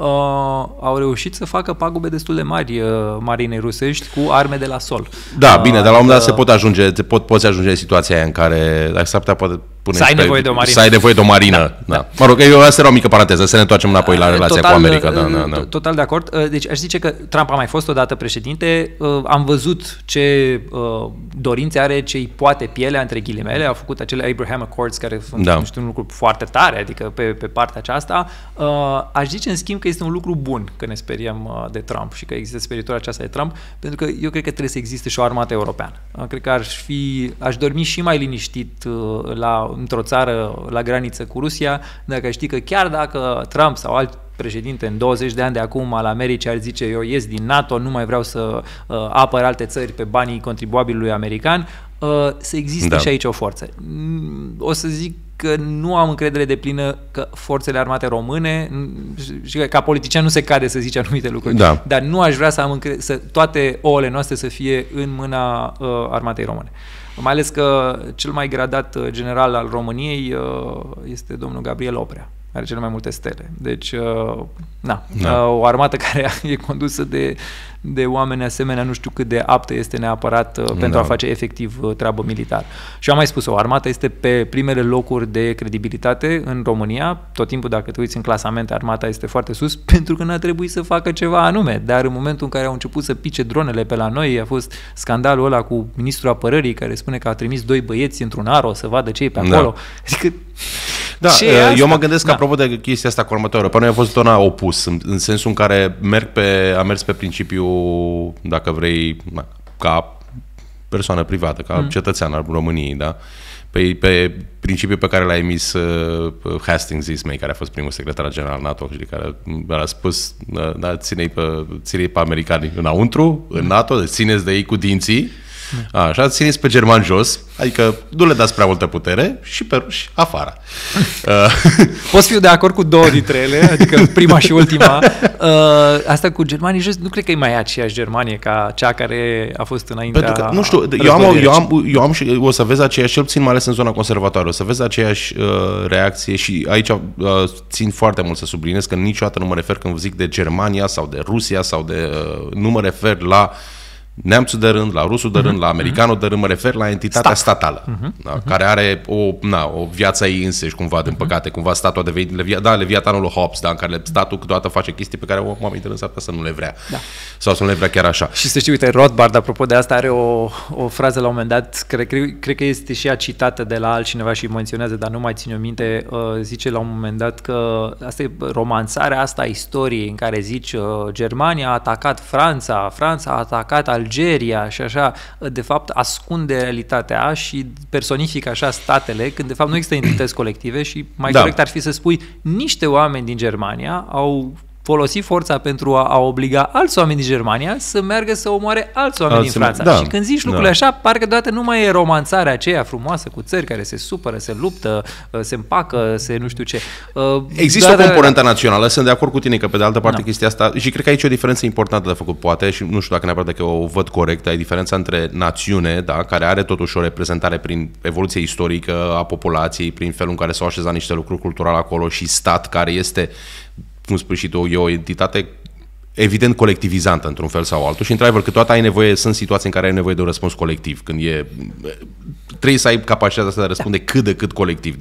au reușit să facă pagube destul de mari marinei rusești cu arme de la sol. Da, bine, dar la un moment dat poți ajunge în situația aia în care, dacă s-ar putea, poate pune să ai nevoie de o marină. Să ai nevoie de o marină. Da. Mă rog, asta era o mică paranteză, să ne întoarcem înapoi la relația cu America. Total de acord. Deci aș zice că Trump a mai fost odată președinte. Am văzut ce dorințe are, ce îi poate pielea, între ghilimele. A făcut acele Abraham Accords, care sunt un lucru foarte tare, adică pe partea aceasta. Aș zice, în schimb, că este un lucru bun că ne speriem de Trump și că există speritura aceasta de Trump, pentru că eu cred că trebuie să existe și o armată europeană. Cred că aș dormi și mai liniștit într-o țară la graniță cu Rusia, dacă știi că chiar dacă Trump sau alt președinte în 20 de ani de acum al Americii ar zice eu ies din NATO, nu mai vreau să apăr alte țări pe banii contribuabilului american, să existe și aici o forță. O să zic că nu am încredere deplină că forțele armate române, și ca politician nu se cade să zici anumite lucruri, dar nu aș vrea să am să toate ouăle noastre să fie în mâna armatei române. Mai ales că cel mai gradat general al României este domnul Gabriel Oprea, are cele mai multe stele. Deci, o armată care e condusă de oameni asemenea, nu știu cât de aptă este neapărat pentru a face efectiv treabă militară. Și am mai spus, o armată este pe primele locuri de credibilitate în România. Tot timpul, dacă te uiți în clasamente, armata este foarte sus, pentru că n-a trebuit să facă ceva anume. Dar în momentul în care au început să pice dronele pe la noi, a fost scandalul ăla cu ministrul apărării, care spune că a trimis 2 băieți într-un aro să vadă ce e pe acolo. Adică, eu mă gândesc că apropo de chestia asta cu armata europeană, a fost una opus, în sensul în care a mers pe principiu, dacă vrei, ca persoană privată, ca cetățean al României, da? Pe principiul pe care l-a emis Hastings Ismay, care a fost primul secretar general NATO și care a spus, ține-i pe americani înăuntru, în NATO, deci țineți de ei cu dinții, așa, țineți pe germani jos, adică nu le dați prea multă putere și pe ruși afară. Poți fi de acord cu 2 dintre ele, adică prima și ultima. Asta cu germanii jos, nu cred că e mai aceeași Germanie ca cea care a fost înaintea. Pentru că, nu știu, eu am și o să vezi aceeași, cel puțin mai ales în zona conservatoare, o să vezi aceeași reacție și aici țin foarte mult să subliniez că niciodată nu mă refer când zic de Germania sau de Rusia sau de nu mă refer la neamțul de rând, la rusul de rând, la americanul de rând, mă refer la entitatea statală, care are o viață ei însăși, cumva, din păcate, cumva statul a devenit, Leviatanul lui Hobbes, în care statul câteodată face chestii pe care oamenii de rând s-ar putea să nu le vrea. Da. Sau să nu le vrea chiar așa. Și să știi, uite, Rothbard, apropo de asta, are o frază la un moment dat, cred că este și ea citată de la altcineva și menționează, dar nu mai țin o minte, zice la un moment dat că asta e romanțarea asta a istoriei în care zici Germania a atacat Franța, Franța a atacat Algeria și așa, de fapt ascunde realitatea și personifică așa statele, când de fapt nu există entități colective și mai corect ar fi să spui niște oameni din Germania au folosi forța pentru a obliga alți oameni din Germania să meargă să omoare alți oameni din Franța. Da, și când zici lucrurile așa, parcă deodată nu mai e romanțarea aceea frumoasă cu țări care se supără, se luptă, se împacă, se nu știu ce. Există o componentă națională, sunt de acord cu tine că pe de altă parte chestia asta, și cred că aici e o diferență importantă de făcut, poate, și nu știu dacă neapărat dacă o văd corect, e diferența între națiune, da, care are totuși o reprezentare prin evoluție istorică a populației, prin felul în care s-au așezat niște lucruri culturale acolo, și stat care este, cum spui și tu, e o entitate evident colectivizantă într-un fel sau altul și într-adevăr câteodată ai nevoie, sunt situații în care ai nevoie de un răspuns colectiv, când trebuie să ai capacitatea asta de a răspunde cât de cât colectiv,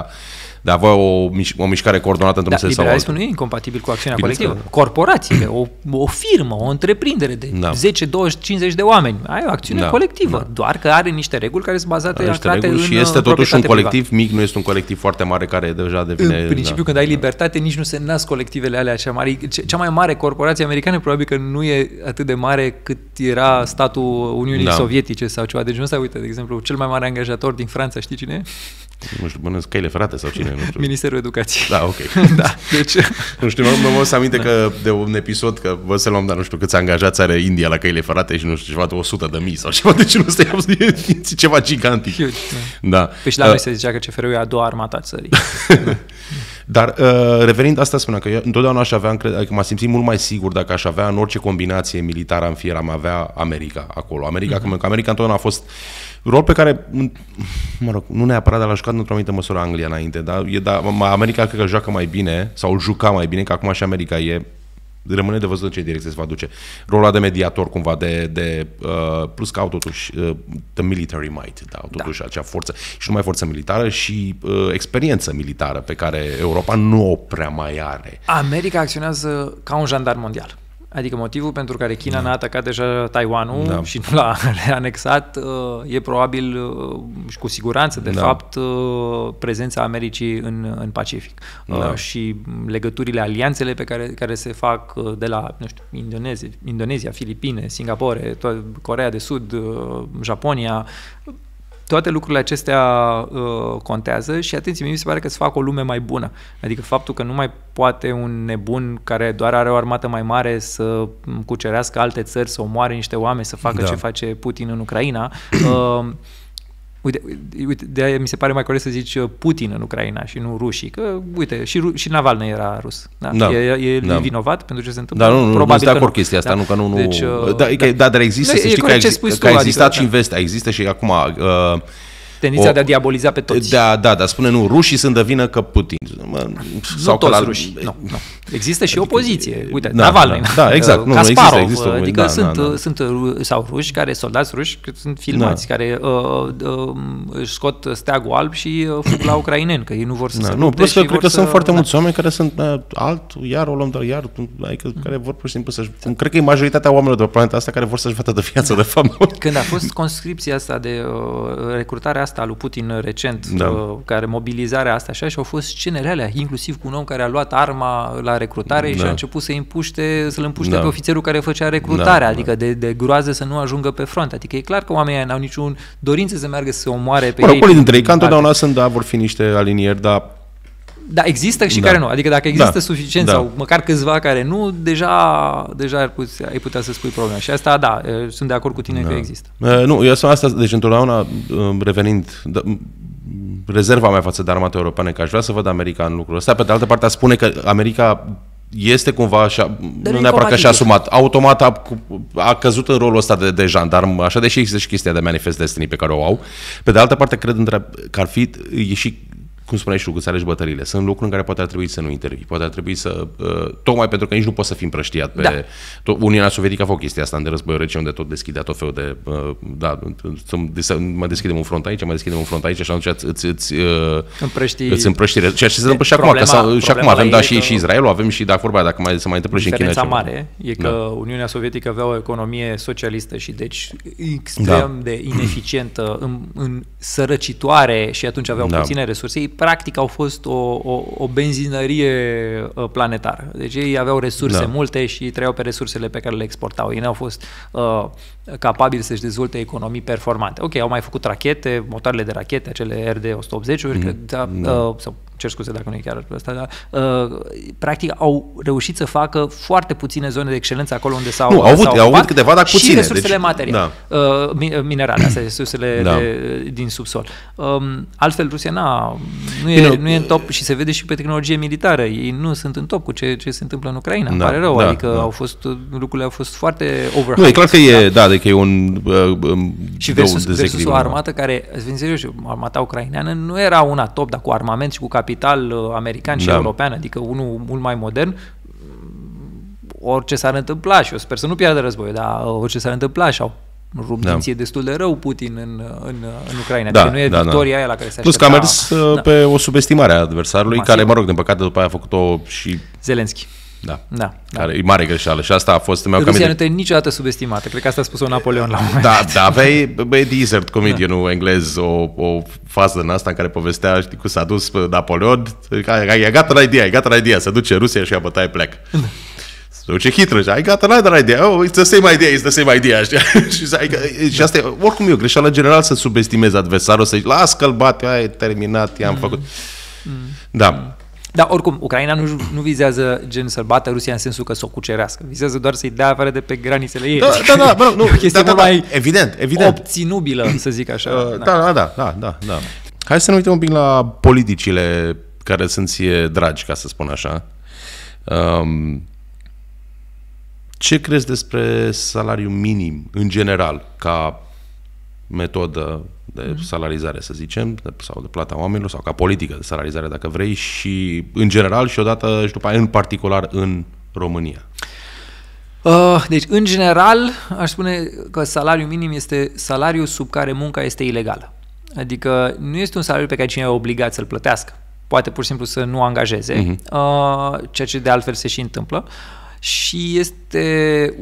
de a avea o mișcare coordonată într-un sens sau altul. Liberalismul nu e incompatibil cu acțiunea colectivă. Corporațiile, o firmă, o întreprindere de 10, 20, 50 de oameni, ai o acțiune colectivă, doar că are niște reguli care sunt bazate în și este totuși un colectiv mic, nu este un colectiv foarte mare care deja devine... În principiu, când ai libertate, nici nu se nasc colectivele alea cea mare. Cea mai mare corporație americană probabil că nu e atât de mare cât era statul Uniunii Sovietice sau ceva. Deci nu stai, uite, de exemplu, cel mai mare angajator din Franța, știi cine e? Nu știu, bănesc căile ferate sau cine, nu știu. Ministerul Educației. Da, ok. Da, deci... Nu știu, mă să aminte că de un episod, că vă să luăm, dar nu știu câți angajați are India la căile ferate și nu știu, ceva de 100.000 sau ceva, deci nu stai, ceva gigantic. Da. Păi și la noi se zicea că CFR-ul e a doua armată a țării. Dar revenind, asta spuneam, că eu întotdeauna aș avea, că m-am simțit mult mai sigur dacă aș avea în orice combinație militară am fi, am avea America acolo. America, că America întotdeauna a fost rol pe care, mă rog, nu neapărat, dar l-a jucat într-o anumită măsură Anglia înainte, dar America cred că joacă mai bine, sau juca mai bine, că acum și America rămâne de văzut în ce direcție se va duce. Rolul de mediator, cumva, plus că au totuși the military might, totuși acea forță, și nu numai forță militară, și experiență militară pe care Europa nu o prea mai are. America acționează ca un jandar mondial. Adică motivul pentru care China n-a atacat deja Taiwanul și nu l-a reanexat e probabil și cu siguranță, de fapt, prezența Americii în Pacific. Și legăturile, alianțele pe care se fac de la, nu știu, Indonezia, Filipine, Singapore, Coreea de Sud, Japonia, toate lucrurile acestea contează și, atenție, mie mi se pare că îți fac o lume mai bună. Adică faptul că nu mai poate un nebun care doar are o armată mai mare să cucerească alte țări, să omoare niște oameni, să facă ce face Putin în Ucraina. Uite, de-aia mi se pare mai corect să zici Putin în Ucraina și nu rușii, că, uite, și Navalny era rus. Da? E vinovat pentru ce se întâmplă? Dar nu sunt de acord chestia asta, nu că nu... Deci, dar există, să știi că a existat și în vest, există și acum... Tendința de a diaboliza pe toți. Dar spune nu, rușii sunt de vină că Putin. Nu toți rușii. Nu. Există și opoziție. Uite, Navalny. Da, exact. Kasparov. Adică sunt sau ruși, soldați ruși, sunt filmați, care își scot steagul alb și fug la ucraineni, că ei nu vor să se lupte. Nu, plus că cred că sunt foarte mulți oameni care sunt iar o luăm, dar iar, adică care vor pur și simplu să-și... Cred că e majoritatea oamenilor de pe planeta asta care vor să-și vadă de viață, de fapt. Când a fost conscripția asta de recrutarea asta lui Putin recent, care mobilizarea asta așa, și au fost scenele alea, inclusiv cu un om care a luat arma la recrutare și a început să-l împuște pe ofițerul care făcea recrutarea, adică de groază să nu ajungă pe front. Adică e clar că oamenii n-au niciun dorință să meargă să se omoare pe ei. Unii dintre ei, ca întotdeauna sunt, vor fi niște alinieri, dar... Da, există și care nu. Adică dacă există suficient sau măcar câțiva care nu, deja ai putea să spui problema. Și asta, sunt de acord cu tine că există. Nu, eu sunt asta, deci întotdeauna revenind, rezerva mea față de armata europeană, că aș vrea să văd America în lucrul ăsta. Pe de altă parte, a spune că America este cumva așa, nu neapărat că și-a asumat, automat a căzut în rolul ăsta de jandarm, așa, deși există și chestia de manifest destiny pe care o au. Pe de altă parte, cred că ar fi, e și cum spuneai și tu, îți alegi bătăliile. Sunt lucruri în care poate ar trebui să nu intervii. Poate ar trebui să... tocmai pentru că nici nu poți să fii împrăștiat pe... Da. Uniunea Sovietică a făcut chestia asta în de războiul rece, unde tot deschidea tot felul de... mă deschidem un front aici, mă deschidem un front aici și atunci îți împrăști. Ceea ce se întâmplă și acum. Și acum avem, și Israelul, avem și, dacă vorba, dacă se mai întâmplă și în China. Diferența mare e că Uniunea Sovietică avea o economie socialistă și deci extrem de ineficientă, în sărăcitoare și atunci aveau puține resurse. Ei practic au fost o benzinărie planetară. Deci ei aveau resurse multe și trăiau pe resursele pe care le exportau. Ei n-au fost capabili să-și dezvolte economii performante. Ok, au mai făcut rachete, motoarele de rachete, acele RD-180-uri, sau cer scuze dacă nu e chiar ăsta, dar practic au reușit să facă foarte puține zone de excelență acolo unde au avut câteva, dar puține. Și resursele materiale, minerale, astea, resursele din subsol. Altfel, Rusia nu e în top și se vede și pe tehnologie militară. Ei nu sunt în top cu ce se întâmplă în Ucraina. Îmi pare rău, adică lucrurile au fost foarte overhyped. Nu, e clar că e un și versus o armată care, să fim serioși, armata ucraineană nu era una top, dar cu armament și cu capital american și european, adică unul mult mai modern. Orice s-ar întâmpla, și eu sper să nu piardă războiul, dar orice s-ar întâmpla și au rupt dinții destul de rău Putin în Ucraina. Adică nu e victoria aia la care se aștepta. Plus că a mers pe o subestimare a adversarului, care, mă rog, din păcate după aia a făcut-o și Zelenski. Care e mare greșeală și asta a fost... Rusia nu trebuie niciodată subestimată. Cred că asta a spus-o Napoleon la un moment. Da, aveai Desert Comedian-ul englez, o fază în asta în care povestea, știi, cum s-a dus Napoleon, e gata la idea, se duce Rusia și ia bătaie pleacă. Se duce Hitler și ai gata la idea, it's the same idea, știi? Și asta e, oricum e o greșeală general să subestimezi adversarul, să zici, las că-l bate, e terminat, i-am făcut. Da. Dar oricum, Ucraina nu vizează gen să-l bată Rusia în sensul că să o cucerească. Vizează doar să-i dea afară de pe granițele ei. Evident. Obținubilă, să zic așa. Da. Hai să ne uităm un pic la politicile care sunt ție dragi, ca să spun așa. Ce crezi despre salariul minim, în general, ca metodă de salarizare, să zicem, sau de plata oamenilor, sau ca politică de salarizare, dacă vrei, și în general și odată și după aia în particular în România? Deci, în general, aș spune că salariul minim este salariul sub care munca este ilegală. Adică nu este un salariu pe care cineva e obligat să-l plătească. Poate pur și simplu să nu angajeze, ceea ce de altfel se și întâmplă. Și este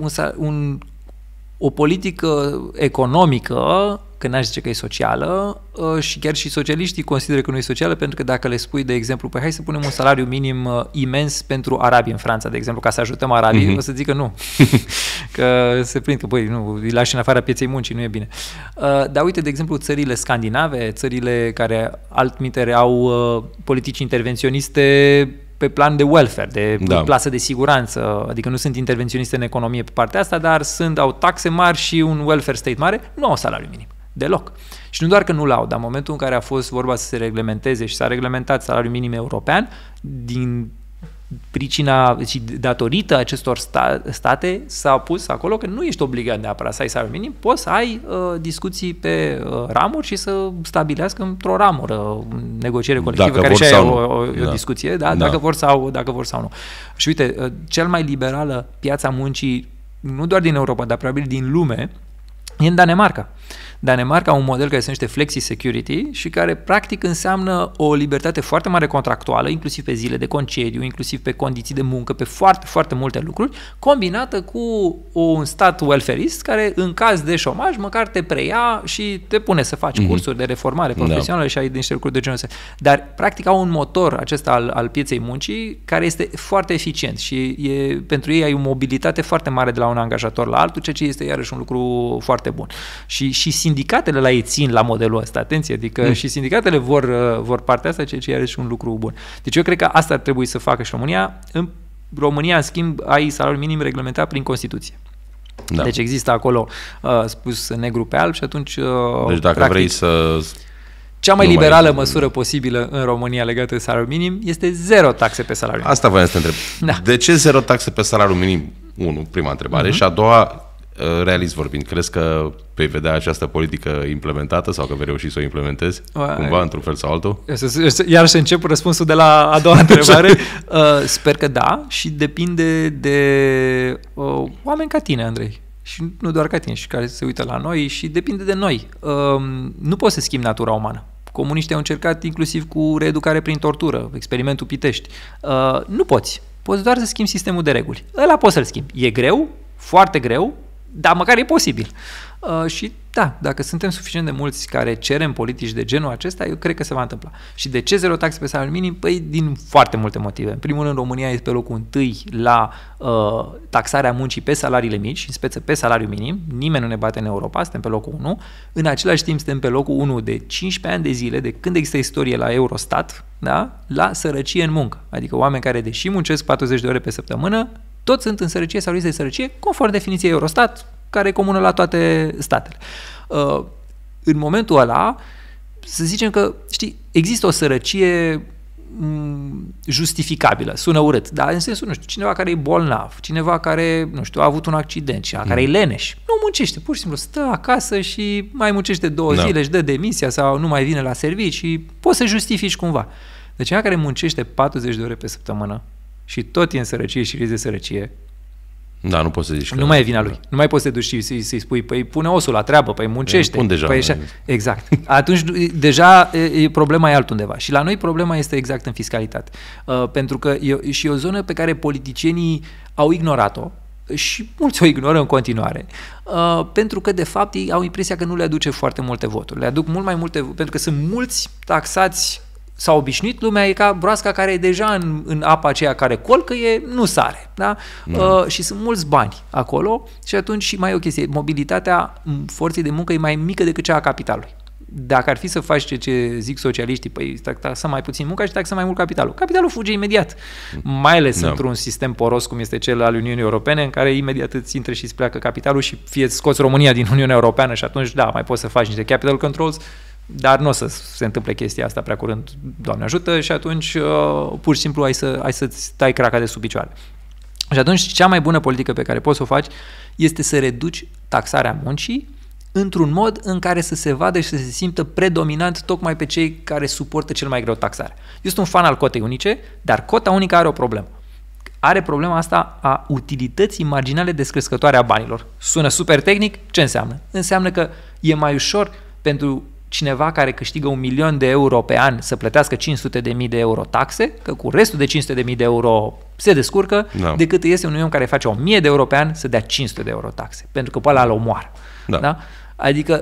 o politică economică, că n-aș zice că e socială, și chiar și socialiștii consideră că nu e socială, pentru că dacă le spui, de exemplu, hai să punem un salariu minim imens pentru arabi în Franța, de exemplu, ca să ajutăm arabii, o să zică nu. Că se prind, că nu, îi lași în afara pieței muncii, nu e bine. Dar uite, de exemplu, țările scandinave, țările care altminteri au politici intervenționiste pe plan de welfare, de plasă de siguranță, adică nu sunt intervenționiste în economie pe partea asta, dar au taxe mari și un welfare state mare, nu au salariu minim, deloc. Și nu doar că nu l-au, dar în momentul în care a fost vorba să se reglementeze și s-a reglementat salariul minim european, din pricina și datorită acestor state s-a pus acolo că nu ești obligat neapărat să ai salariu minim, poți să ai discuții pe ramuri și să stabilească într-o ramură negociere colectivă, dacă care și e o discuție, dacă vor sau nu. Și uite, cel mai liberală piața muncii, nu doar din Europa, dar probabil din lume, e în Danemarca. Danemarca un model care se numește Flexi Security și care practic înseamnă o libertate foarte mare contractuală, inclusiv pe zile de concediu, inclusiv pe condiții de muncă, pe foarte, foarte multe lucruri, combinată cu un stat welfarist care în caz de șomaj măcar te preia și te pune să faci cursuri de reformare profesională și ai niște lucruri de genul ăsta. Dar practic au un motor acesta al pieței muncii care este foarte eficient și pentru ei ai o mobilitate foarte mare de la un angajator la altul, ceea ce este iarăși un lucru foarte bun. Și sindicatele la ei țin la modelul ăsta, atenție, adică și sindicatele vor partea asta, ceea ce e și un lucru bun. Deci eu cred că asta ar trebui să facă și România. În România, în schimb, ai salariul minim reglementat prin Constituție. Da. Deci există acolo spus negru pe alb și atunci... Deci dacă vrei să... Cea mai liberală măsură posibilă în România legată de salariul minim este 0 taxe pe salariul minim. Asta voiam să te întreb. Da. De ce 0 taxe pe salariul minim? Prima întrebare. Și a doua... realist vorbind, crezi că vei vedea această politică implementată sau că vei reuși să o implementezi cumva, într-un fel sau altul? Iar să încep răspunsul de la a doua întrebare. Sper că da, și depinde de oameni ca tine, Andrei. Și nu doar ca tine, și care se uită la noi, și depinde de noi. Nu poți să schimbi natura umană. Comuniștii au încercat inclusiv cu reeducare prin tortură, experimentul Pitești. Nu poți. Poți doar să schimbi sistemul de reguli. Ăla poți să-l schimbi. E greu, foarte greu, dar măcar e posibil. Și da, dacă suntem suficient de mulți care cerem politici de genul acesta, eu cred că se va întâmpla. Și de ce zero taxe pe salariul minim? Păi din foarte multe motive. În primul rând, România este pe locul întâi la taxarea muncii pe salariile mici și în speță pe salariul minim. Nimeni nu ne bate în Europa, suntem pe locul 1. În același timp suntem pe locul 1 de 15 ani de zile, de când există istorie la Eurostat, da? La sărăcie în muncă. Adică oameni care, deși muncesc 40 de ore pe săptămână, toți sunt în sărăcie sau liste de sărăcie, conform definiției Eurostat, care e comună la toate statele. În momentul ăla, să zicem că, știi, există o sărăcie justificabilă, sună urât, dar în sensul, nu știu, cineva care e bolnav, cineva care, nu știu, a avut un accident, cineva care e leneș, nu muncește, pur și simplu stă acasă și mai muncește 2 zile, își dă demisia sau nu mai vine la servici și poți să justifici cumva. Deci cineva care muncește 40 de ore pe săptămână și tot e în sărăcie și risc de sărăcie, da, nu poți să zici. Nu mai e vina lui. Nu mai poți să te duci și să-i spui, păi pune osul la treabă, păi muncește. Pun deja. Păi așa. Exact. Atunci deja problema e altundeva. Și la noi problema este exact în fiscalitate. Pentru că e o zonă pe care politicienii au ignorat-o și mulți o ignoră în continuare. Pentru că de fapt ei au impresia că nu le aduce foarte multe voturi. Le aduc mult mai multe, pentru că sunt mulți taxați. S-a obișnuit, lumea e ca broasca care e deja în apa aceea care colcăie, nu sare. Da? Și sunt mulți bani acolo și atunci și mai e o chestie. Mobilitatea forței de muncă e mai mică decât cea a capitalului. Dacă ar fi să faci ce zic socialiștii, păi taxăm mai puțin munca și taxăm mai mult capitalul. Capitalul fuge imediat. Mai ales într-un sistem poros cum este cel al Uniunii Europene, în care imediat îți intră și îți pleacă capitalul și fie scoți România din Uniunea Europeană și atunci, da, mai poți să faci niște capital controls, dar nu o să se întâmple chestia asta prea curând, Doamne ajută, și atunci pur și simplu ai să-ți tai craca de sub picioare. Și atunci cea mai bună politică pe care poți să o faci este să reduci taxarea muncii într-un mod în care să se vadă și să se simtă predominant tocmai pe cei care suportă cel mai greu taxarea. Eu sunt un fan al cotei unice, dar cota unică are o problemă. Are problema asta a utilității marginale descrescătoare a banilor. Sună super tehnic, ce înseamnă? Înseamnă că e mai ușor pentru cineva care câștigă 1.000.000 de euro pe an să plătească 500.000 de euro taxe, că cu restul de 500.000 de euro se descurcă, decât este un om care face 1.000 de euro pe an să dea 500 de euro taxe, pentru că pe ăla îl omoară. Da? Adică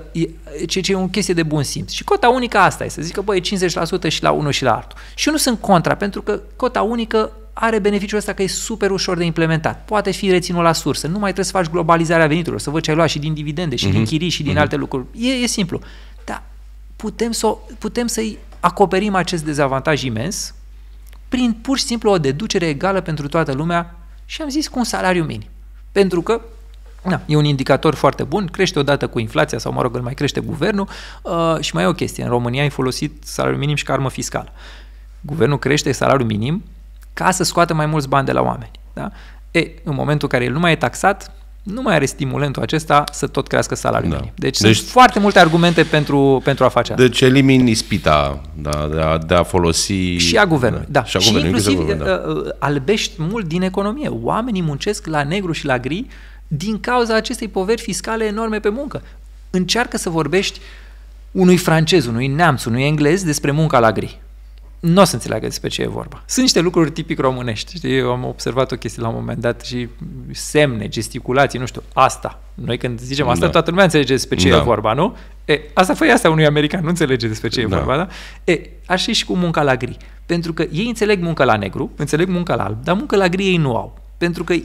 e o chestie de bun simț. Și cota unică asta e, să zică, băi, 50% și la unul și la altul. Și eu nu sunt contra, pentru că cota unică are beneficiul ăsta că e super ușor de implementat. Poate fi reținut la sursă. Nu mai trebuie să faci globalizarea veniturilor, să văd ce ai luat și din dividende, și din chirii, și din alte lucruri. E simplu. Dar putem să-i acoperim acest dezavantaj imens prin pur și simplu o deducere egală pentru toată lumea și am zis cu un salariu minim. Pentru că e un indicator foarte bun, crește odată cu inflația sau, mă rog, îl mai crește guvernul și mai e o chestie. În România ai folosit salariul minim și ca armă fiscală. Guvernul crește salariul minim ca să scoată mai mulți bani de la oameni. Da? În momentul în care el nu mai e taxat, nu mai are stimulentul acesta să tot crească salariul minim. Deci sunt foarte multe argumente pentru a face asta. Deci elimini ispita de a folosi... Și a guvernului, da. Și inclusiv albești mult din economie. Oamenii muncesc la negru și la gri din cauza acestei poveri fiscale enorme pe muncă. Încearcă să vorbești unui francez, unui neamț, unui englez despre munca la gri. Nu o să înțeleagă despre ce e vorba. Sunt niște lucruri tipic românești. Știi? Eu am observat o chestie la un moment dat și semne, gesticulații, nu știu, asta. Noi când zicem asta, toată lumea înțelege despre ce e vorba, nu? Asta fă asta unui american, nu înțelege despre ce e vorba, da? Așa e și cu munca la gri. Pentru că ei înțeleg munca la negru, înțeleg munca la alb, dar munca la gri ei nu au. Pentru că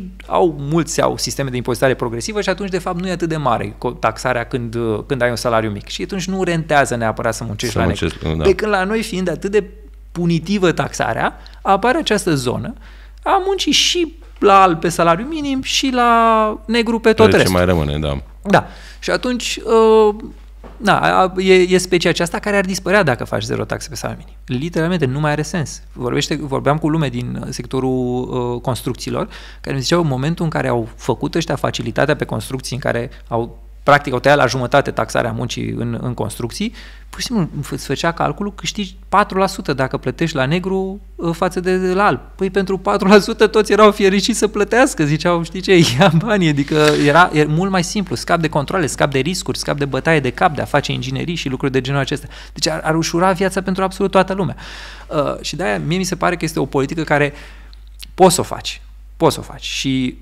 mulți au sisteme de impozitare progresivă și atunci, de fapt, nu e atât de mare taxarea când ai un salariu mic. Și atunci nu rentează neapărat să muncești la negru. Pe când la noi, fiind atât de punitivă taxarea, apare această zonă a muncii și la alb pe salariu minim și la negru pe tot restul. Ce mai rămâne, da. Da. Și atunci Da, e specia aceasta care ar dispărea dacă faci zero taxe pe salarii minime. Literalmente nu mai are sens. Vorbeam cu lume din sectorul construcțiilor, care îmi ziceau în momentul în care au făcut ăștia facilitatea pe construcții, în care practic au tăiat la jumătate taxarea muncii în construcții, pur și simplu îți făcea calculul, câștigi 4% dacă plătești la negru față de la alb. Păi pentru 4% toți erau fiericiți să plătească, ziceau, știi ce, ia banii, adică era mult mai simplu, scap de controle, scap de riscuri, scap de bătaie de cap, de a face inginerii și lucruri de genul acesta. Deci ar ușura viața pentru absolut toată lumea. Și de-aia mie mi se pare că este o politică care poți să o faci. Și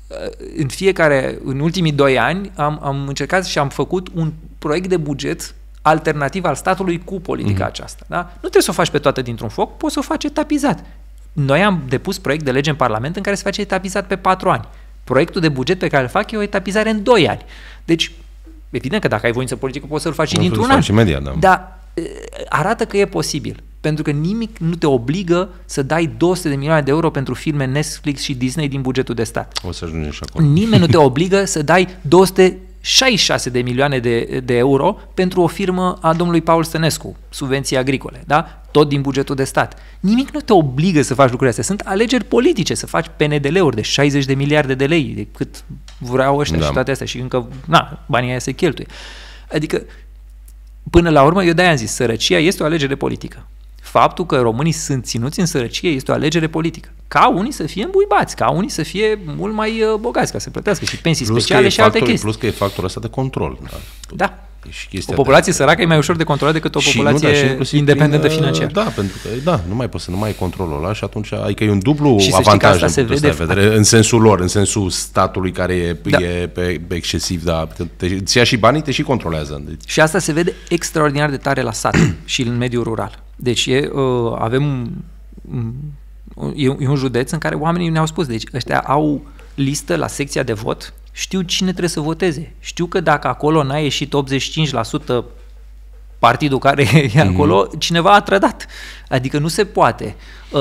în ultimii 2 ani am încercat și am făcut un proiect de buget alternativ al statului cu politica aceasta. Da? Nu trebuie să o faci pe toată dintr-un foc, poți să o faci etapizat. Noi am depus proiect de lege în Parlament în care se face etapizat pe 4 ani. Proiectul de buget pe care îl fac e o etapizare în 2 ani. Deci, evident că dacă ai voință politică poți să-l faci și dintr-un an. Imediat, da. Dar arată că e posibil. Pentru că nimic nu te obligă să dai 200 de milioane de euro pentru filme Netflix și Disney din bugetul de stat. O să ajungem și acolo. Nimeni nu te obligă să dai 266 de milioane de euro pentru o firmă a domnului Paul Stănescu, subvenții agricole, da? Tot din bugetul de stat. Nimic nu te obligă să faci lucrurile astea. Sunt alegeri politice, să faci PNDL-uri de 60 de miliarde de lei, de cât vreau ăștia și toate astea și încă, banii aia se cheltuie. Adică, până la urmă, eu de-aia am zis, sărăcia este o alegere politică. Faptul că românii sunt ținuți în sărăcie este o alegere politică. Ca unii să fie îmbuibați, ca unii să fie mult mai bogați, ca să plătească și pensii speciale și alte chestii. Plus că e factorul ăsta de control. Da. O populație săracă e mai ușor de controlat decât o populație independentă financiar. Da, pentru că nu mai poți să nu mai ai controlul ăla și atunci adică e un dublu avantaj din punctul ăsta de vedere, în sensul lor, în sensul statului care e pe excesiv, da, îți ia și banii, te și controlează. Deci. Și asta se vede extraordinar de tare la sat și în mediul rural. Deci avem un județ în care oamenii ne-au spus, deci ăștia au listă la secția de vot, știu cine trebuie să voteze. Știu că dacă acolo n-a ieșit 85% partidul care e acolo, cineva a trădat. Adică nu se poate.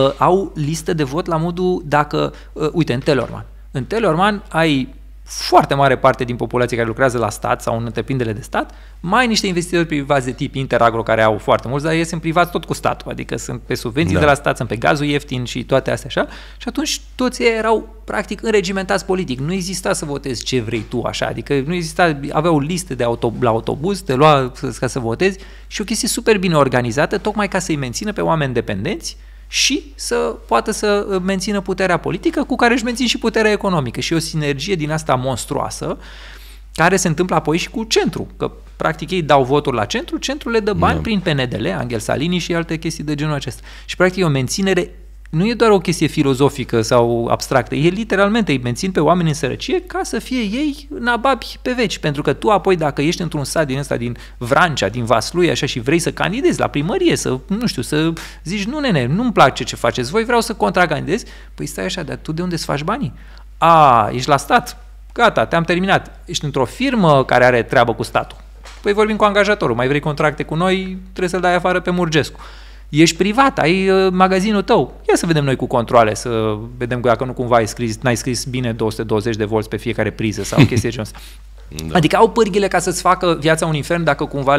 Au listă de vot la modul dacă... uite, în Teleorman. În Teleorman ai foarte mare parte din populație care lucrează la stat sau în întreprinderile de stat, mai niște investitori privați de tip Interagro care au foarte mulți, dar ei sunt privați tot cu statul, adică sunt pe subvenții de la stat, sunt pe gazul ieftin și toate astea așa. Și atunci toți ei erau practic înregimentați politic. Nu exista să votezi ce vrei tu așa, adică nu exista, aveau liste la autobuz, te lua ca să votezi și o chestie super bine organizată, tocmai ca să-i mențină pe oameni dependenți și să poată să mențină puterea politică cu care își mențin și puterea economică. Și o sinergie din asta monstruoasă care se întâmplă apoi și cu centru, că practic ei dau voturi la centru, centrul le dă bani prin PNDL, Angel Salini și alte chestii de genul acesta. Și practic e o menținere, nu e doar o chestie filozofică sau abstractă, e literalmente, îi mențin pe oameni în sărăcie ca să fie ei nababi pe veci, pentru că tu apoi dacă ești într-un sat din ăsta, din Vrancea, din Vaslui, așa, și vrei să candidezi la primărie, să, nu știu, să zici, nu nene, nu-mi place ce faceți voi, vreau să contracandidez, păi stai așa, dar tu de unde îți faci banii? Ești la stat, gata, te-am terminat, ești într-o firmă care are treabă cu statul, păi vorbim cu angajatorul, mai vrei contracte cu noi, trebuie să-l dai afară pe Murgescu. Ești privat, ai magazinul tău. Ia să vedem noi cu controale, să vedem dacă nu cumva n-ai scris bine 220 de volți pe fiecare priză sau chestii de genul ăsta. Da. Adică au pârghile ca să-ți facă viața un infern dacă cumva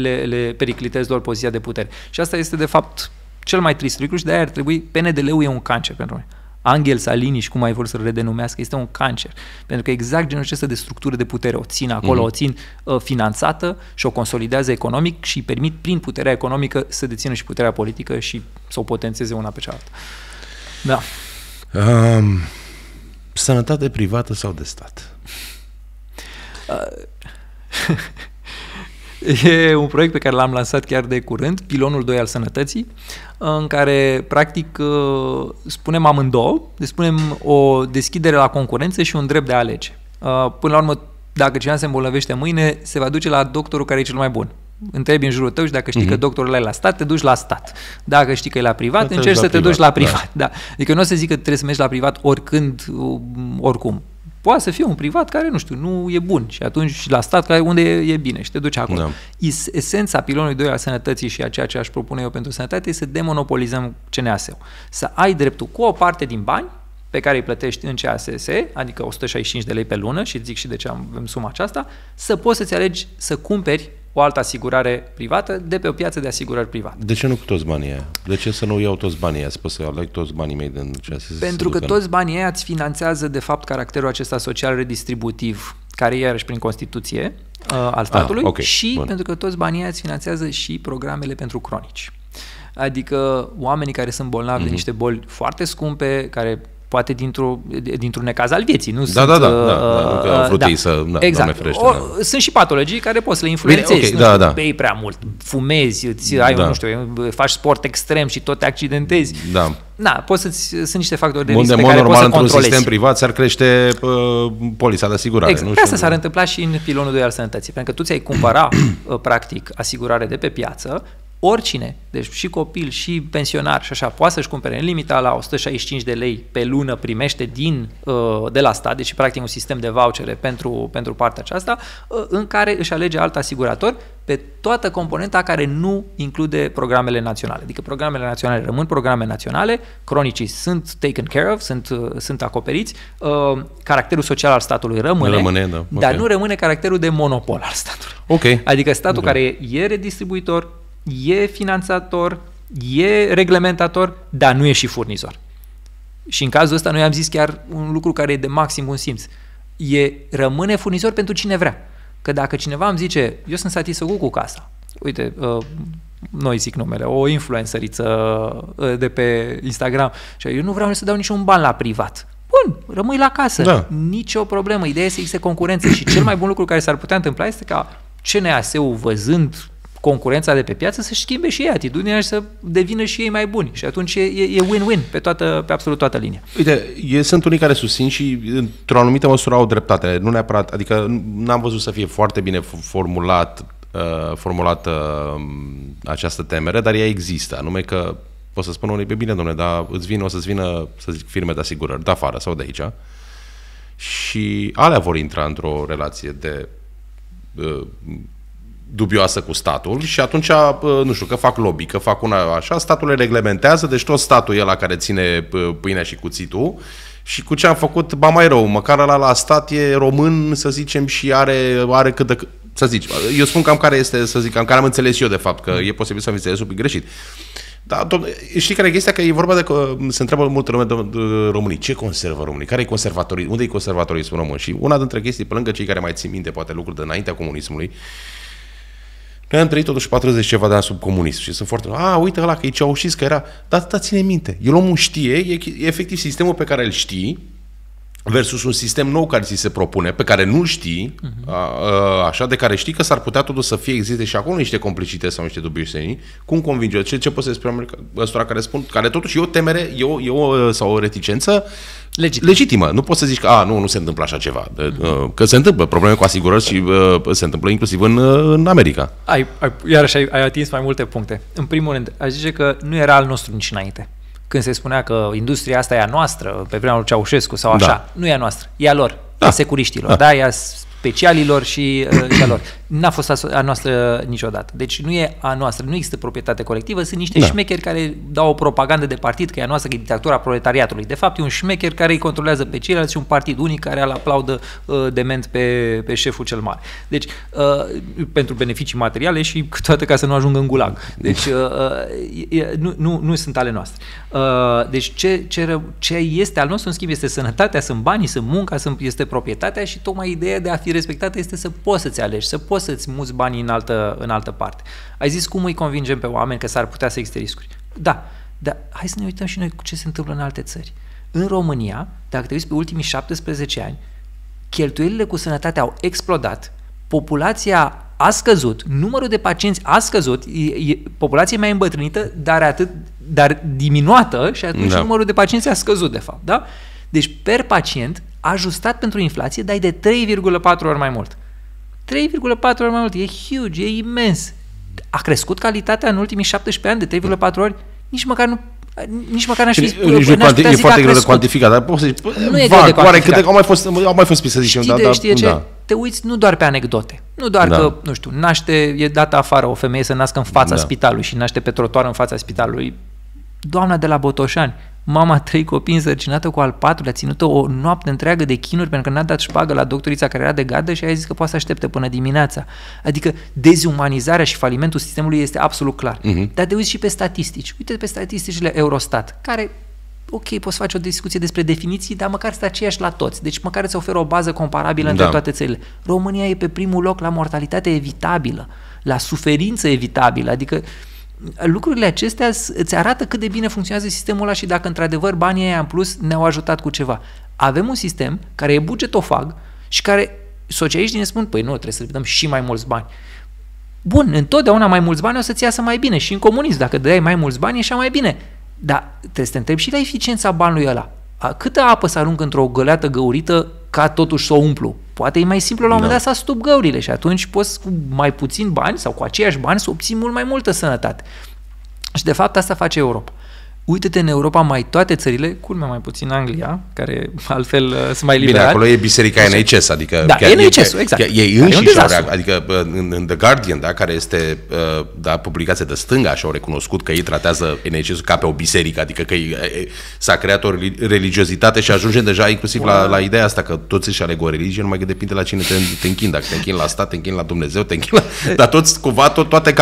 le periclitezi lor poziția de putere. Și asta este de fapt cel mai trist lucru și de-aia ar trebui, PNDL-ul e un cancer pentru noi. Angel Salini și cum mai vor să-l redenumească, este un cancer. Pentru că exact genul acesta de structură de putere o țin acolo, o țin finanțată și o consolidează economic și îi permit prin puterea economică să dețină și puterea politică și să o potențeze una pe cealaltă. Da. Sănătate privată sau de stat? E un proiect pe care l-am lansat chiar de curând, Pilonul 2 al sănătății, în care practic spunem amândouă, spunem o deschidere la concurență și un drept de a alege. Până la urmă, dacă cineva se îmbolnăvește mâine, se va duce la doctorul care e cel mai bun. Întrebi în jurul tău și dacă știi că doctorul ăla e la stat, te duci la stat. Dacă știi că e la privat, încerci să te duci la privat. Da. Adică nu o să zic că trebuie să mergi la privat oricând, oricum. Poate să fie un privat care, nu știu, nu e bun și atunci la stat unde e bine și te duci acolo. Da. Esența pilonului 2 al sănătății și a ceea ce aș propune eu pentru sănătate este să demonopolizăm CNAS-ul. Să ai dreptul cu o parte din bani pe care îi plătești în CASS, adică 165 de lei pe lună și zic și de ce avem suma aceasta, să poți să-ți alegi să cumperi o altă asigurare privată de pe o piață de asigurări private. De ce nu cu toți banii aia? De ce să nu iau toți banii aia? Să pot să aleg toți banii mei din ce Pentru că toți banii aia îți finanțează de fapt caracterul acesta social redistributiv, care e iarăși prin Constituție al statului, și bun. Pentru că toți banii aia îți finanțează și programele pentru cronici. Adică oamenii care sunt bolnavi de niște boli foarte scumpe, care poate dintr-un necaz al vieții. Nu sunt, nu că au vrut ei să... exact. Sunt și patologii care poți să le influențezi. Bei prea mult, fumezi, nu știu, faci sport extrem și tot te accidentezi. Sunt niște factori de risc pe care poți să controlezi. Într-un sistem privat ți-ar crește polisa de asigurare. Exact. Asta s-ar întâmpla și în pilonul 2 al sănătății. Pentru că tu ți-ai cumpăra, practic, asigurare de pe piață. Oricine, deci și copil, și pensionar și așa, poate să-și cumpere în limita la 165 de lei pe lună, primește de la stat, deci practic un sistem de vouchere pentru partea aceasta, în care își alege alt asigurator pe toată componenta care nu include programele naționale. Adică programele naționale rămân programe naționale, cronicii sunt taken care of, sunt acoperiți, caracterul social al statului rămâne, dar nu rămâne caracterul de monopol al statului. Adică statul care e redistribuitor, e finanțator, e reglementator, dar nu e și furnizor. Și în cazul ăsta noi am zis chiar un lucru care e de maxim bun simț. Rămâne furnizor pentru cine vrea. Că dacă cineva îmi zice, eu sunt satisfăcut cu casa, uite, noi zic numele, o influenceriță de pe Instagram, și eu nu vreau să dau niciun ban la privat. Bun, rămâi la casă, nicio problemă. Ideea este să existe concurență și cel mai bun lucru care s-ar putea întâmpla este ca CNAS-ul, văzând concurența de pe piață, să-și schimbe și ei atitudinea și să devină și ei mai buni. Și atunci e win-win pe absolut toată linia. Uite, sunt unii care susțin și într-o anumită măsură au dreptate. Nu neapărat, adică n-am văzut să fie foarte bine formulată această temere, dar ea există. Anume că o să spun unii, bine, domnule, dar o să-ți vină, să zic, firme de asigurări de afară sau de aici și alea vor intra într-o relație de dubioasă cu statul și atunci, nu știu, că fac lobby, că fac una așa, statul le reglementează, deci tot statul e ăla care ține pâinea și cuțitul și cu ce am făcut, ba mai rău, măcar ăla la stat e român, să zicem, și are cât de cât, să zici, eu spun cam care este, să zic, cam care am înțeles eu de fapt, că e posibil să am înțeles un pic greșit. Dar știi care e chestia? Că e vorba de că se întreabă multă lume de românii. Ce conservă românii? Care e conservatorii? Unde e conservatorismul român? Și una dintre chestii, pe lângă cei care mai țin minte, poate lucruri de înaintea comunismului, noi am trăit totuși 40 ceva de ani sub comunism și sunt foarte... uite ăla că e Ceaușescu, că era... Dar ține minte. El omul știe, e efectiv sistemul pe care îl știi versus un sistem nou care ți se propune, pe care nu-l știi, așa, de care știi că s-ar putea totuși să fie, existe și acolo niște complicități sau niște dubioseni. Cum convinge? Ce poți să spui ăstora care spun, care totuși e o temere, sau o reticență legitimă. Nu poți să zici că nu se întâmplă așa ceva. Că se întâmplă probleme cu asigurări și se întâmplă inclusiv în America. Iarăși ai atins mai multe puncte. În primul rând, aș zice că nu era al nostru nici înainte. Când se spunea că industria asta e a noastră, pe vremea lui Ceaușescu sau așa, nu e a noastră, e a lor, a securiștilor, e a specialilor și a lor. N-a fost a noastră niciodată. Deci nu e a noastră, nu există proprietate colectivă, sunt niște șmecheri care dau o propagandă de partid că e a noastră, că e dictatura proletariatului. De fapt, e un șmecher care îi controlează pe ceilalți și un partid unic care îl aplaudă dement pe șeful cel mare. Deci, pentru beneficii materiale și toate ca să nu ajungă în gulag. Deci, nu sunt ale noastre. Deci, ce este al nostru, în schimb, este sănătatea, sunt banii, sunt munca, este proprietatea și tocmai ideea de a fi respectată este să poți să-ți alegi, să poți să-ți muți banii în altă parte. Ai zis cum îi convingem pe oameni că s-ar putea să existe riscuri. Da, dar hai să ne uităm și noi cu ce se întâmplă în alte țări. În România, dacă te uiți pe ultimii 17 ani, cheltuielile cu sănătate au explodat, populația a scăzut, numărul de pacienți a scăzut, populația e mai îmbătrânită, dar diminuată și atunci numărul de pacienți a scăzut, de fapt. Da? Deci, per pacient, ajustat pentru inflație, dai de 3,4 ori mai mult. 3,4 ori mai mult, e huge, e imens. A crescut calitatea în ultimii 17 ani de 3,4 ori? Nici măcar n-aș fi putea e foarte greu de cuantificat, dar poți să zici, nu e greu de cuantificat. Au mai fost să zicem, știi ce? Te uiți nu doar pe anecdote, nu doar că, nu știu, e dată afară o femeie să nască în fața spitalului și naște pe trotuar în fața spitalului. Doamna de la Botoșani Mama 3 copii însărcinată cu al 4-lea, ținută o noapte întreagă de chinuri pentru că n-a dat șpagă la doctorița care era de gardă și a zis că poate să aștepte până dimineața. Adică dezumanizarea și falimentul sistemului este absolut clar. Dar te uiți și pe statistici. Uite pe statisticile Eurostat, care, ok, poți face o discuție despre definiții, dar măcar sunt aceiași la toți. Deci măcar îți oferă o bază comparabilă între toate țările. România e pe primul loc la mortalitate evitabilă, la suferință evitabilă, adică lucrurile acestea îți arată cât de bine funcționează sistemul ăla și dacă într-adevăr banii ăia în plus ne-au ajutat cu ceva. Avem un sistem care e bugetofag și care socialiștii ne spun, păi nu, trebuie să dăm și mai mulți bani. Bun, întotdeauna mai mulți bani o să-ți iasă mai bine și în comunism, dacă dai mai mulți bani, e așa mai bine. Dar trebuie să te întrebi și la eficiența banului ăla. Câtă apă să arunc într-o găleată găurită ca totuși să o umplu? Poate e mai simplu la un moment dat să astup găurile și atunci poți cu mai puțin bani sau cu aceiași bani să obții mult mai multă sănătate. Și de fapt asta face Europa. Uite-te în Europa, mai toate țările, culmea mai puțin Anglia, care altfel sunt mai liberali. Bine, acolo e biserica NHS, adică da, NHS-ul, exact. Ei înșiși adică în The Guardian, da, care este publicație de stânga și au recunoscut că ei tratează NHS-ul ca pe o biserică, adică că s-a creat o religiozitate și ajungem deja inclusiv la ideea asta că toți își aleg o religie, numai că depinde la cine te închini, dacă te închini la stat, te închini la Dumnezeu, te închini la... Dar toți, cumva, toate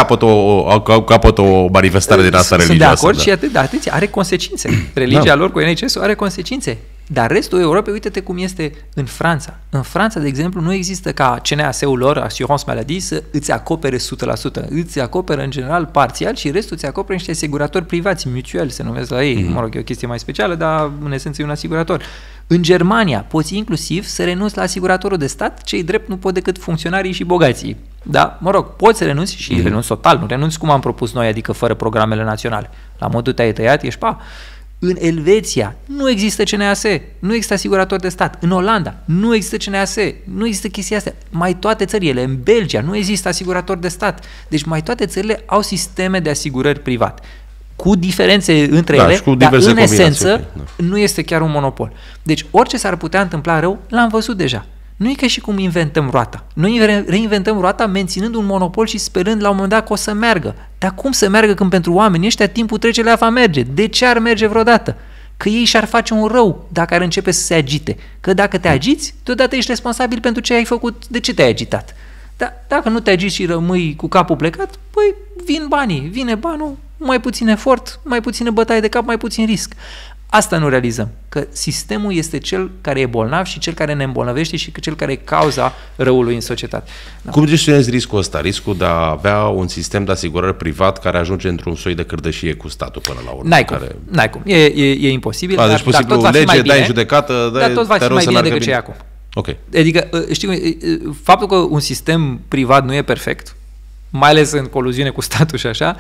capătă o manifestare din asta religioasă. Sunt de acord și atât, dar atenție, are consecințe. Religia lor cu NHS-ul are consecințe. Dar restul Europei, uite-te cum este în Franța. În Franța, de exemplu, nu există ca CNAS-ul lor, Assurance Maladie, să îți acopere 100%. Îți acoperă în general parțial și restul îți acoperă niște asiguratori privați, mutuali se numesc la ei. Mă rog, e o chestie mai specială, dar în esență e un asigurator. În Germania poți inclusiv să renunți la asiguratorul de stat, cei drept nu pot decât funcționarii și bogații. Da, mă rog, poți să renunți și renunți total, nu renunți cum am propus noi, adică fără programele naționale. La modul te-ai tăiat, ești pa. În Elveția nu există CNAS, nu există asigurator de stat. În Olanda nu există CNAS, nu există chestia astea. Mai toate țările, în Belgia nu există asigurator de stat. Deci mai toate țările au sisteme de asigurări private. Cu diferențe între ele, dar în esență nu este chiar un monopol. Deci orice s-ar putea întâmpla rău, l-am văzut deja. Nu e ca și cum inventăm roata. Noi reinventăm roata menținând un monopol și sperând la un moment dat că o să meargă. Dar cum să meargă când pentru oamenii ăștia timpul trece, le va merge? De ce ar merge vreodată? Că ei și-ar face un rău dacă ar începe să se agite. Că dacă te agiți, deodată ești responsabil pentru ce ai făcut, de ce te-ai agitat. Dar dacă nu te agiți și rămâi cu capul plecat, păi vin banii, vine banul, mai puțin efort, mai puține bătaie de cap, mai puțin risc. Asta nu realizăm, că sistemul este cel care e bolnav și cel care ne îmbolnăvește și cel care e cauza răului în societate. Da. Cum gestionezi riscul ăsta? Riscul de a avea un sistem de asigurări privat care ajunge într-un soi de cârdășie cu statul până la urmă? N-ai cum. E imposibil, deci dar tot va fi mai bine. Dai judecată, dar tot va fi mai bine decât ce e acum. Okay. Adică, știu, faptul că un sistem privat nu e perfect, mai ales în coluziune cu statul și așa,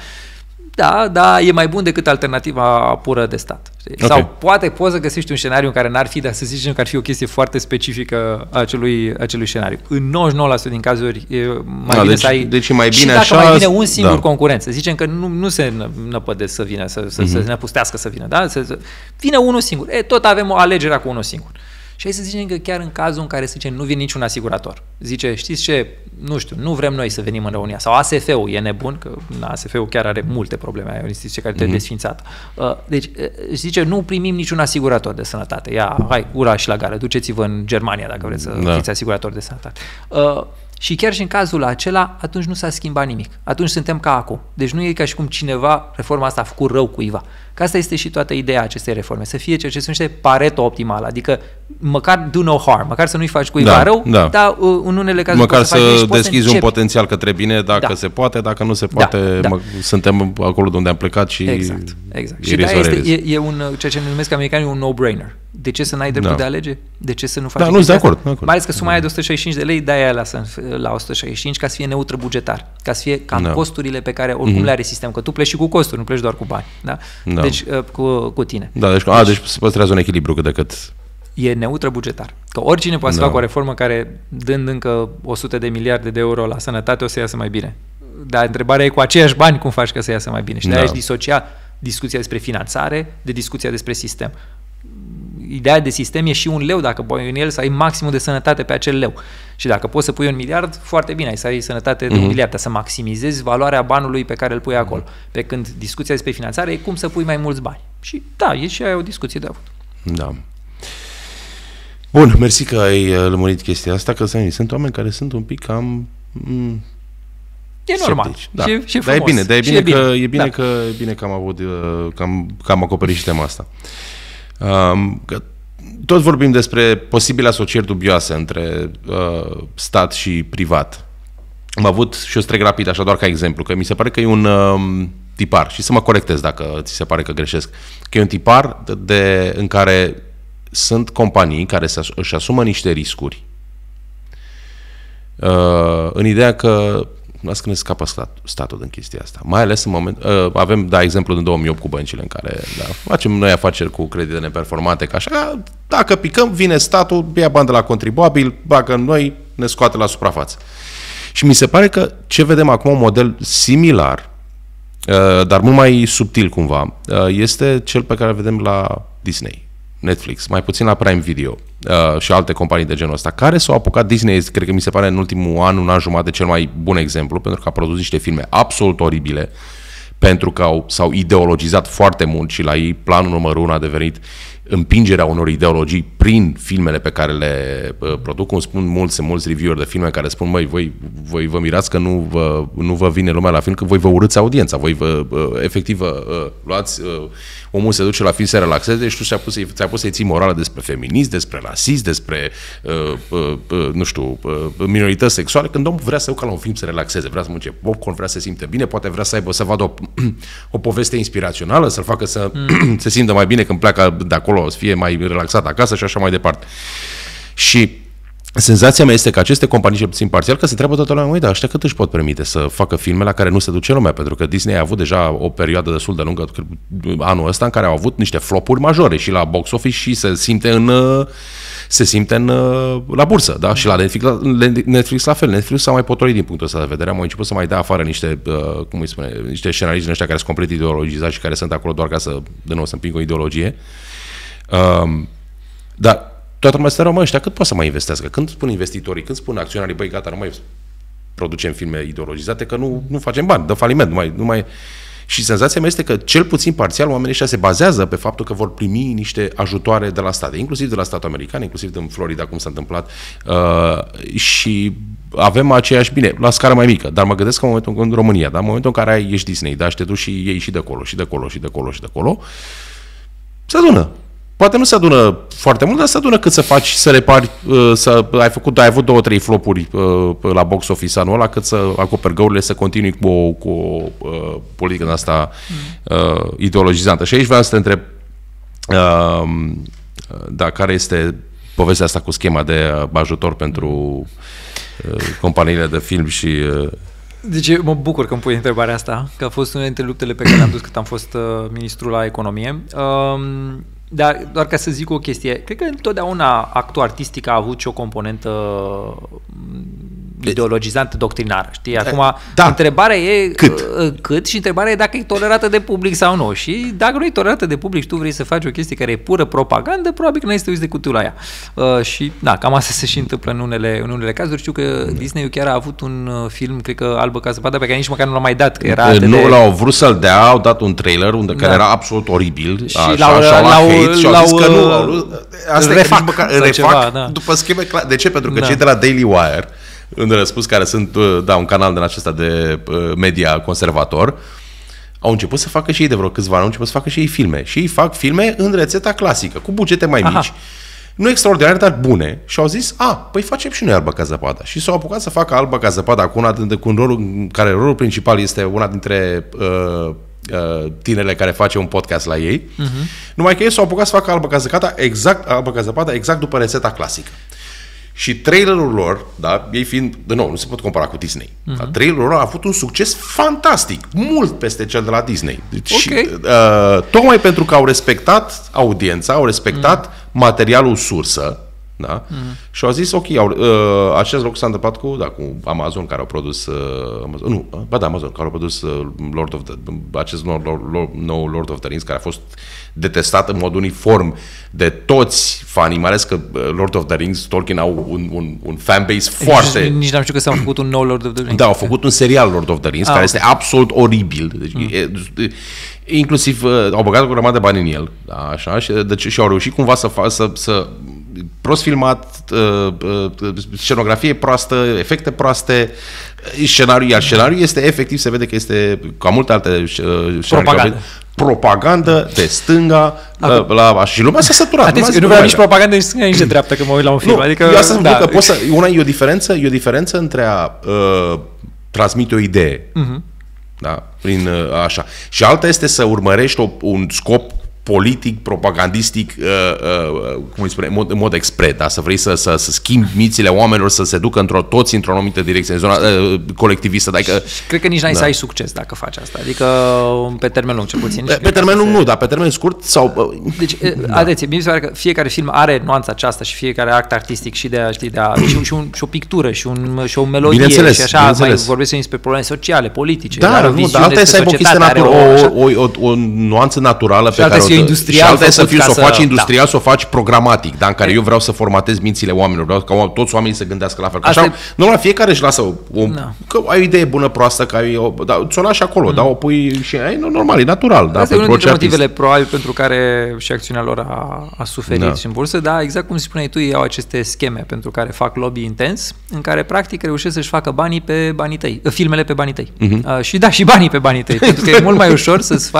da, e mai bun decât alternativa pură de stat. Okay. Sau poate poți să găsești un scenariu în care n-ar fi, dar să zicem că ar fi o chestie foarte specifică a acelui scenariu. În 99% din cazuri e mai bine să ai... Deci e mai bine și dacă așa, mai vine un singur concurent, să zicem că nu se năpădesc să vină, să se năpustească să vină, da? Vine unul singur. Tot avem o alegere cu unul singur. Și hai să zicem că chiar în cazul în care, să zicem, nu vine niciun asigurator. Zice, știți ce, nu știu, nu vrem noi să venim în România. Sau ASF-ul e nebun, că ASF-ul chiar are multe probleme, e o instituție care trebuie desfințată. Deci, zice, nu primim niciun asigurator de sănătate. Ia, hai, ura și la gară, duceți-vă în Germania dacă vreți să fiți asigurator de sănătate. Și chiar și în cazul acela, atunci nu s-a schimbat nimic. Atunci suntem ca acum. Deci nu e ca și cum cineva, reforma asta a făcut rău cuiva. Că asta este și toată ideea acestei reforme. Să fie ceea ce se numește Pareto optimal. Adică măcar do no harm. Măcar să nu-i faci cuiva rău, dar în unele cazuri măcar să deschizi un potențial către bine dacă se poate, dacă nu se poate, suntem acolo de unde am plecat și exact. Și da, e ceea ce numesc americanii un no-brainer. De ce să n-ai dreptul de a alege? De ce să nu faci? Da, nu sunt de acord. Mai ales că suma aia de 165 de lei, de-aia la 165 ca să fie neutră bugetar. Ca să fie ca costurile pe care oricum le are sistemul. Că tu pleci și cu costuri, nu pleci doar cu bani. Da? Deci cu tine. Da, deci se păstrează un echilibru cât de cât. E neutră bugetar. Că oricine poate să facă o reformă care, dând încă 100 de miliarde de euro la sănătate, o să iasă mai bine. Dar întrebarea e cu aceiași bani cum faci ca să iasă mai bine. Și de-aia aș disocia discuția despre finanțare de discuția despre sistem. Ideea de sistem e și un leu, dacă pui în el să ai maximul de sănătate pe acel leu. Și dacă poți să pui 1 miliard, foarte bine, ai să ai sănătate de 1 miliard, să maximizezi valoarea banului pe care îl pui acolo. Pe când discuția despre finanțare e cum să pui mai mulți bani. Și da, e și aia o discuție de avut. Da. Bun, mersi că ai lămurit chestia asta, că sunt oameni care sunt un pic cam... E normal. Da. Și dar e bine, da. că am avut, că am acoperit și tema asta. Că tot vorbim despre posibile asocieri dubioase între stat și privat. Am avut, și o să trec rapid, așa doar ca exemplu, că mi se pare că e un tipar, și să mă corectez dacă ți se pare că greșesc, că e un tipar în care sunt companii care își asumă niște riscuri în ideea că las că ne scapă statul din chestia asta. Mai ales în moment... avem, exemplu din 2008 cu băncile în care facem noi afaceri cu credite neperformante, ca așa, dacă picăm, vine statul, ia bani de la contribuabil, bagă în noi, ne scoate la suprafață. Și mi se pare că ce vedem acum, un model similar, dar mult mai subtil cumva, este cel pe care îl vedem la Disney, Netflix, mai puțin la Prime Video și alte companii de genul ăsta, care s-au apucat. Disney, cred că mi se pare în ultimul an, un an jumătate, cel mai bun exemplu, pentru că a produs niște filme absolut oribile, pentru că s-au ideologizat foarte mult și la ei planul numărul 1 a devenit împingerea unor ideologii prin filmele pe care le produc. Cum spun mulți reviewer de filme care spun, măi, voi vă mirați că nu vă vine lumea la film, că voi vă urâți audiența, voi efectiv luați, omul se duce la film să se relaxeze și tu ți-ai pus să-i ții morală despre feminism, despre rasism, despre nu știu, minorități sexuale, când omul vrea să ducă la un film să relaxeze, vrea să mănânce popcorn, vrea să se simte bine, poate vrea să vadă o poveste inspirațională, să-l facă să se simtă mai bine când pleacă de acolo, să fie mai relaxat acasă și așa mai departe. Și senzația mea este că aceste companii, cel puțin parțial, că se întreabă toată lumea, dar ăștia cât își pot permite să facă filme la care nu se duce lumea, pentru că Disney a avut deja o perioadă destul de lungă, anul ăsta, în care au avut niște flopuri majore și la box office și se simte la bursă, da? Și la Netflix la fel. Netflix s-a mai potolit din punctul ăsta de vedere, am început să mai dea afară niște, niște scenariști din ăștia care sunt complet ideologizați și care sunt acolo doar ca să împingă o ideologie. Dar toată lumea se ăștia cât pot să mai investească? Când spun investitorii, când spun acționarii, băi, gata, nu mai producem filme ideologizate, că nu facem bani, dă faliment, nu mai... Și senzația mea este că, cel puțin parțial, oamenii ăștia se bazează pe faptul că vor primi niște ajutoare de la state, inclusiv de la statul american, inclusiv din Florida, cum s-a întâmplat, și avem aceeași, bine, la scară mai mică, dar mă gândesc că în momentul în România, da, în momentul în care ești Disney, da, și te duci și iei și de acolo, și de acolo, și de acolo, și de acolo, se adună. Poate nu se adună foarte mult, dar se adună cât să faci, să repari, ai avut 2-3 flopuri la box office anul ăla, cât să acoperi găurile, să continui cu o politică de asta ideologizantă. Și aici vreau să te întreb, care este povestea asta cu schema de ajutor pentru companiile de film și... Deci mă bucur că îmi pui întrebarea asta, că a fost una dintre luptele pe care le-am dus cât am fost ministru la economie. Dar doar ca să zic o chestie, cred că întotdeauna actul artistic a avut și o componentă ideologizantă, doctrinară, știi? Acum, întrebarea e cât și întrebarea e dacă e tolerată de public sau nu. Și dacă nu e tolerată de public și tu vrei să faci o chestie care e pură propagandă, probabil că n-ai să te uiți de cutul la ea. Și da, cam asta se și întâmplă în unele cazuri. Știu că Disney chiar a avut un film, cred că Albă ca zăpada, pe care nici măcar nu l-a mai dat, că era nu l-au vrut să-l dea, au dat un trailer care era absolut oribil. Și l-au zis că nu. Asta refac după scheme clare. De ce? Pentru că cei de la Daily Wire, în răspuns, care sunt un canal din acesta de media conservator, au început să facă și ei de vreo câțiva ani, au început să facă și ei filme. Și ei fac filme în rețeta clasică, cu bugete mai mici, nu extraordinare, dar bune. Și au zis, păi facem și noi Albă ca zăpada. Și s-au apucat să facă Albă ca zăpada cu un rol în care rolul principal este una dintre tinerele care face un podcast la ei. Numai că ei s-au apucat să facă Albă ca zăpada exact după rețeta clasică. Și trailerul lor, da, ei fiind, de nou, nu se pot compara cu Disney, dar trailerul lor a avut un succes fantastic, mult peste cel de la Disney. Deci, tocmai pentru că au respectat audiența, au respectat materialul sursă, Da? Și au zis, ok, acest lucru s-a întâmplat cu Amazon, care au produs Amazon, care au produs acest nou Lord of the Rings, care a fost detestat în mod uniform de toți fanii, mai ales că Lord of the Rings, Tolkien au un fanbase foarte... Nici n-am știut că s-au făcut un nou Lord of the Rings. Da, au făcut un serial Lord of the Rings, care este absolut oribil. Deci, inclusiv au băgat o grămadă de bani în el, da, așa, și au reușit cumva să prost filmat, scenografie proastă, efecte proaste, iar scenariul este efectiv, se vede că este ca multe alte propagandă de stânga și lumea s-a săturat. Atenție, eu nu vreau nici propagandă, nici stânga, nici de dreapta, că mă uit la un film. Nu, adică, eu asta spun că e o diferență între a transmite o idee, da, prin așa. Și alta este să urmărești un scop politic, propagandistic, cum îi spune, în mod expres, da? Să vrei să schimbi mințile oamenilor, să se ducă toți într-o anumită direcție, în zona colectivistă. Adică, cred că nici n-ai să ai succes dacă faci asta, adică pe termen lung, cel puțin. Pe termen lung nu, dar pe termen scurt sau... Deci, atenție, mi se pare că fiecare film are nuanța aceasta și fiecare act artistic și și o pictură și o melodie și așa, mai vorbesc despre probleme sociale, politice. Da, dar alta e să ai o nuanță naturală pe care industrial, și alta e să o faci industrial, să o faci programatic, da, în care eu vreau să formatez mințile oamenilor, vreau ca toți oamenii să gândească la fel. Așa, normal, fiecare își lasă că ai o idee bună, proastă, că ți-o lași acolo, da, o pui și normal, e natural. Asta e unul dintre motivele probabil pentru care și acțiunea lor a suferit și în bursă, dar exact cum spuneai tu, ei au aceste scheme pentru care fac lobby intens, în care practic reușesc să-și facă banii pe banii tăi, filmele pe banii tăi. Și banii pe banii tăi, pentru că e mult mai ușor să-ți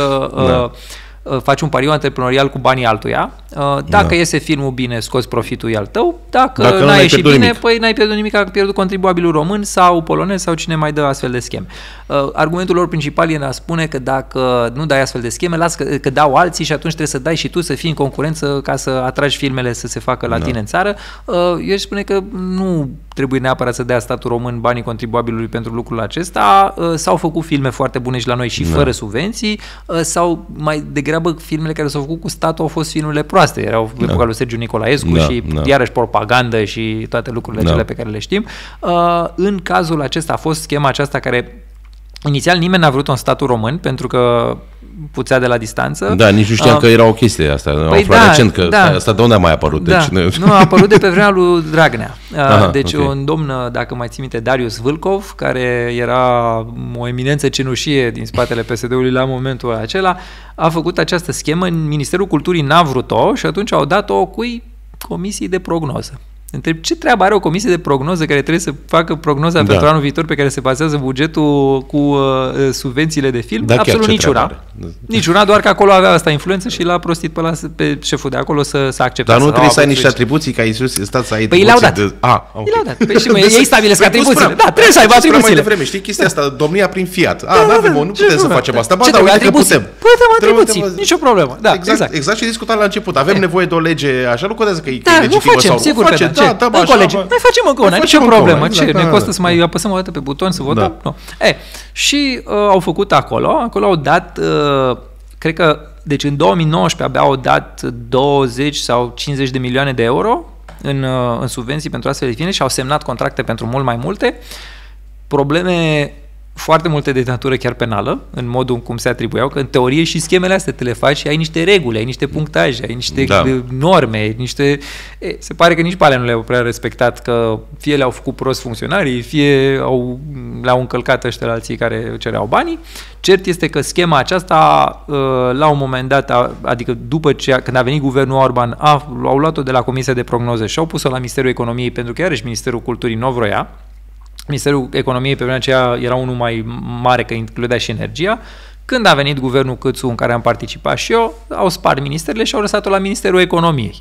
faci un pariu antreprenorial cu banii altuia. Dacă iese filmul bine, scoți profitul, e al tău. Dacă n-a ieșit bine, păi n-ai pierdut nimic, a pierdut contribuabilul român sau polonez sau cine mai dă astfel de scheme. Argumentul lor principal e a spune că dacă nu dai astfel de scheme, las că dau alții și atunci trebuie să dai și tu, să fii în concurență ca să atragi filmele să se facă la tine în țară. Eu aș spune că nu trebuie neapărat să dea statul român banii contribuabilului pentru lucrul acesta. S-au făcut filme foarte bune și la noi și fără subvenții, sau mai degrabă filmele care s-au făcut cu statul au fost filmele proaste. Erau epoca lui Sergiu Nicolaescu și iarăși propagandă și toate lucrurile cele pe care le știm. În cazul acesta a fost schema aceasta care inițial nimeni n-a vrut-o în statul român pentru că puțea de la distanță. Da, nici nu știam că era o chestie asta. Păi recent că asta de unde a mai apărut? Da. Deci, nu, a apărut de pe vremea lui Dragnea. Un domn, dacă mai ții minte, Darius Vâlcov, care era o eminență cenușie din spatele PSD-ului la momentul acela, a făcut această schemă. În Ministerul Culturii n-a vrut-o și atunci au dat-o cui? Comisii de prognoză. Întreb, ce treabă are o comisie de prognoză care trebuie să facă prognoza pentru anul viitor pe care se bazează bugetul cu subvențiile de film? Absolut niciuna. Niciuna, doar că acolo avea asta influență și l-a prostit pe șeful de acolo să accepte. Dar nu trebuie să ai niște atribuții ca Iisus, stați să ai atribuții. Păi i-au dat. Păi și ei stabilesc atribuțiile. Da, trebuie să aibă atribuțiile. Mai devreme, știi chestia asta, domnia prin fiat. Nu putem să facem asta. Ce trebuie atribuții? Putem atribuții, nicio problemă. Exact ce discutam la început. Avem nevoie de o lege, așa nu contează că e legitimă sau nu. Mai facem încă una, nicio problemă. Ce? Ne costă să mai apăsăm o dată pe buton să votăm? Nu. Și au făcut acolo au dat, cred că, deci în 2019 abia au dat 20 sau 50 de milioane de euro în subvenții pentru astfel de filme și au semnat contracte pentru mult mai multe. Probleme foarte multe de natură chiar penală, în modul în cum se atribuiau, că în teorie și schemele astea te le faci și ai niște reguli, ai niște punctaje, ai niște norme, se pare că nici pe alea nu le-au prea respectat, că fie le-au făcut prost funcționarii, fie le-au încălcat ăștia alții care cereau banii. Cert este că schema aceasta, la un moment dat, adică după când a venit guvernul Orban, au luat-o de la Comisia de Prognoză și au pus-o la Ministerul Economiei, pentru că iarăși Ministerul Culturii nu vroia. Ministerul Economiei pe vremea aceea era unul mai mare, că includea și energia. Când a venit guvernul Câțu, în care am participat și eu, au spart ministerele și au lăsat-o la Ministerul Economiei.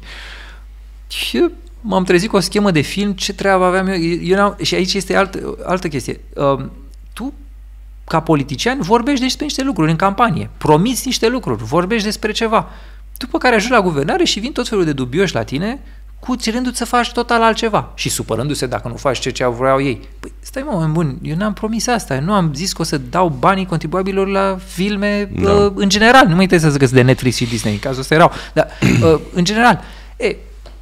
Și m-am trezit cu o schemă de film, ce treabă aveam eu? Și aici este altă chestie. Tu, ca politician, vorbești despre niște lucruri în campanie, promiți niște lucruri, vorbești despre ceva. După care ajungi la guvernare și vin tot felul de dubioși la tine, cerându-ți să faci total altceva și supărându-se dacă nu faci ce vreau ei. Păi stai mă, bun, eu n-am promis asta, eu nu am zis că o să dau banii contribuabililor la filme în general, nu mă interesează că sunt de Netflix și Disney, în cazul ăsta erau, dar în general,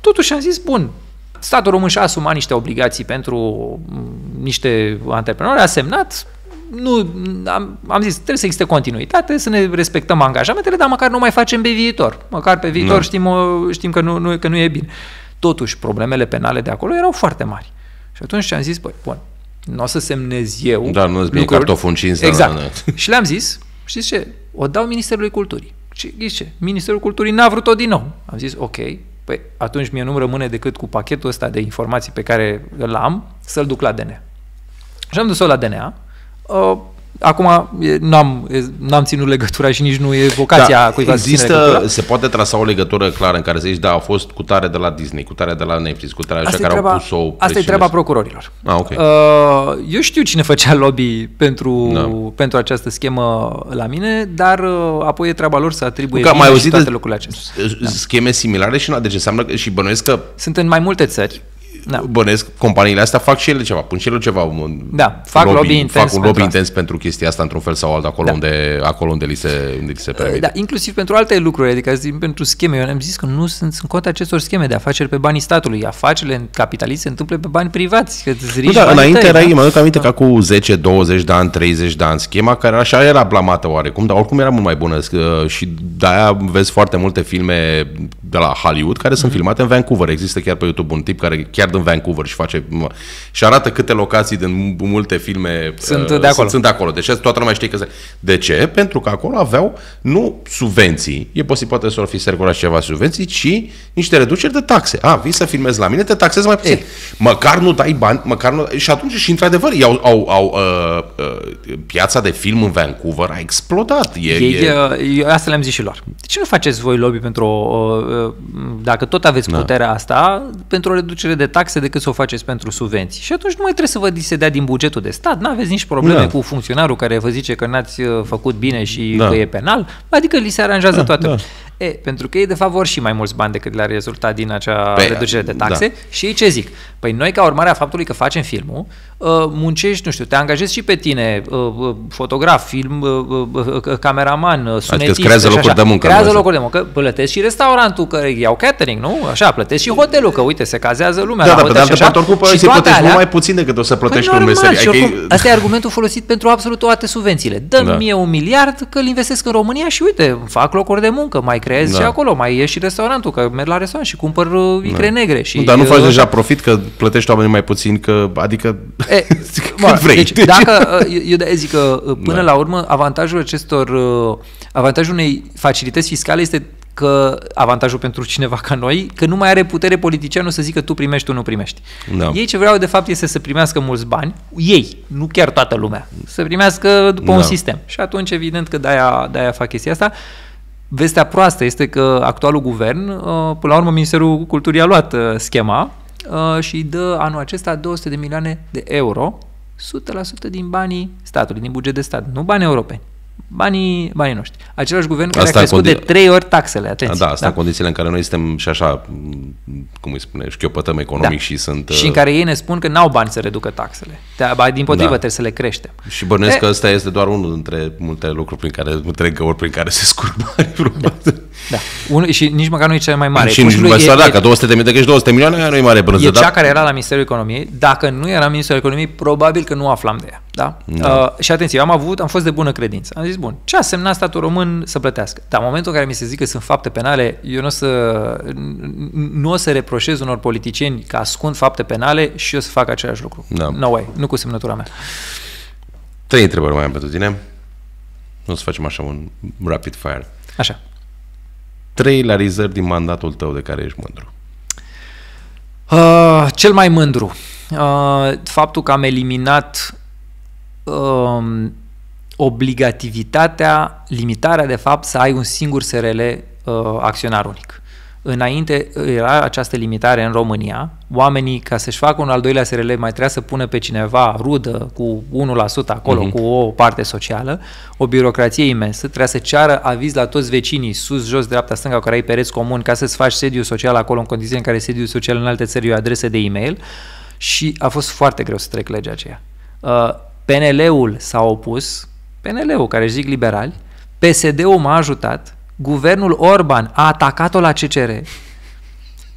Totuși am zis, bun, statul român și-a asumat niște obligații pentru niște antreprenori, a semnat, nu, am zis, trebuie să existe continuitate, să ne respectăm angajamentele, dar măcar nu mai facem pe viitor. Măcar pe viitor știm că nu e bine. Totuși, problemele penale de acolo erau foarte mari. Și atunci am zis, băi, bun, nu o să semnez eu. Dar nu-ți bine cartoful în cinste. Exact. Și le-am zis, știți ce? O dau Ministerului Culturii. Și știți ce? Ministerul Culturii n-a vrut-o din nou. Am zis, ok, păi atunci mie nu-mi rămâne decât cu pachetul ăsta de informații pe care îl am să-l duc la DNA. Și am dus-o la DNA. Acum n-am ținut legătura și nici nu e vocația cuiva să ține legătura. Se poate trasa o legătură clară în care să zici, da, a fost cu tare de la Disney, cu tare de la Netflix, cu tare așa care au pus o presiune. Asta e treaba procurorilor. Okay. Eu știu cine făcea lobby pentru această schemă la mine, dar apoi e treaba lor să atribuie bine și toate lucrurile acestea. Scheme similare și deci înseamnă și bănuiesc că... Sunt în mai multe țări. Da. Bănesc, companiile astea fac și ele ceva, pun și ele ceva. Fac lobby intens. Fac un lobby intens pentru chestia asta într-un fel sau altul, acolo unde li se permite. Da, inclusiv pentru alte lucruri, adică pentru scheme. Eu am zis că nu sunt în contra acestor scheme de afaceri pe banii statului. Afacerile capitaliste se întâmplă pe bani privați. Înainte erai, mă duc aminte ca cu 10, 20 de ani, 30 de ani schema, care așa era blamată oarecum, dar oricum era mult mai bună și de-aia vezi foarte multe filme de la Hollywood care sunt filmate în Vancouver. Există chiar pe YouTube un tip care chiar din Vancouver și arată câte locații din multe filme sunt de acolo. Deci toată lumea știe că de ce? Pentru că acolo aveau nu subvenții, e posibil poate să fi circulat ceva subvenții, ci niște reduceri de taxe. Vii să filmezi la mine, te taxezi mai puțin. Măcar nu dai bani, și atunci și într-adevăr piața de film în Vancouver a explodat. Eu asta le-am zis și lor. De ce nu faceți voi lobby pentru dacă tot aveți puterea asta, pentru o reducere de taxe decât să o faceți pentru subvenții? Și atunci nu mai trebuie să vă se dea din bugetul de stat, n-aveți nici probleme cu funcționarul care vă zice că n-ați făcut bine și că e penal, adică li se aranjează toate. Pentru că ei de fapt vor și mai mulți bani decât le-ar rezulta din acea reducere de taxe și ei ce zic? Păi noi ca urmare a faptului că facem filmul, muncești, nu știu, te angajezi și pe tine, fotograf, film, cameraman, sunetist, adică creează locuri de muncă. Creează locuri de muncă, plătesc și restaurantul, că iau catering, nu? Așa, plătesc și hotelul, că uite, se cazează lumea la hotel și așa. Și plătești mult mai puțin decât o să plătești cu un meserie. Asta e argumentul folosit pentru absolut toate subvențiile. Dă-mi mie 1 miliard că îl investesc în România și uite, fac locuri de muncă, mai creez și acolo, mai ieși și restaurantul, că merg la restaurant și cumpăr icre negre. Și dar nu faci deja profit că plătești oamenii mai puțin, că adică cât vrei. Deci dacă, eu zic că până la urmă avantajul unei facilități fiscale este că avantajul pentru cineva ca noi, că nu mai are putere politicianul să zică tu primești, tu nu primești. Ei ce vreau de fapt este să primească mulți bani, ei, nu chiar toată lumea, să primească după un sistem. Și atunci evident că de-aia fac chestia asta. Vestea proastă este că actualul guvern, până la urmă Ministerul Culturii a luat schema și dă anul acesta 200 de milioane de euro, 100% din banii statului, din buget de stat, nu bani europeni. Banii noștri. Același guvern care a crescut de 3 ori taxele, atenție. Asta în condițiile în care noi suntem și așa, cum îi spune, șchiopătăm economic și sunt... Și în care ei ne spun că n-au bani să reducă taxele. Dimpotrivă, trebuie să le creștem. Și bănuiesc că ăsta este doar unul dintre multe lucruri prin care se scurg bani. Și nici măcar nu e cel mai mare. Și nici că 200 milioane nu e mare brânză. E cea care era la Ministerul Economiei. Dacă nu era Ministerul Economiei, probabil că nu aflam de ea. Și atenție, am fost de bună credință. Am zis, bun, ce a semnat statul român să plătească? Dar în momentul în care mi se zice că sunt fapte penale, eu nu o să reproșez unor politicieni că ascund fapte penale și eu să fac același lucru. No way, nu cu semnătura mea. 3 întrebări mai am pentru tine. O să facem așa un rapid fire. Așa. 3 realizări din mandatul tău de care ești mândru. Cel mai mândru. Faptul că am eliminat obligativitatea, limitarea de fapt să ai un singur SRL acționar unic. Înainte era această limitare în România, oamenii ca să-și facă un al doilea SRL mai trebuia să pună pe cineva rudă cu 1% acolo, cu o parte socială, o birocrație imensă, trebuia să ceară aviz la toți vecinii, sus, jos, dreapta, stânga, care ai pereți comuni, ca să-ți faci sediu social acolo, în condiții în care sediu social în alte țări e o adresă de e-mail și a fost foarte greu să trec legea aceea. PNL-ul s-a opus, PNL-ul, care își zic liberali, PSD-ul m-a ajutat, guvernul Orban a atacat-o la CCR,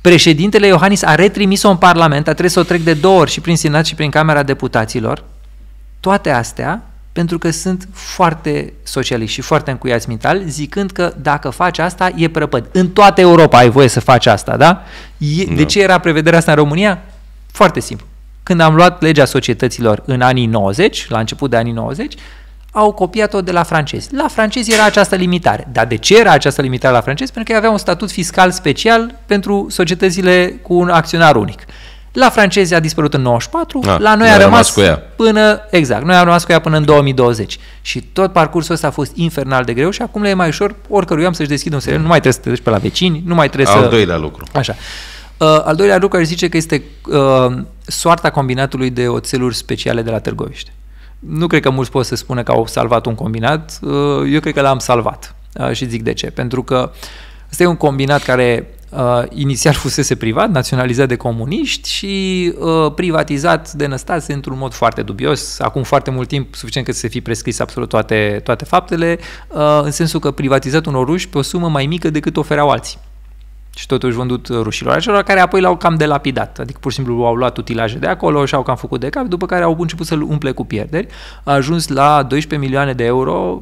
Președintele Iohannis a retrimis-o în Parlament, a trebuit să o trec de 2 ori și prin Senat și prin Camera Deputaților. Toate astea pentru că sunt foarte socialiști și foarte încuiați mental, zicând că dacă faci asta, e prăpăd. În toată Europa ai voie să faci asta, da? De ce era prevederea asta în România? Foarte simplu. Când am luat legea societăților în anii 90, la început de anii 90, au copiat-o de la francezi. La francezi era această limitare. Dar de ce era această limitare la francezi? Pentru că ei aveau un statut fiscal special pentru societățile cu un acționar unic. La francezi a dispărut în 94, la noi a rămas cu ea până, exact, noi am rămas cu ea până în 2020. Și tot parcursul ăsta a fost infernal de greu și acum le e mai ușor oricărui om să-și deschidă un serial, nu mai trebuie să te duci pe la vecini, nu mai trebuie Al doilea lucru. Așa. Al doilea lucru aș zice că este soarta combinatului de oțeluri speciale de la Târgoviște. Nu cred că mulți pot să spună că au salvat un combinat, eu cred că l-am salvat. Și zic de ce. Pentru că ăsta e un combinat care inițial fusese privat, naționalizat de comuniști și privatizat de Năstase într-un mod foarte dubios, acum foarte mult timp, suficient cât să fi prescris absolut toate faptele, în sensul că privatizat unor ruși pe o sumă mai mică decât ofereau alții. Și totuși vândut rușilor, acelor care apoi l-au cam delapidat, adică pur și simplu au luat utilaje de acolo și au cam făcut de cap, după care au început să-l umple cu pierderi, a ajuns la 12 milioane de euro,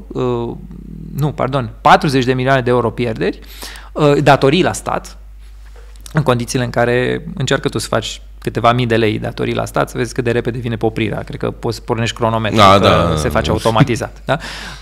40 de milioane de euro pierderi, datorii la stat, în condițiile în care încearcă tu să faci câteva mii de lei datorii la stat, să vezi cât de repede vine poprirea. Cred că poți să pornești cronometru, se face automatizat. Da?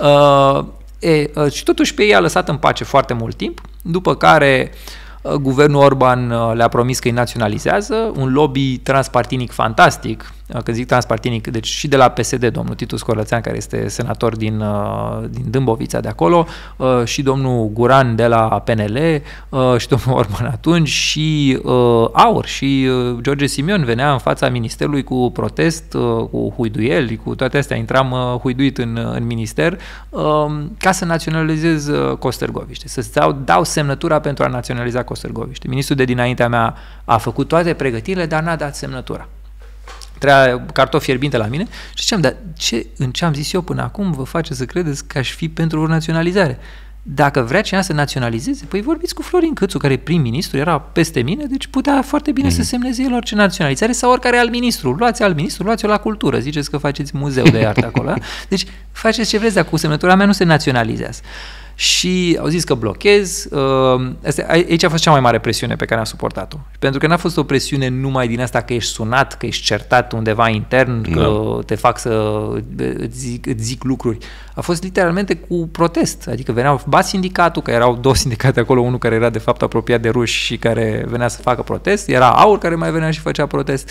Și totuși pe ei a lăsat în pace foarte mult timp, după care guvernul Orban le-a promis că îi naționalizează, un lobby transpartinic fantastic, când zic transpartinic, deci și de la PSD, domnul Titus Corlățean, care este senator din Dâmbovița de acolo, și domnul Guran de la PNL, și domnul Orban atunci, și AUR, și George Simion venea în fața ministerului cu protest, cu huiduieli, cu toate astea, intram huiduit în minister, ca să naționalizez Costergoviște, să dau semnătura pentru a naționaliza Costergoviște. Ministrul de dinaintea mea a făcut toate pregătirile, dar n-a dat semnătura. Trebuia cartofi fierbinte la mine și ziceam, dar ce am zis eu până acum vă face să credeți că aș fi pentru o naționalizare? Dacă vrea cineva să naționalizeze, păi vorbiți cu Florin Cățu, care e prim-ministru, era peste mine, deci putea foarte bine să semneze el orice naționalizare sau oricare alt ministru. Luați alt ministru, luați-o la cultură, ziceți că faceți muzeu de artă acolo. Deci faceți ce vreți, dar cu semnătura mea nu se naționalizează. Și au zis că blochez. Aici a fost cea mai mare presiune pe care am suportat-o. Pentru că n-a fost o presiune numai din asta că ești sunat, că ești certat undeva intern, că te fac să îți zic lucruri. A fost literalmente cu protest. Adică veneau sindicatul, că erau 2 sindicate acolo, unul care era de fapt apropiat de ruși și care venea să facă protest. Era AUR care mai venea și făcea protest.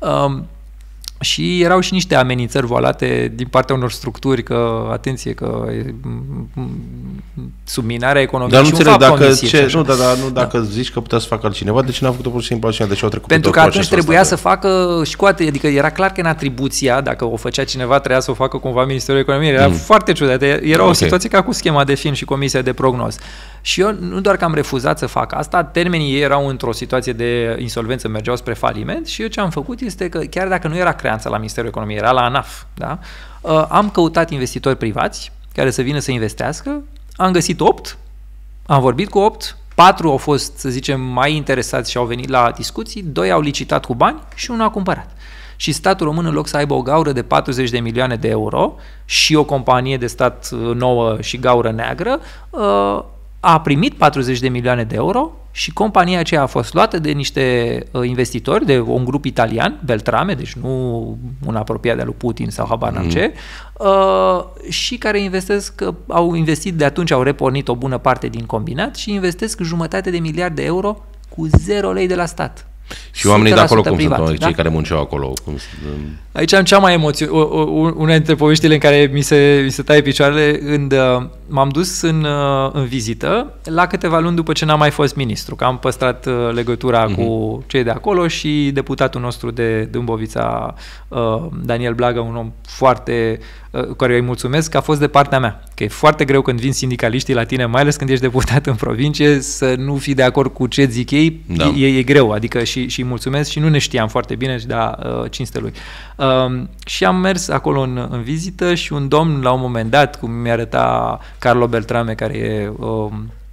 Și erau și niște amenințări voalate din partea unor structuri că, atenție, că subminarea economiei și un fapt dacă zici că putea să facă altcineva, de ce n-a făcut-o pur și simplu altcineva? De ce au trecut pentru că atunci trebuia să facă și cu adică era clar că în atribuția, dacă o făcea cineva, trebuia să o facă cumva Ministerul Economiei. Era foarte ciudat. Era o situație ca cu schema de film și comisia de prognoz. Și eu nu doar că am refuzat să fac asta, termenii ei erau într-o situație de insolvență, mergeau spre faliment și eu ce am făcut este că chiar dacă nu era creanța la Ministerul Economiei, era la ANAF, da? Am căutat investitori privați care să vină să investească, am găsit 8, am vorbit cu 8, 4 au fost, să zicem, mai interesați și au venit la discuții, 2 au licitat cu bani și 1 a cumpărat. Și statul român, în loc să aibă o gaură de 40 de milioane de euro și o companie de stat nouă și gaură neagră, a primit 40 de milioane de euro și compania aceea a fost luată de niște investitori, de un grup italian, Beltrame, deci nu un apropiat de lui Putin sau habar n-am ce, și care au investit de atunci, au repornit o bună parte din combinat și investesc 1,5 miliard de euro cu 0 lei de la stat. Și oamenii de acolo cum sunt, cei care munceau acolo? Aici am cea mai una dintre poveștile în care mi se taie picioarele, când m-am dus în vizită la câteva luni după ce n-am mai fost ministru, că am păstrat legătura cu cei de acolo și deputatul nostru de Dâmbovița, Daniel Blaga, un om foarte, care îi mulțumesc, că a fost de partea mea. Că e foarte greu când vin sindicaliștii la tine, mai ales când ești deputat în provincie, să nu fii de acord cu ce zic ei, e greu, adică și mulțumesc și nu ne știam foarte bine și cinste lui. Și am mers acolo în vizită și un domn, la un moment dat, cum mi-arăta Carlo Beltrame, care e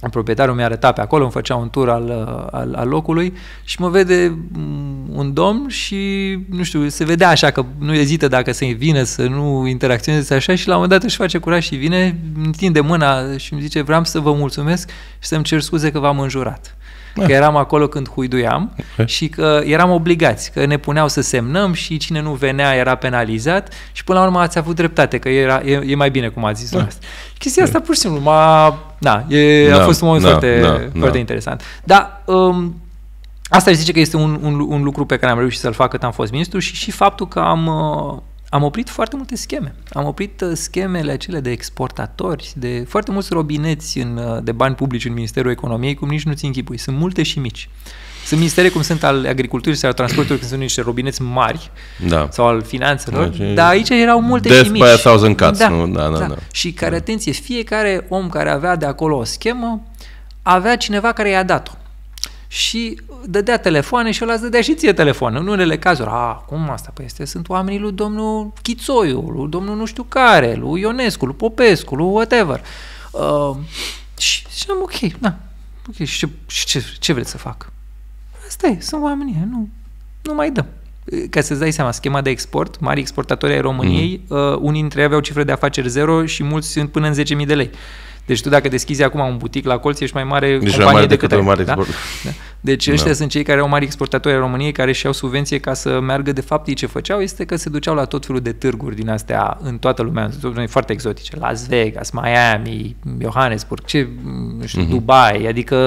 proprietarul mi-a arătat pe acolo, îmi făcea un tur al locului și mă vede un domn și, nu știu, se vedea așa că nu ezită dacă să vină, să nu interacționeze așa și la un moment dat își face curaj și vine, îmi întinde mâna și îmi zice: vreau să vă mulțumesc și să-mi cer scuze că v-am înjurat. Că eram acolo când huiduiam și că eram obligați, că ne puneau să semnăm și cine nu venea era penalizat și până la urmă ați avut dreptate, că e mai bine, cum ați zis dumneavoastră. Chestia asta pur și simplu a fost un moment foarte interesant. Dar asta își zice că este un lucru pe care am reușit să-l fac cât am fost ministru și faptul că am oprit foarte multe scheme. Am oprit schemele acelea de exportatori, de foarte mulți robineți de bani publici în Ministerul Economiei, cum nici nu ți închipui. Sunt multe și mici. Sunt ministere cum sunt al agriculturii sau al transportului, când sunt niște robineți mari, sau al finanțelor, dar aici erau multe și mici. Death by a thousand cuts. Da. Și care, atenție, fiecare om care avea de acolo o schemă, avea cineva care i-a dat-o. Și dădea telefoane și ăla îți dădea și ție telefon. În unele cazuri, cum asta? Păi sunt oamenii lui domnul Chițoiu, lui domnul nu știu care, lui Ionescu, lui Popescu, lui whatever. Și ziceam, ok, și ce vreți să fac? Asta e, sunt oamenii, nu mai dăm. Ca să-ți dai seama, schema de export, mari exportatori ai României, unii dintre ei aveau cifre de afaceri zero și mulți sunt până în 10.000 de lei. Deci tu dacă deschizi acum un butic la colț, ești mai mare companie decât ai. Da? Deci ăștia sunt cei care au mari exportatori ai României, care și-au subvenție ca să meargă. De fapt, ei ce făceau este că se duceau la tot felul de târguri din astea în toată lumea, foarte exotice. Las Vegas, Miami, Johannesburg, Dubai, adică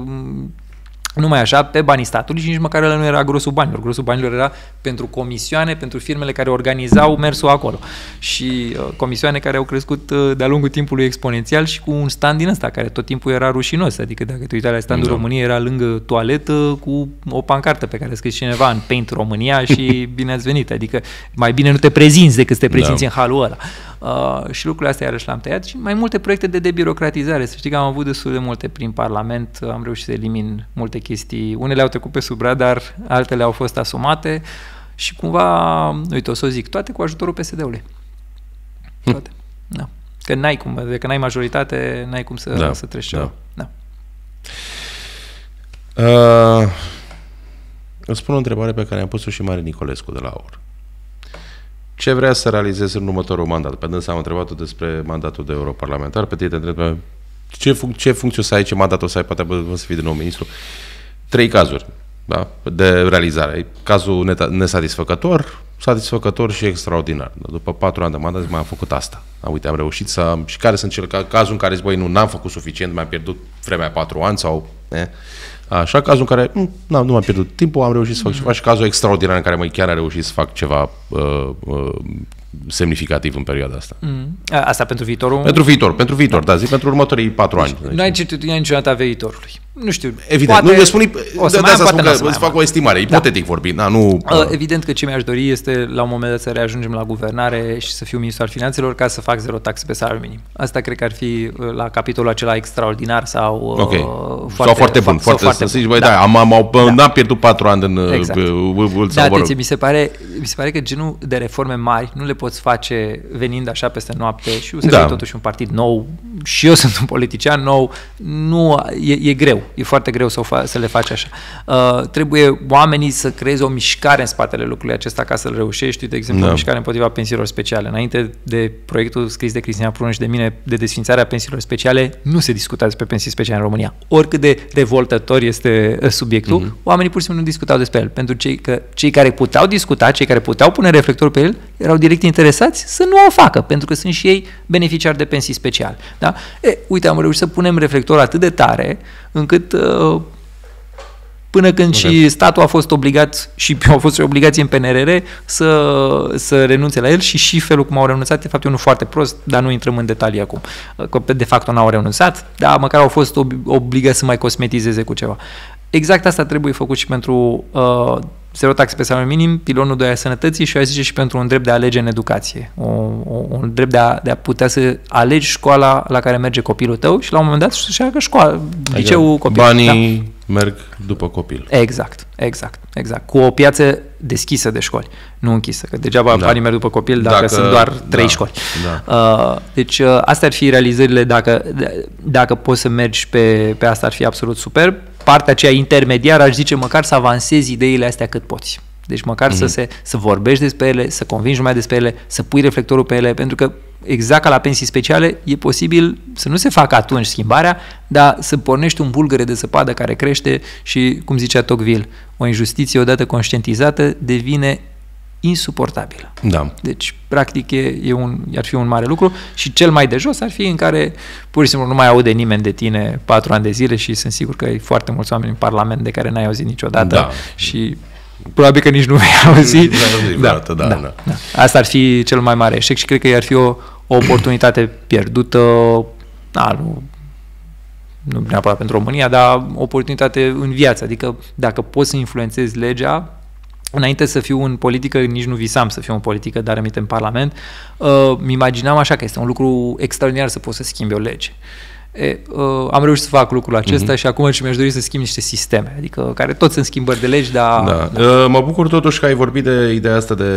numai așa, pe banii statului și nici măcar ăla nu era grosul banilor. Grosul banilor era pentru comisioane, pentru firmele care organizau mersul acolo. Și comisioane care au crescut de-a lungul timpului exponențial și cu un stand din ăsta, care tot timpul era rușinos. Adică dacă te uitai la standul României, era lângă toaletă cu o pancartă pe care a scris cineva în Paint România și bine ați venit. Adică mai bine nu te prezinți decât să te prezinți în halul ăla. Și lucrurile astea iarăși le-am tăiat și mai multe proiecte de debirocratizare. Să știi că am avut destul de multe prin Parlament, am reușit să elimin multe chestii. Unele au trecut pe sub radar, altele au fost asumate și cumva, uite, o să o zic, toate cu ajutorul PSD-ului. Toate. Da. Că n-ai cum, dacă n-ai majoritate, n-ai cum să treci ceva. Da. Îți spun o întrebare pe care am pus-o și Mare Nicolescu de la AUR. Ce vrea să realizeze în următorul mandat? Pe dânsa am întrebat-o despre mandatul de europarlamentar, pe tine te întreb ce funcție o să ai, ce mandat o să ai, poate să fii de nou ministru. 3 cazuri de realizare. Cazul nesatisfăcător, satisfăcător și extraordinar. După 4 ani de mandat mai am făcut asta. Uite, am reușit să... Și care sunt cazul în care zic, n-am făcut suficient, mi-am pierdut vremea 4 ani sau... Așa, cazul în care nu m-am pierdut timpul, am reușit să fac ceva și cazul extraordinar în care chiar am reușit să fac ceva semnificativ în perioada asta. Asta pentru viitorul? Pentru viitor, da, zic pentru următorii 4 ani. Nu ai certitudinea niciodată a viitorului. Nu știu. Evident, poate, nu spun, îți fac o estimare, ipotetic vorbind. Evident că ce mi-aș dori este la un moment dat să reajungem la guvernare și să fiu ministru al finanțelor ca să fac 0 taxe pe salariul minim. Asta cred că ar fi la capitolul acela extraordinar sau foarte bun. Să zici, n-am pierdut 4 ani în mi se pare că genul de reforme mari nu le poți face venind așa peste noapte și USR e totuși un partid nou și eu sunt un politician nou, e greu, e foarte greu să le faci așa. Trebuie oamenii să creeze o mișcare în spatele lucrului acesta ca să-l reușești, de exemplu, o mișcare împotriva pensiilor speciale. Înainte de proiectul scris de Cristina Prună și de mine de desfințarea pensiilor speciale, nu se discuta despre pensii speciale în România. Oricât de revoltător este subiectul, oamenii pur și simplu nu discutau despre el, pentru cei care puteau discuta, cei care puteau pune reflectorul pe el, erau direct interesați să nu o facă, pentru că sunt și ei beneficiari de pensii speciale. Da? Uite, am reușit să punem reflectorul atât de tare, încât până când și statul a fost obligat și a fost o obligație în PNRR să renunțe la el și felul cum au renunțat, de fapt e unul foarte prost, dar nu intrăm în detalii acum. Că de fapt n-au renunțat, dar măcar au fost obligați să mai cosmetizeze cu ceva. Exact asta trebuie făcut și pentru zero taxe pe salariul minim, pilonul 2 al sănătății și eu aș zice și pentru un drept de a alege în educație. Un drept de a putea să alegi școala la care merge copilul tău și la un moment dat să-și aleagă școala, liceul copilului. Banii merg după copil. Exact. Cu o piață deschisă de școli, nu închisă, că degeaba banii merg după copil dacă sunt doar 3 școli. Deci astea ar fi realizările, dacă poți să mergi pe asta ar fi absolut superb. Partea aceea intermediară aș zice măcar să avansezi ideile astea cât poți. Deci măcar să vorbești despre ele, să convingi lumea despre ele, să pui reflectorul pe ele, pentru că exact ca la pensii speciale e posibil să nu se facă atunci schimbarea, dar să pornești un bulgăre de zăpadă care crește și, cum zicea Tocqueville, o injustiție odată conștientizată devine insuportabilă. Da. Deci, practic, ar fi un mare lucru și cel mai de jos ar fi în care pur și simplu nu mai aude nimeni de tine 4 ani de zile și sunt sigur că ai foarte mulți oameni în Parlament de care n-ai auzit niciodată și probabil că nici nu vei auzi. Da. Asta ar fi cel mai mare eșec și cred că ar fi o oportunitate pierdută, nu neapărat pentru România, dar o oportunitate în viață. Adică dacă poți să influențezi legea, înainte să fiu în politică, nici nu visam să fiu în politică, dar rămite în Parlament, mi imaginam așa că este un lucru extraordinar să poți să schimbi o lege. Am reușit să fac lucrul acesta și acum mi-aș dori să schimb niște sisteme, adică care tot sunt schimbări de legi, dar... Mă bucur totuși că ai vorbit de ideea asta de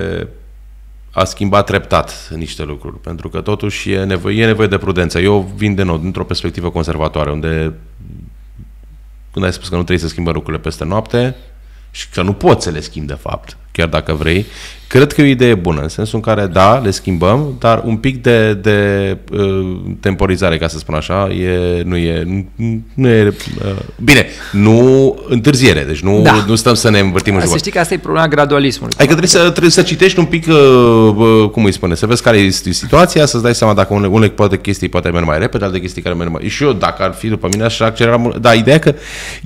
a schimba treptat niște lucruri, pentru că totuși e nevoie de prudență. Eu vin de nou dintr-o perspectivă conservatoare, unde când ai spus că nu trebuie să schimbă lucrurile peste noapte și că nu poți să le schimbi de fapt, chiar dacă vrei, cred că e o idee bună, în sensul în care, da, le schimbăm, dar un pic de temporizare, ca să spun așa, nu e bine, nu întârziere, deci nu stăm să ne învârtim în jur. Să știi că asta e problema gradualismului. Adică trebuie să citești un pic, cum îi spune, să vezi care e situația, să-ți dai seama dacă unele chestii poate merg mai repede, alte chestii care merg mai... Și eu, dacă ar fi după mine, aș accelera mult. Da, ideea că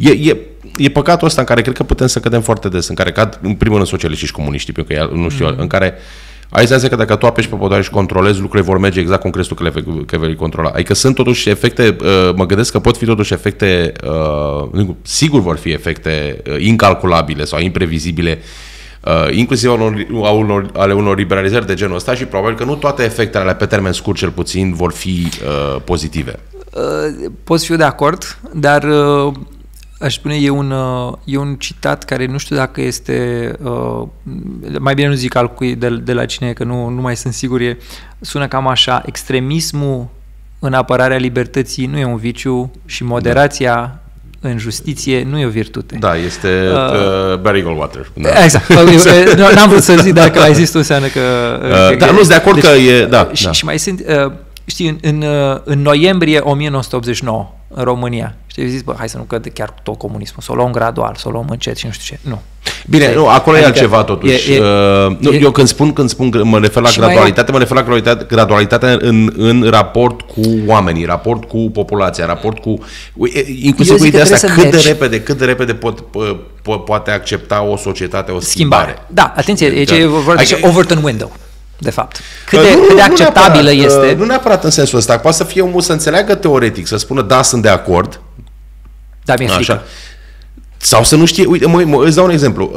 e păcatul ăsta în care cred că putem să cădem foarte des, în care cad în primul rând socialiștii și comuniștii, pentru că nu știu, în care ai senzația că dacă tu apeși pe butoane și controlezi, lucrurile vor merge exact cum crezi tu că vei controla. Adică sunt totuși efecte, mă gândesc că pot fi totuși efecte, sigur vor fi efecte incalculabile sau imprevizibile, inclusiv ale unor liberalizări de genul ăsta și probabil că nu toate efectele alea pe termen scurt cel puțin vor fi pozitive. Pot fi de acord, dar aș spune, e un citat care nu știu dacă este, mai bine nu zic al cui, de la cine, că nu mai sunt sigur, sună cam așa: extremismul în apărarea libertății nu e un viciu și moderația în justiție nu e o virtute. Da, este Barry Goldwater. Da. Exact. N-am vrut să zic, dacă l-ai zis tu, înseamnă că... Dar nu-s de acord, deci, că e... Da, și mai sunt... Știi, în noiembrie 1989, în România, știi, zis, hai să nu cădă chiar tot comunismul, să o luăm gradual, să o luăm încet și nu știu ce. Nu. Bine, nu, acolo adică e altceva totuși. Eu când spun că mă refer la gradualitate, mă refer la gradualitatea în raport cu oamenii, raport cu populația, raport cu... Inclusiv cu ideea asta, cât de repede poate accepta o societate o schimbare. Da, atenție, e vorba de Overton window. De fapt. Cât de acceptabilă este... Nu neapărat în sensul ăsta. Poate să fie omul să înțeleagă teoretic, să spună da, sunt de acord. Da, mi-e frică. Sau să nu știe... Uite, îți dau un exemplu.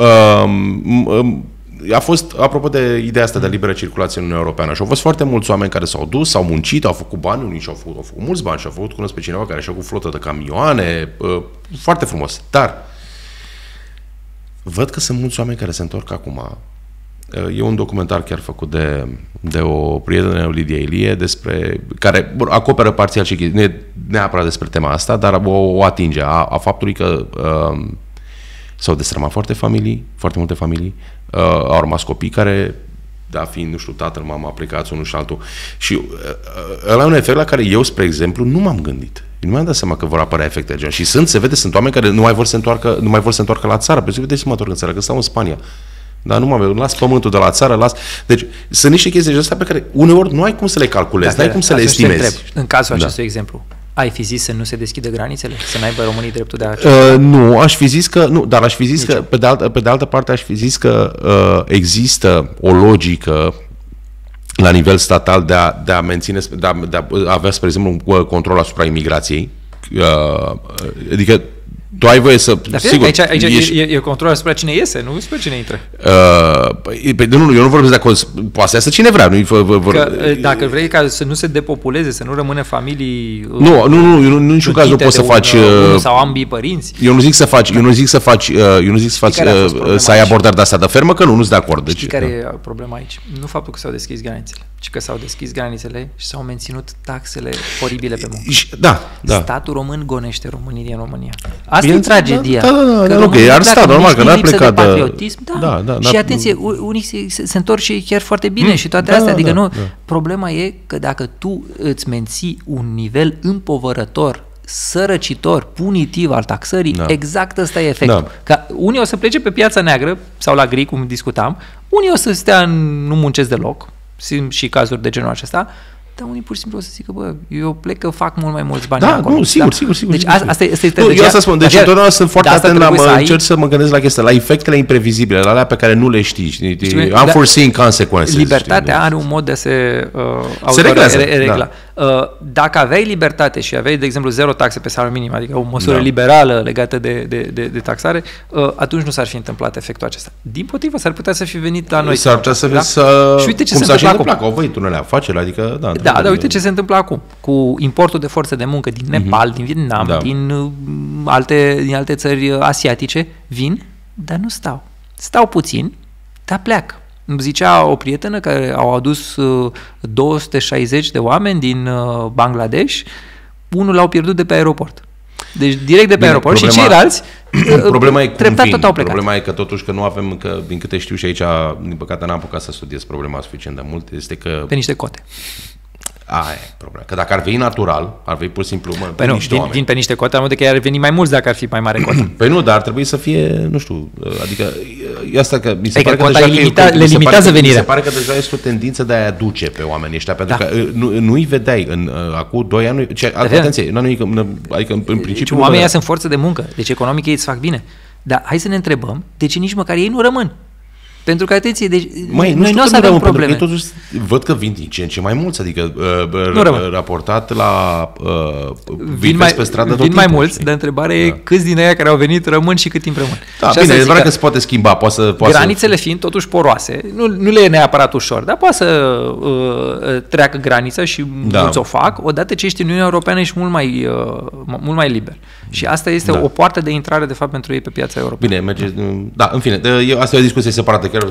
A fost, apropo de ideea asta de liberă circulație în Uniunea Europeană, și au fost foarte mulți oameni care s-au dus, s-au muncit, au făcut bani, unii au făcut mulți bani și au făcut, cunosc pe cineva care și-a făcut flotă de camioane, foarte frumos. Dar văd că sunt mulți oameni care se întorc acum. E un documentar chiar făcut de o prietenă, Lidia Ilie, care acoperă parțial și nu e neapărat despre tema asta, dar o atinge a faptului că s-au destrămat foarte multe familii, au rămas copii care, da, fiind, nu știu, tatăl, mama, plecați unul și altul. Și ăla e un efect la care eu, spre exemplu, nu m-am gândit. Nu mi-am dat seama că vor apărea efecte de gen. Și sunt oameni care nu mai vor să se întoarcă la țară. Pentru că vedeți să mă întorc în țară, că stau în Spania. Dar nu mă las pământul de la țară, Deci sunt niște chestii de astea pe care uneori nu ai cum să le calculezi, nu ai cum să le estimezi. În cazul acestui exemplu, ai fi zis să nu se deschidă granițele? Să n-aibă românii dreptul de a... Nu, aș fi zis că... Nu, dar aș fi zis că, pe de altă parte, aș fi zis că există o logică la nivel statal de a menține, de a avea, spre exemplu, un control asupra imigrației. Adică tu ai voie să... Dar sigur, aici e control asupra cine iese, nu asupra cine intră. Nu, eu nu vorbesc dacă poate să cine vrea. Dacă vrei ca să nu se depopuleze, să nu rămână familii... Nu, în niciun caz nu poți să faci... sau ambii părinți. Eu nu zic să faci, să ai abordare de asta de fermă, că nu sunt de acord. Știi care e problema aici? Nu faptul că s-au deschis granițele, ci că s-au deschis granițele și s-au menținut taxele horribile pe muncă. Da. Statul român gonește românii în România. Asta e tragedia. Da, e ar sta, normal, că n-ar pleca de... patriotism, și atenție, unii se întorc și chiar foarte bine și toate astea, adică nu. Problema e că dacă tu îți menții un nivel împovărător, sărăcitor, punitiv al taxării, exact ăsta e efectul. Că unii o să plece pe piața neagră sau la gri, cum discutam, unii o să stea nu muncesc deloc, sunt și cazuri de genul acesta, dar unii pur și simplu o să zică, bă, eu plec că fac mult mai mulți bani acolo. Nu, sigur. Deci asta este eu asta spun, deci întotdeauna sunt foarte atent încerc să mă gândesc la chestia, la efectele imprevizibile, la alea pe care nu le știi. Unforeseen consequences. Libertatea are un mod de a se regla. Dacă aveai libertate și aveai, de exemplu, 0 taxe pe salariu minim, adică o măsură liberală legată de taxare, atunci nu s-ar fi întâmplat efectul acesta. Dimpotrivă, s-ar putea să fi venit la noi. S-ar putea să vezi și uite ce se întâmplă acum. Au venit unele afaceri, adică... dar uite ce se întâmplă acum cu importul de forță de muncă din Nepal, din Vietnam, din alte țări asiatice, vin, dar nu stau. Stau puțin, dar pleacă. Îmi zicea o prietenă că au adus 260 de oameni din Bangladesh, unul l-au pierdut de pe aeroport. Deci direct de pe aeroport și ceilalți problema e treptat tot au plecat. Problema e că totuși că nu avem, că din câte știu și aici, din păcate n-am apucat să studiez problema suficient de mult, este că... Pe niște cote. Aia e problema. Că dacă ar veni natural, ar veni pur și simplu vin pe niște cote, am de că ar veni mai mulți dacă ar fi mai mare cotă. Păi nu, dar ar trebui să fie, nu știu, adică e asta că mi se pare că deja le limitează venirea. Mi se pare că deja este o tendință de a aduce pe oamenii ăștia, pentru că nu-i vedeai acum 2 ani, atenție, adică în principiu... Oamenii sunt forță de muncă, deci economic ei îți fac bine. Dar hai să ne întrebăm de ce nici măcar ei nu rămân. Pentru că, atenție, deci noi nu o să avem probleme. Totuși văd că vin din ce în ce mai mulți, adică raportat la vin pe stradă tot vin mai mulți, dar întrebarea e câți din aia care au venit rămân și cât timp rămân. Da, bine, e adevărat că se poate schimba, granițele fiind totuși poroase, nu le e neapărat ușor, dar poate să treacă granița și mulți o fac, odată ce ești în Uniunea Europeană ești mult mai liber. Și asta este o poartă de intrare, de fapt, pentru ei pe piața europeană. Bine, merge... Da, în fine, asta e o discuție separată, chiar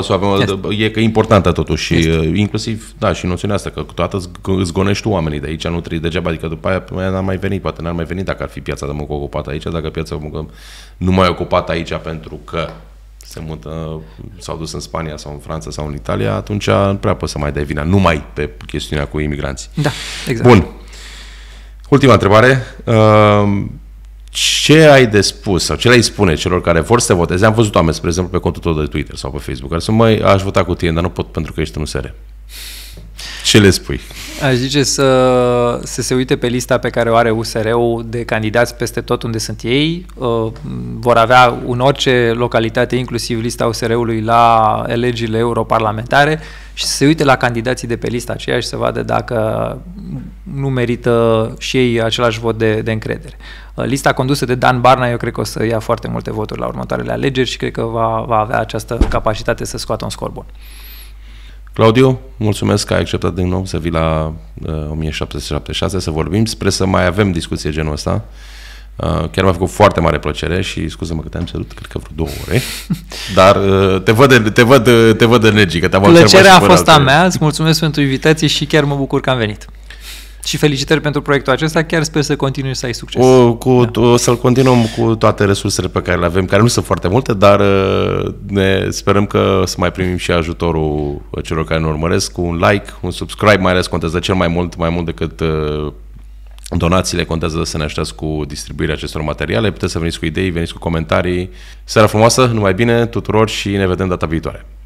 e că e importantă totuși, inclusiv, și noțiunea asta, că toată îți gonești tu oamenii de aici, nu trebuie degeaba, adică după aia n-ar mai veni, poate n-ar mai veni dacă ar fi piața de muncă ocupată aici, dacă piața de muncă nu mai e ocupată aici pentru că se mută, s-au dus în Spania sau în Franța sau în Italia, atunci nu prea poți să mai dai vina, numai pe chestiunea cu imigranții. Da, exact. Bun. Ultima întrebare. Ce ai de spus sau ce le-ai spune celor care vor să te voteze? Am văzut oameni, spre exemplu, pe contul tău de Twitter sau pe Facebook, care sunt, aș vota cu tine, dar nu pot pentru că ești în USR. Ce le spui? Aș zice să se uite pe lista pe care o are USR-ul de candidați peste tot unde sunt ei. Vor avea în orice localitate, inclusiv lista USR-ului, la alegerile europarlamentare și să se uite la candidații de pe lista aceea și să vadă dacă nu merită și ei același vot de încredere. Lista condusă de Dan Barna, eu cred că o să ia foarte multe voturi la următoarele alegeri și cred că va avea această capacitate să scoată un scor bun. Claudiu, mulțumesc că ai acceptat din nou să vii la 1776 să vorbim. Sper să mai avem discuție genul ăsta. Chiar mi-a făcut foarte mare plăcere și scuză-mă că te-am cerut, cred că vreo 2 ore. Dar te văd energică. Plăcerea a fost a mea, îți mulțumesc pentru invitație și chiar mă bucur că am venit. Și felicitări pentru proiectul acesta, chiar sper să continui să ai succes. O să-l continuăm cu toate resursele pe care le avem, care nu sunt foarte multe, dar ne sperăm că să mai primim și ajutorul celor care ne urmăresc, cu un like, un subscribe, mai ales contează cel mai mult decât donațiile, contează să ne ajutați cu distribuirea acestor materiale. Puteți să veniți cu idei, veniți cu comentarii. Seara frumoasă, numai bine tuturor și ne vedem data viitoare.